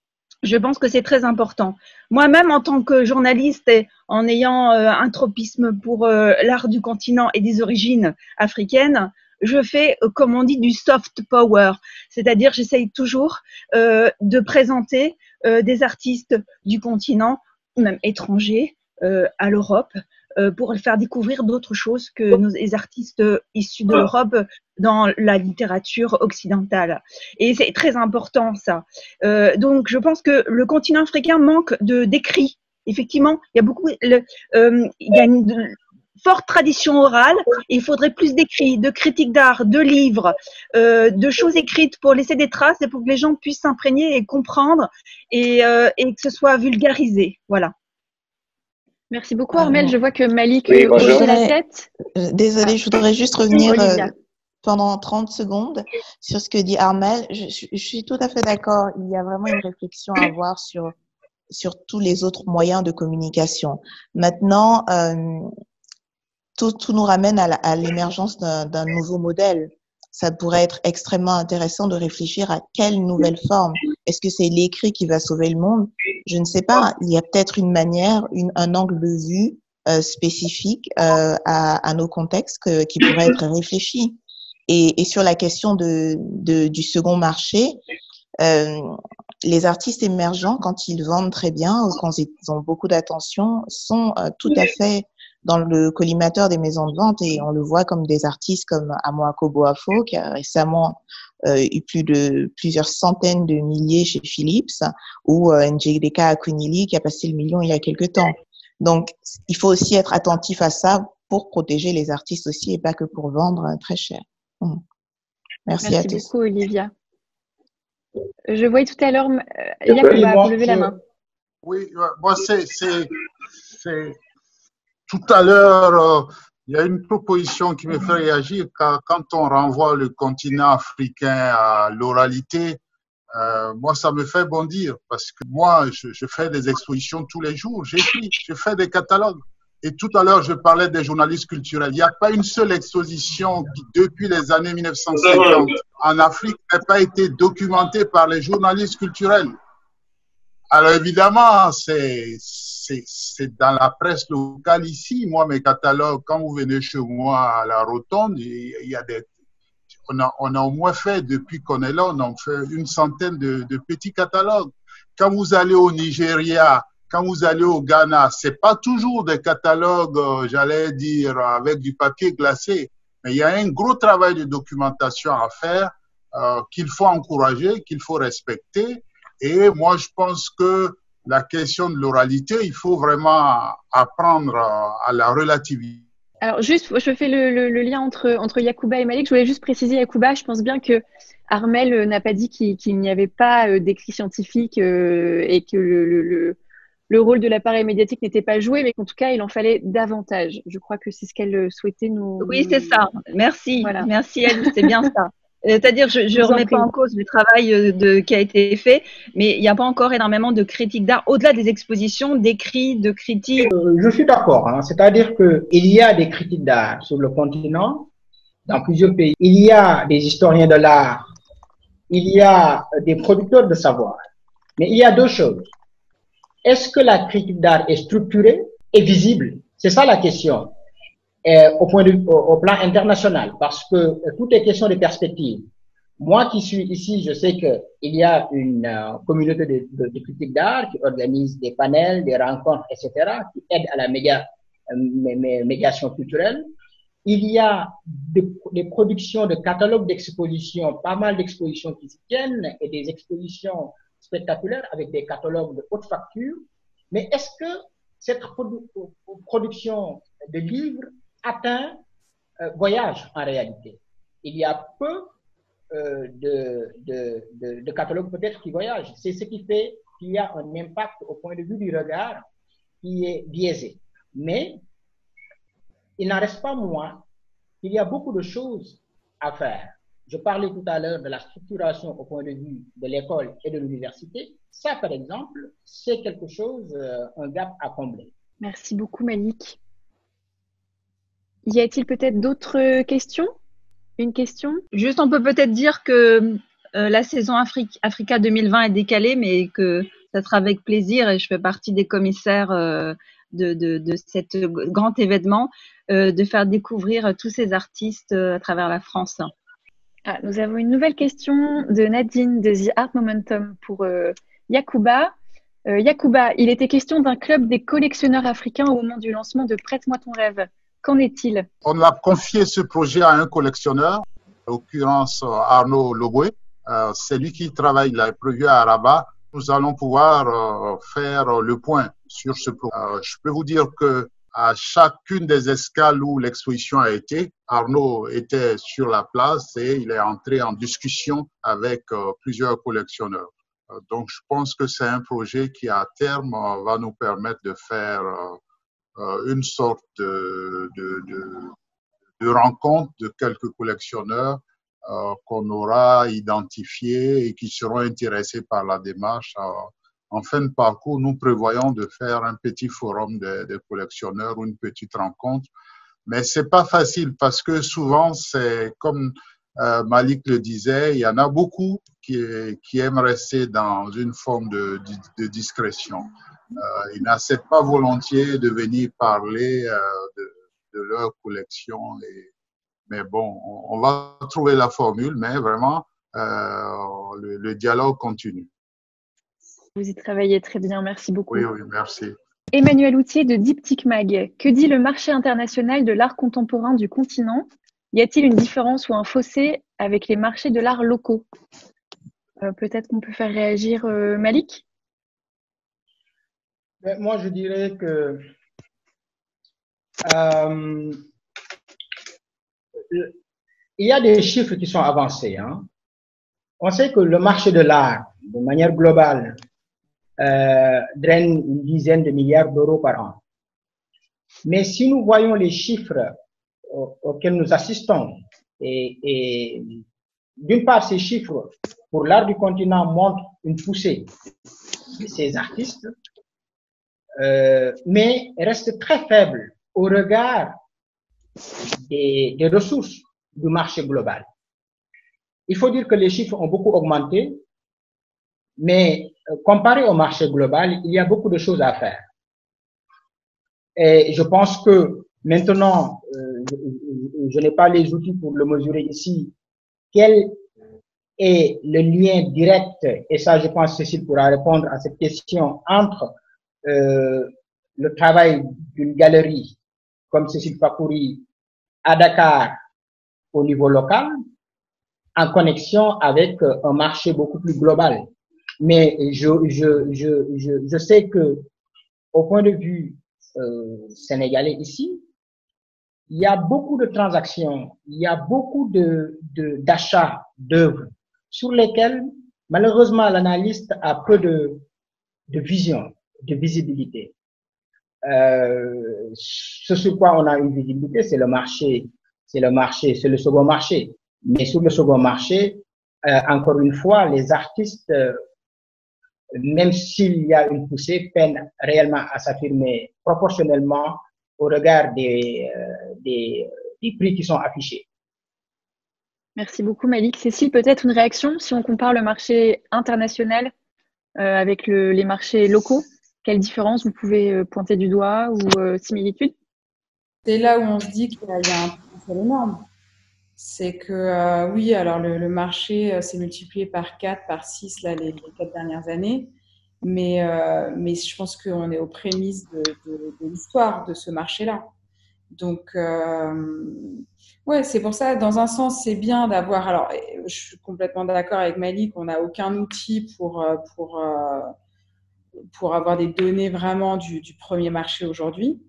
Je pense que c'est très important. Moi-même, en tant que journaliste et en ayant euh, un tropisme pour euh, l'art du continent et des origines africaines, je fais, euh, comme on dit, du soft power. C'est-à-dire, j'essaye toujours euh, de présenter euh, des artistes du continent, même étrangers, euh, à l'Europe, euh, pour faire découvrir d'autres choses que nos les artistes issus de l'Europe dans la littérature occidentale. Et c'est très important, ça. Euh, donc, je pense que le continent africain manque de d'écrits. Effectivement, il y a beaucoup, le, euh, il y a une de, forte tradition orale. Et il faudrait plus d'écrits, de critiques d'art, de livres, euh, de choses écrites pour laisser des traces et pour que les gens puissent s'imprégner et comprendre et, euh, et que ce soit vulgarisé. Voilà. Merci beaucoup, Armelle. Je vois que Malik oui, hochait la tête. Désolée, je voudrais juste revenir euh, pendant trente secondes sur ce que dit Armelle. Je, je, je suis tout à fait d'accord. Il y a vraiment une réflexion à avoir sur, sur tous les autres moyens de communication. Maintenant, euh, tout, tout nous ramène à l'émergence d'un nouveau modèle. Ça pourrait être extrêmement intéressant de réfléchir à quelle nouvelle forme. Est-ce que c'est l'écrit qui va sauver le monde? Je ne sais pas. Il y a peut-être une manière, une, un angle de vue euh, spécifique euh, à, à nos contextes que, qui pourrait être réfléchi. Et, et sur la question de, de, du second marché, euh, les artistes émergents, quand ils vendent très bien ou quand ils ont beaucoup d'attention, sont euh, tout à fait dans le collimateur des maisons de vente et on le voit comme des artistes comme Amoako Boafo qui a récemment euh, eu plus de plusieurs centaines de milliers chez Philips ou euh, Njideka Akunili qui a passé le million il y a quelque temps. Donc, il faut aussi être attentif à ça pour protéger les artistes aussi et pas que pour vendre très cher. Mmh. Merci, Merci à tous. Merci beaucoup, Olivia. Je voyais tout à l'heure, euh, Yacouba, vous levez la main. Oui, moi, c'est tout à l'heure, euh, il y a une proposition qui me fait réagir quand, quand on renvoie le continent africain à l'oralité. Euh, moi, ça me fait bondir parce que moi, je, je fais des expositions tous les jours, j'écris, je fais des catalogues. Et tout à l'heure, je parlais des journalistes culturels. Il n'y a pas une seule exposition qui, depuis les années mille neuf cent cinquante en Afrique, n'a pas été documentée par les journalistes culturels. Alors évidemment, c'est dans la presse locale ici. Moi, mes catalogues, quand vous venez chez moi à la Rotonde, il y a des, on a, on a au moins fait, depuis qu'on est là, on a fait une centaine de, de petits catalogues. Quand vous allez au Nigeria, quand vous allez au Ghana, c'est pas toujours des catalogues, euh, j'allais dire, avec du papier glacé, mais il y a un gros travail de documentation à faire euh, qu'il faut encourager, qu'il faut respecter. Et moi, je pense que la question de l'oralité, il faut vraiment apprendre à la relativiser Alors juste, je fais le, le, le lien entre, entre Yacouba et Malik. Je voulais juste préciser, Yacouba, je pense bien que Armel euh, n'a pas dit qu'il qu'il n'y avait pas euh, d'écrit scientifique euh, et que le, le, le, le rôle de l'appareil médiatique n'était pas joué, mais qu'en tout cas, il en fallait davantage. Je crois que c'est ce qu'elle euh, souhaitait nous... Oui, c'est ça. Merci. Voilà. Merci, Alice. C'est bien ça. C'est-à-dire, je ne remets pas en cause le travail de, qui a été fait, mais il n'y a pas encore énormément de critiques d'art, au-delà des expositions, d'écrits, de critiques. Euh, je suis d'accord. Hein. C'est-à-dire qu'il y a des critiques d'art sur le continent, dans plusieurs pays. Il y a des historiens de l'art, il y a des producteurs de savoir. Mais il y a deux choses. Est-ce que la critique d'art est structurée et visible? C'est ça la question. Euh, au, point de, au, au plan international, parce que euh, tout est question de perspective. Moi qui suis ici, je sais qu'il y a une euh, communauté de, de, de critiques d'art qui organise des panels, des rencontres, et cetera, qui aide à la média, euh, mé, médiation culturelle. Il y a des, des productions de catalogues d'expositions, pas mal d'expositions qui s'y tiennent, et des expositions spectaculaires avec des catalogues de haute facture. Mais est-ce que cette produ production de livres atteint euh, voyage en réalité? Il y a peu euh, de, de, de, de catalogues peut-être qui voyagent. C'est ce qui fait qu'il y a un impact au point de vue du regard qui est biaisé. Mais il n'en reste pas moins qu'il y a beaucoup de choses à faire. Je parlais tout à l'heure de la structuration au point de vue de l'école et de l'université. Ça, par exemple, c'est quelque chose, euh, un gap à combler. Merci beaucoup, Malik. Y a-t-il peut-être d'autres questions? Une question? Juste, on peut peut-être dire que euh, la saison Afrique, Africa deux mille vingt est décalée, mais que ça sera avec plaisir, et je fais partie des commissaires euh, de, de, de cet grand événement, euh, de faire découvrir tous ces artistes euh, à travers la France. Ah, nous avons une nouvelle question de Nadine de The Art Momentum pour euh, Yacouba. Euh, Yacouba, il était question d'un club des collectionneurs africains au moment du lancement de Prête-moi ton rêve. Qu'en est-il? On a confié ce projet à un collectionneur, en l'occurrence Arnaud Loboué. Euh, c'est lui qui travaille, il a prévu à Rabat. Nous allons pouvoir euh, faire le point sur ce projet. Euh, je peux vous dire que à chacune des escales où l'exposition a été, Arnaud était sur la place et il est entré en discussion avec euh, plusieurs collectionneurs. Euh, donc, je pense que c'est un projet qui, à terme, euh, va nous permettre de faire euh, une sorte de, de, de, de rencontre de quelques collectionneurs euh, qu'on aura identifiés et qui seront intéressés par la démarche. Euh, En fin de parcours, nous prévoyons de faire un petit forum de, de collectionneurs ou une petite rencontre. Mais c'est pas facile parce que souvent, c'est comme euh, Malik le disait, il y en a beaucoup qui, qui aiment rester dans une forme de, de, de discrétion. Euh, ils n'acceptent pas volontiers de venir parler euh, de, de leur collection. Et, mais bon, on, on va trouver la formule, mais vraiment, euh, le, le dialogue continue. Vous y travaillez très bien, merci beaucoup. Oui, oui, merci. Emmanuel Outier de Diptyque Mag. Que dit le marché international de l'art contemporain du continent? Y a-t-il une différence ou un fossé avec les marchés de l'art locaux? euh, Peut-être qu'on peut faire réagir euh, Malik? Mais moi, je dirais que euh, il y a des chiffres qui sont avancés. Hein. On sait que le marché de l'art, de manière globale, Euh, draine une dizaine de milliards d'euros par an. Mais si nous voyons les chiffres au, auxquels nous assistons, et, et d'une part, ces chiffres pour l'art du continent montrent une poussée de ces artistes, euh, mais restent très faibles au regard des, des ressources du marché global. Il faut dire que les chiffres ont beaucoup augmenté, mais comparé au marché global, il y a beaucoup de choses à faire. Et je pense que maintenant, euh, je, je n'ai pas les outils pour le mesurer ici, quel est le lien direct, et ça je pense que Cécile pourra répondre à cette question, entre euh, le travail d'une galerie comme Cécile Fakouri à Dakar au niveau local, en connexion avec un marché beaucoup plus global. Mais je, je, je, je, je sais que, au point de vue euh, sénégalais ici, il y a beaucoup de transactions, il y a beaucoup de, de, d'achats d'œuvres sur lesquels, malheureusement, l'analyste a peu de, de vision, de visibilité. Euh, ce sur quoi on a une visibilité, c'est le marché, c'est le marché, c'est le second marché. Mais sur le second marché, euh, encore une fois, les artistes, euh, même s'il y a une poussée, peinent réellement à s'affirmer proportionnellement au regard des, euh, des, des prix qui sont affichés. Merci beaucoup Malik. Cécile, peut-être une réaction si on compare le marché international euh, avec le, les marchés locaux? Quelle différence vous pouvez euh, pointer du doigt ou euh, similitude? C'est là où on se dit qu'il y a un potentiel énorme. C'est que euh, oui, alors le, le marché euh, s'est multiplié par quatre, par six là, les, les quatre dernières années. Mais, euh, mais je pense qu'on est aux prémices de, de, de l'histoire de ce marché-là. Donc, euh, ouais, c'est pour ça, dans un sens, c'est bien d'avoir. Alors, je suis complètement d'accord avec Malik, on n'a aucun outil pour, pour, pour avoir des données vraiment du, du premier marché aujourd'hui.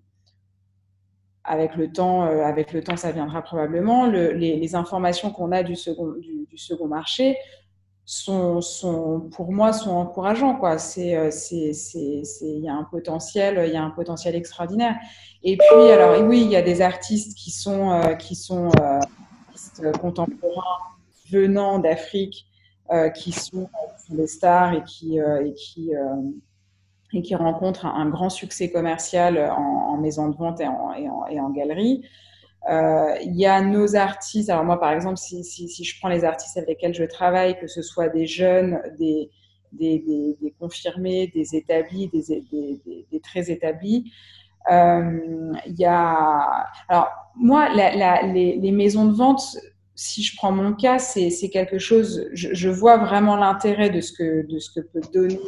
Avec le temps, euh, avec le temps, ça viendra probablement. Le, les, les informations qu'on a du second, du, du second marché sont, sont, pour moi, sont encourageants, quoi. C'est, c'est, c'est, c'est, il y a un potentiel, il y a un potentiel extraordinaire. Et puis, alors, oui, il y a des artistes qui sont, euh, qui sont euh, artistes contemporains venant d'Afrique, euh, qui, sont, qui sont des stars et qui, euh, et qui euh, et qui rencontrent un, un grand succès commercial en, en maison de vente et en, et en, et en galerie. Euh, il y a nos artistes. Alors moi, par exemple, si, si, si je prends les artistes avec lesquels je travaille, que ce soit des jeunes, des, des, des, des confirmés, des établis, des, des, des, des très établis, euh, il y a... Alors moi, la, la, les, les maisons de vente, si je prends mon cas, c'est, c'est quelque chose... Je, je vois vraiment l'intérêt de ce que, de ce que peut donner...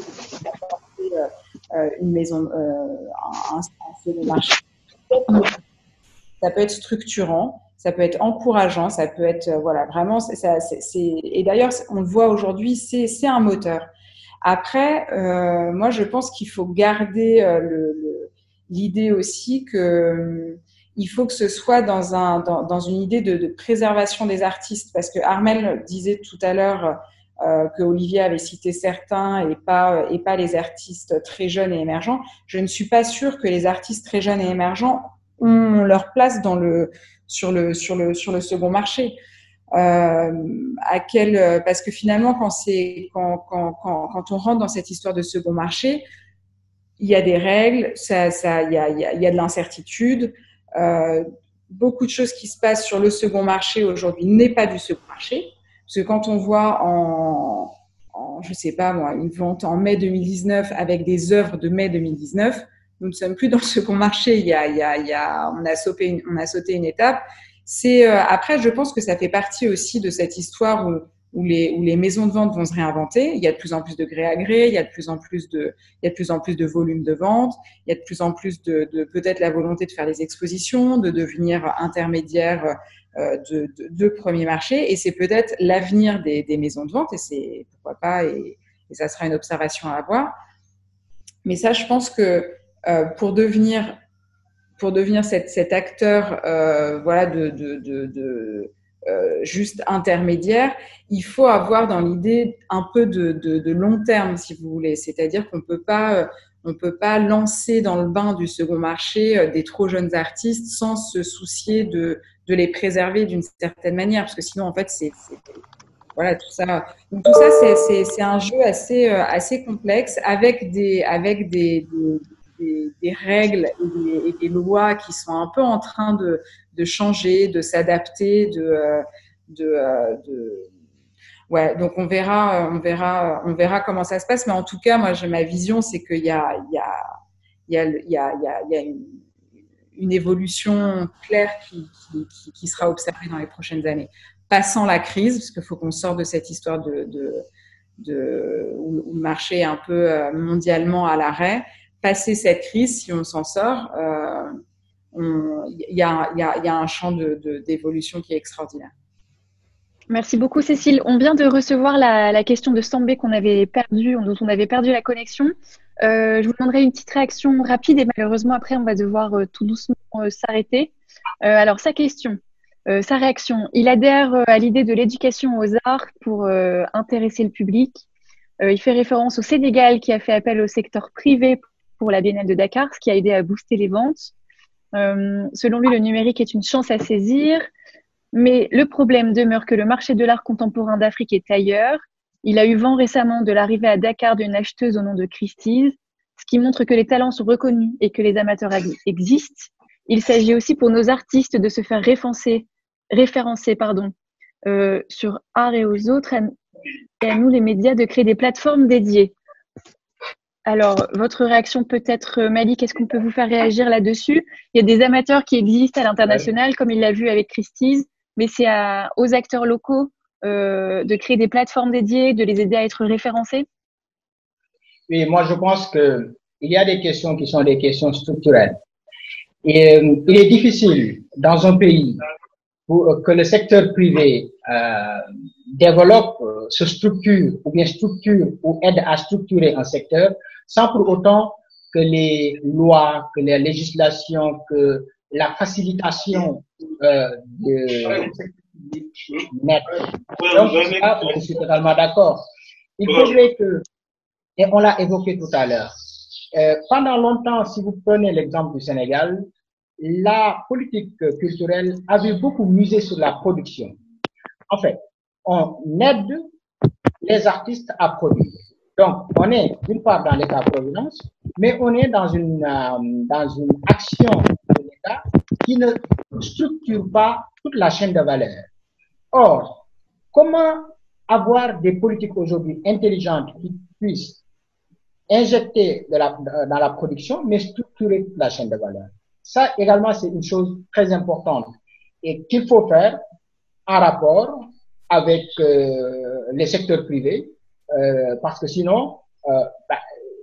Euh, une maison, euh, un, un second marché. Ça peut être structurant, ça peut être encourageant, ça peut être, euh, voilà, vraiment, c'est, c'est, c'est, et d'ailleurs, on le voit aujourd'hui, c'est, c'est un moteur. Après, euh, moi, je pense qu'il faut garder euh, le, le, l'idée aussi que euh, il faut que ce soit dans, un, dans, dans une idée de, de préservation des artistes, parce que Armelle disait tout à l'heure Euh, que Olivier avait cité certains et pas, et pas les artistes très jeunes et émergents. Je ne suis pas sûre que les artistes très jeunes et émergents ont leur place dans le, sur, le, sur, le, sur le second marché. Euh, à quel, parce que finalement, quand, c'est, quand, quand, quand, quand on rentre dans cette histoire de second marché, il y a des règles, ça, ça, il y a, il y a, il y a de l'incertitude. Euh, beaucoup de choses qui se passent sur le second marché aujourd'hui n'est pas du second marché. Parce que quand on voit en, en, je sais pas moi, une vente en mai deux mille dix-neuf avec des œuvres de mai deux mille dix-neuf, nous ne sommes plus dans le second marché. Il y a, il y a, il y a, on a sauté une, on a sauté une étape. C'est euh, après, je pense que ça fait partie aussi de cette histoire où, où les, où les maisons de vente vont se réinventer. Il y a de plus en plus de gré à gré, il y a de plus en plus de, il y a de plus en plus de volume de vente, il y a de plus en plus de, de peut-être la volonté de faire des expositions, de devenir intermédiaire Euh, de, de, de premier marché, et c'est peut-être l'avenir des, des maisons de vente, et c'est pourquoi pas, et, et ça sera une observation à avoir. Mais ça, je pense que euh, pour devenir pour devenir cette, cet acteur, euh, voilà, de, de, de, de euh, juste intermédiaire, il faut avoir dans l'idée un peu de, de, de long terme, si vous voulez. C'est-à-dire qu'on peut pas euh, on peut pas lancer dans le bain du second marché euh, des trop jeunes artistes sans se soucier de de les préserver d'une certaine manière, parce que sinon, en fait, c'est, c'est voilà, tout ça. Donc, tout ça, c'est, c'est, c'est un jeu assez, euh, assez complexe, avec des, avec des, des, des, des règles et des, et des lois qui sont un peu en train de, de changer, de s'adapter, de, de, de, ouais. Donc, on verra, on verra, on verra comment ça se passe. Mais en tout cas, moi, j'ai ma vision, c'est qu'il y a, il y a, il y a, il y a, il y a, il y a une une évolution claire qui, qui, qui, qui sera observée dans les prochaines années. Passant la crise, parce qu'il faut qu'on sorte de cette histoire de, de, de, où, où le marché est un peu mondialement à l'arrêt. Passer cette crise, si on s'en sort, il euh, y, a, y, a, y a un champ de, de, d'évolution qui est extraordinaire. Merci beaucoup Cécile. On vient de recevoir la, la question de Stambé qu'on avait perdue, dont on avait perdu la connexion. Euh, je vous demanderai une petite réaction rapide et malheureusement après on va devoir euh, tout doucement euh, s'arrêter. Euh, alors, sa question, euh, sa réaction. Il adhère euh, à l'idée de l'éducation aux arts pour euh, intéresser le public. Euh, il fait référence au Sénégal qui a fait appel au secteur privé pour la Biennale de Dakar, ce qui a aidé à booster les ventes. Euh, selon lui, le numérique est une chance à saisir, mais le problème demeure que le marché de l'art contemporain d'Afrique est ailleurs. Il a eu vent récemment de l'arrivée à Dakar d'une acheteuse au nom de Christie's, ce qui montre que les talents sont reconnus et que les amateurs existent. Il s'agit aussi pour nos artistes de se faire référencer, référencer pardon, euh, sur art et aux autres, et à nous les médias de créer des plateformes dédiées. Alors, votre réaction peut-être, Malik, est-ce qu'on peut vous faire réagir là-dessus? Il y a des amateurs qui existent à l'international, comme il l'a vu avec Christie's, mais c'est à, aux acteurs locaux euh, de créer des plateformes dédiées, de les aider à être référencés. Oui, moi je pense que il y a des questions qui sont des questions structurelles. Et euh, il est difficile dans un pays pour euh, que le secteur privé euh, développe, euh, se structure ou bien structure ou aide à structurer un secteur sans pour autant que les lois, que les législations, que la facilitation euh, de net. Donc là, je suis totalement d'accord. Il faudrait que, et on l'a évoqué tout à l'heure, euh, pendant longtemps, si vous prenez l'exemple du Sénégal, la politique culturelle avait beaucoup misé sur la production. En fait, on aide les artistes à produire. Donc, on est d'une part dans l'État-providence, mais on est dans une, euh, dans une action de l'État qui ne structure pas toute la chaîne de valeur. Or, comment avoir des politiques aujourd'hui intelligentes qui puissent injecter de la, dans la production, mais structurer toute la chaîne de valeur? Ça également, c'est une chose très importante et qu'il faut faire en rapport avec euh, les secteurs privés, euh, parce que sinon, euh, bah,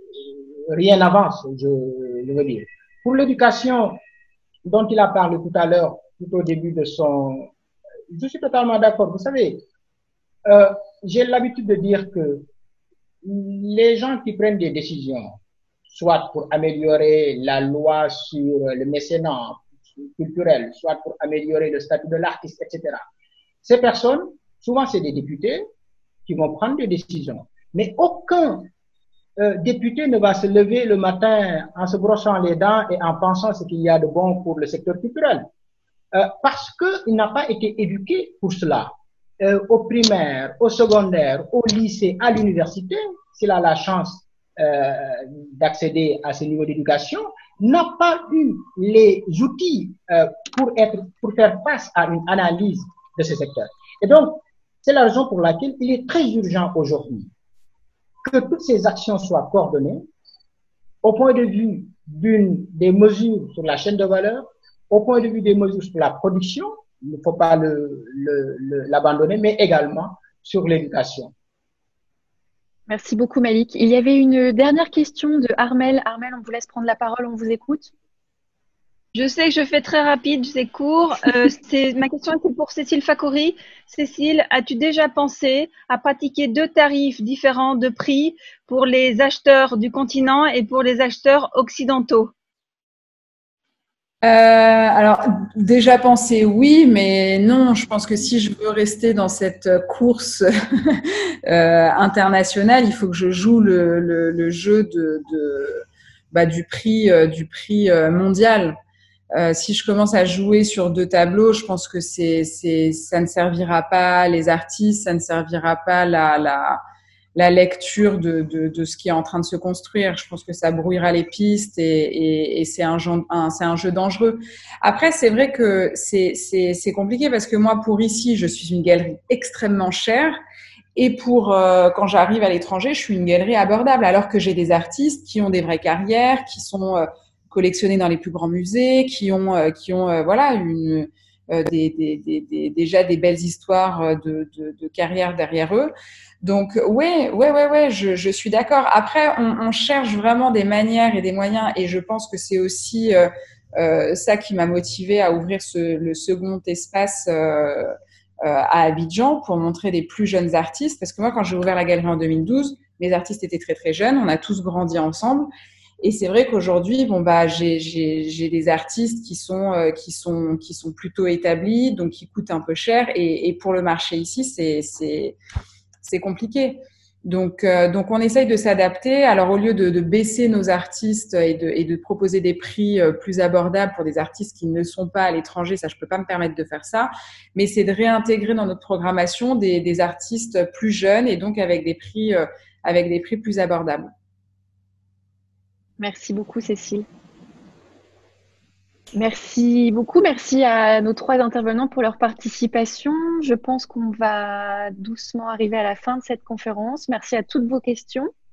rien n'avance, je, je veux dire. Pour l'éducation dont il a parlé tout à l'heure, tout au début de son... Je suis totalement d'accord. Vous savez, euh, j'ai l'habitude de dire que les gens qui prennent des décisions, soit pour améliorer la loi sur le mécénat culturel, soit pour améliorer le statut de l'artiste, et cetera. Ces personnes, souvent c'est des députés qui vont prendre des décisions. Mais aucun euh, député ne va se lever le matin en se brossant les dents et en pensant ce qu'il y a de bon pour le secteur culturel. Euh, parce qu'il n'a pas été éduqué pour cela. Euh, au primaire, au secondaire, au lycée, à l'université, s'il a la chance Euh, d'accéder à ce niveau d'éducation, n'a pas eu les outils euh, pour être, pour faire face à une analyse de ce secteur. Et donc, c'est la raison pour laquelle il est très urgent aujourd'hui que toutes ces actions soient coordonnées au point de vue d'une, des mesures sur la chaîne de valeur, au point de vue des mesures sur la production, il ne faut pas le, le, le, l'abandonner, mais également sur l'éducation. Merci beaucoup, Malik. Il y avait une dernière question de Armel. Armel, on vous laisse prendre la parole, on vous écoute. Je sais que je fais très rapide, c'est court. Euh, c'est, ma question était pour Cécile Fakouri. Cécile, as-tu déjà pensé à pratiquer deux tarifs différents de prix pour les acheteurs du continent et pour les acheteurs occidentaux? Euh, alors, déjà pensé, oui, mais non, je pense que si je veux rester dans cette course euh, internationale, il faut que je joue le, le, le jeu de, de, bah, du prix, euh, du prix euh, mondial. Euh, si je commence à jouer sur deux tableaux, je pense que c'est, c'est, ça ne servira pas les artistes, ça ne servira pas la, la, la lecture de, de, de ce qui est en train de se construire. Je pense que ça brouillera les pistes et, et, et c'est un jeu, un, c'est un jeu dangereux. Après, c'est vrai que c'est, c'est, c'est compliqué parce que moi, pour ici, je suis une galerie extrêmement chère. Et pour euh, quand j'arrive à l'étranger, je suis une galerie abordable, alors que j'ai des artistes qui ont des vraies carrières, qui sont euh, collectionnés dans les plus grands musées, qui ont, euh, qui ont euh, voilà, une, euh, des, des, des, des, déjà des belles histoires de, de, de carrière derrière eux. Donc, ouais, ouais, ouais, ouais, je, je suis d'accord. Après, on, on cherche vraiment des manières et des moyens, et je pense que c'est aussi euh, euh, ça qui m'a motivée à ouvrir ce, le second espace euh, euh, à Abidjan pour montrer des plus jeunes artistes. Parce que moi, quand j'ai ouvert la galerie en deux mille douze, mes artistes étaient très, très jeunes. On a tous grandi ensemble. Et c'est vrai qu'aujourd'hui, bon bah, j'ai j'ai j'ai des artistes qui sont euh, qui sont qui sont plutôt établis, donc qui coûtent un peu cher. Et, et pour le marché ici, c'est c'est c'est compliqué. Donc euh, donc on essaye de s'adapter. Alors au lieu de, de baisser nos artistes et de et de proposer des prix euh, plus abordables pour des artistes qui ne sont pas à l'étranger, ça je peux pas me permettre de faire ça. Mais c'est de réintégrer dans notre programmation des des artistes plus jeunes et donc avec des prix euh, avec des prix plus abordables. Merci beaucoup, Cécile. Merci beaucoup. Merci à nos trois intervenants pour leur participation. Je pense qu'on va doucement arriver à la fin de cette conférence. Merci à toutes vos questions.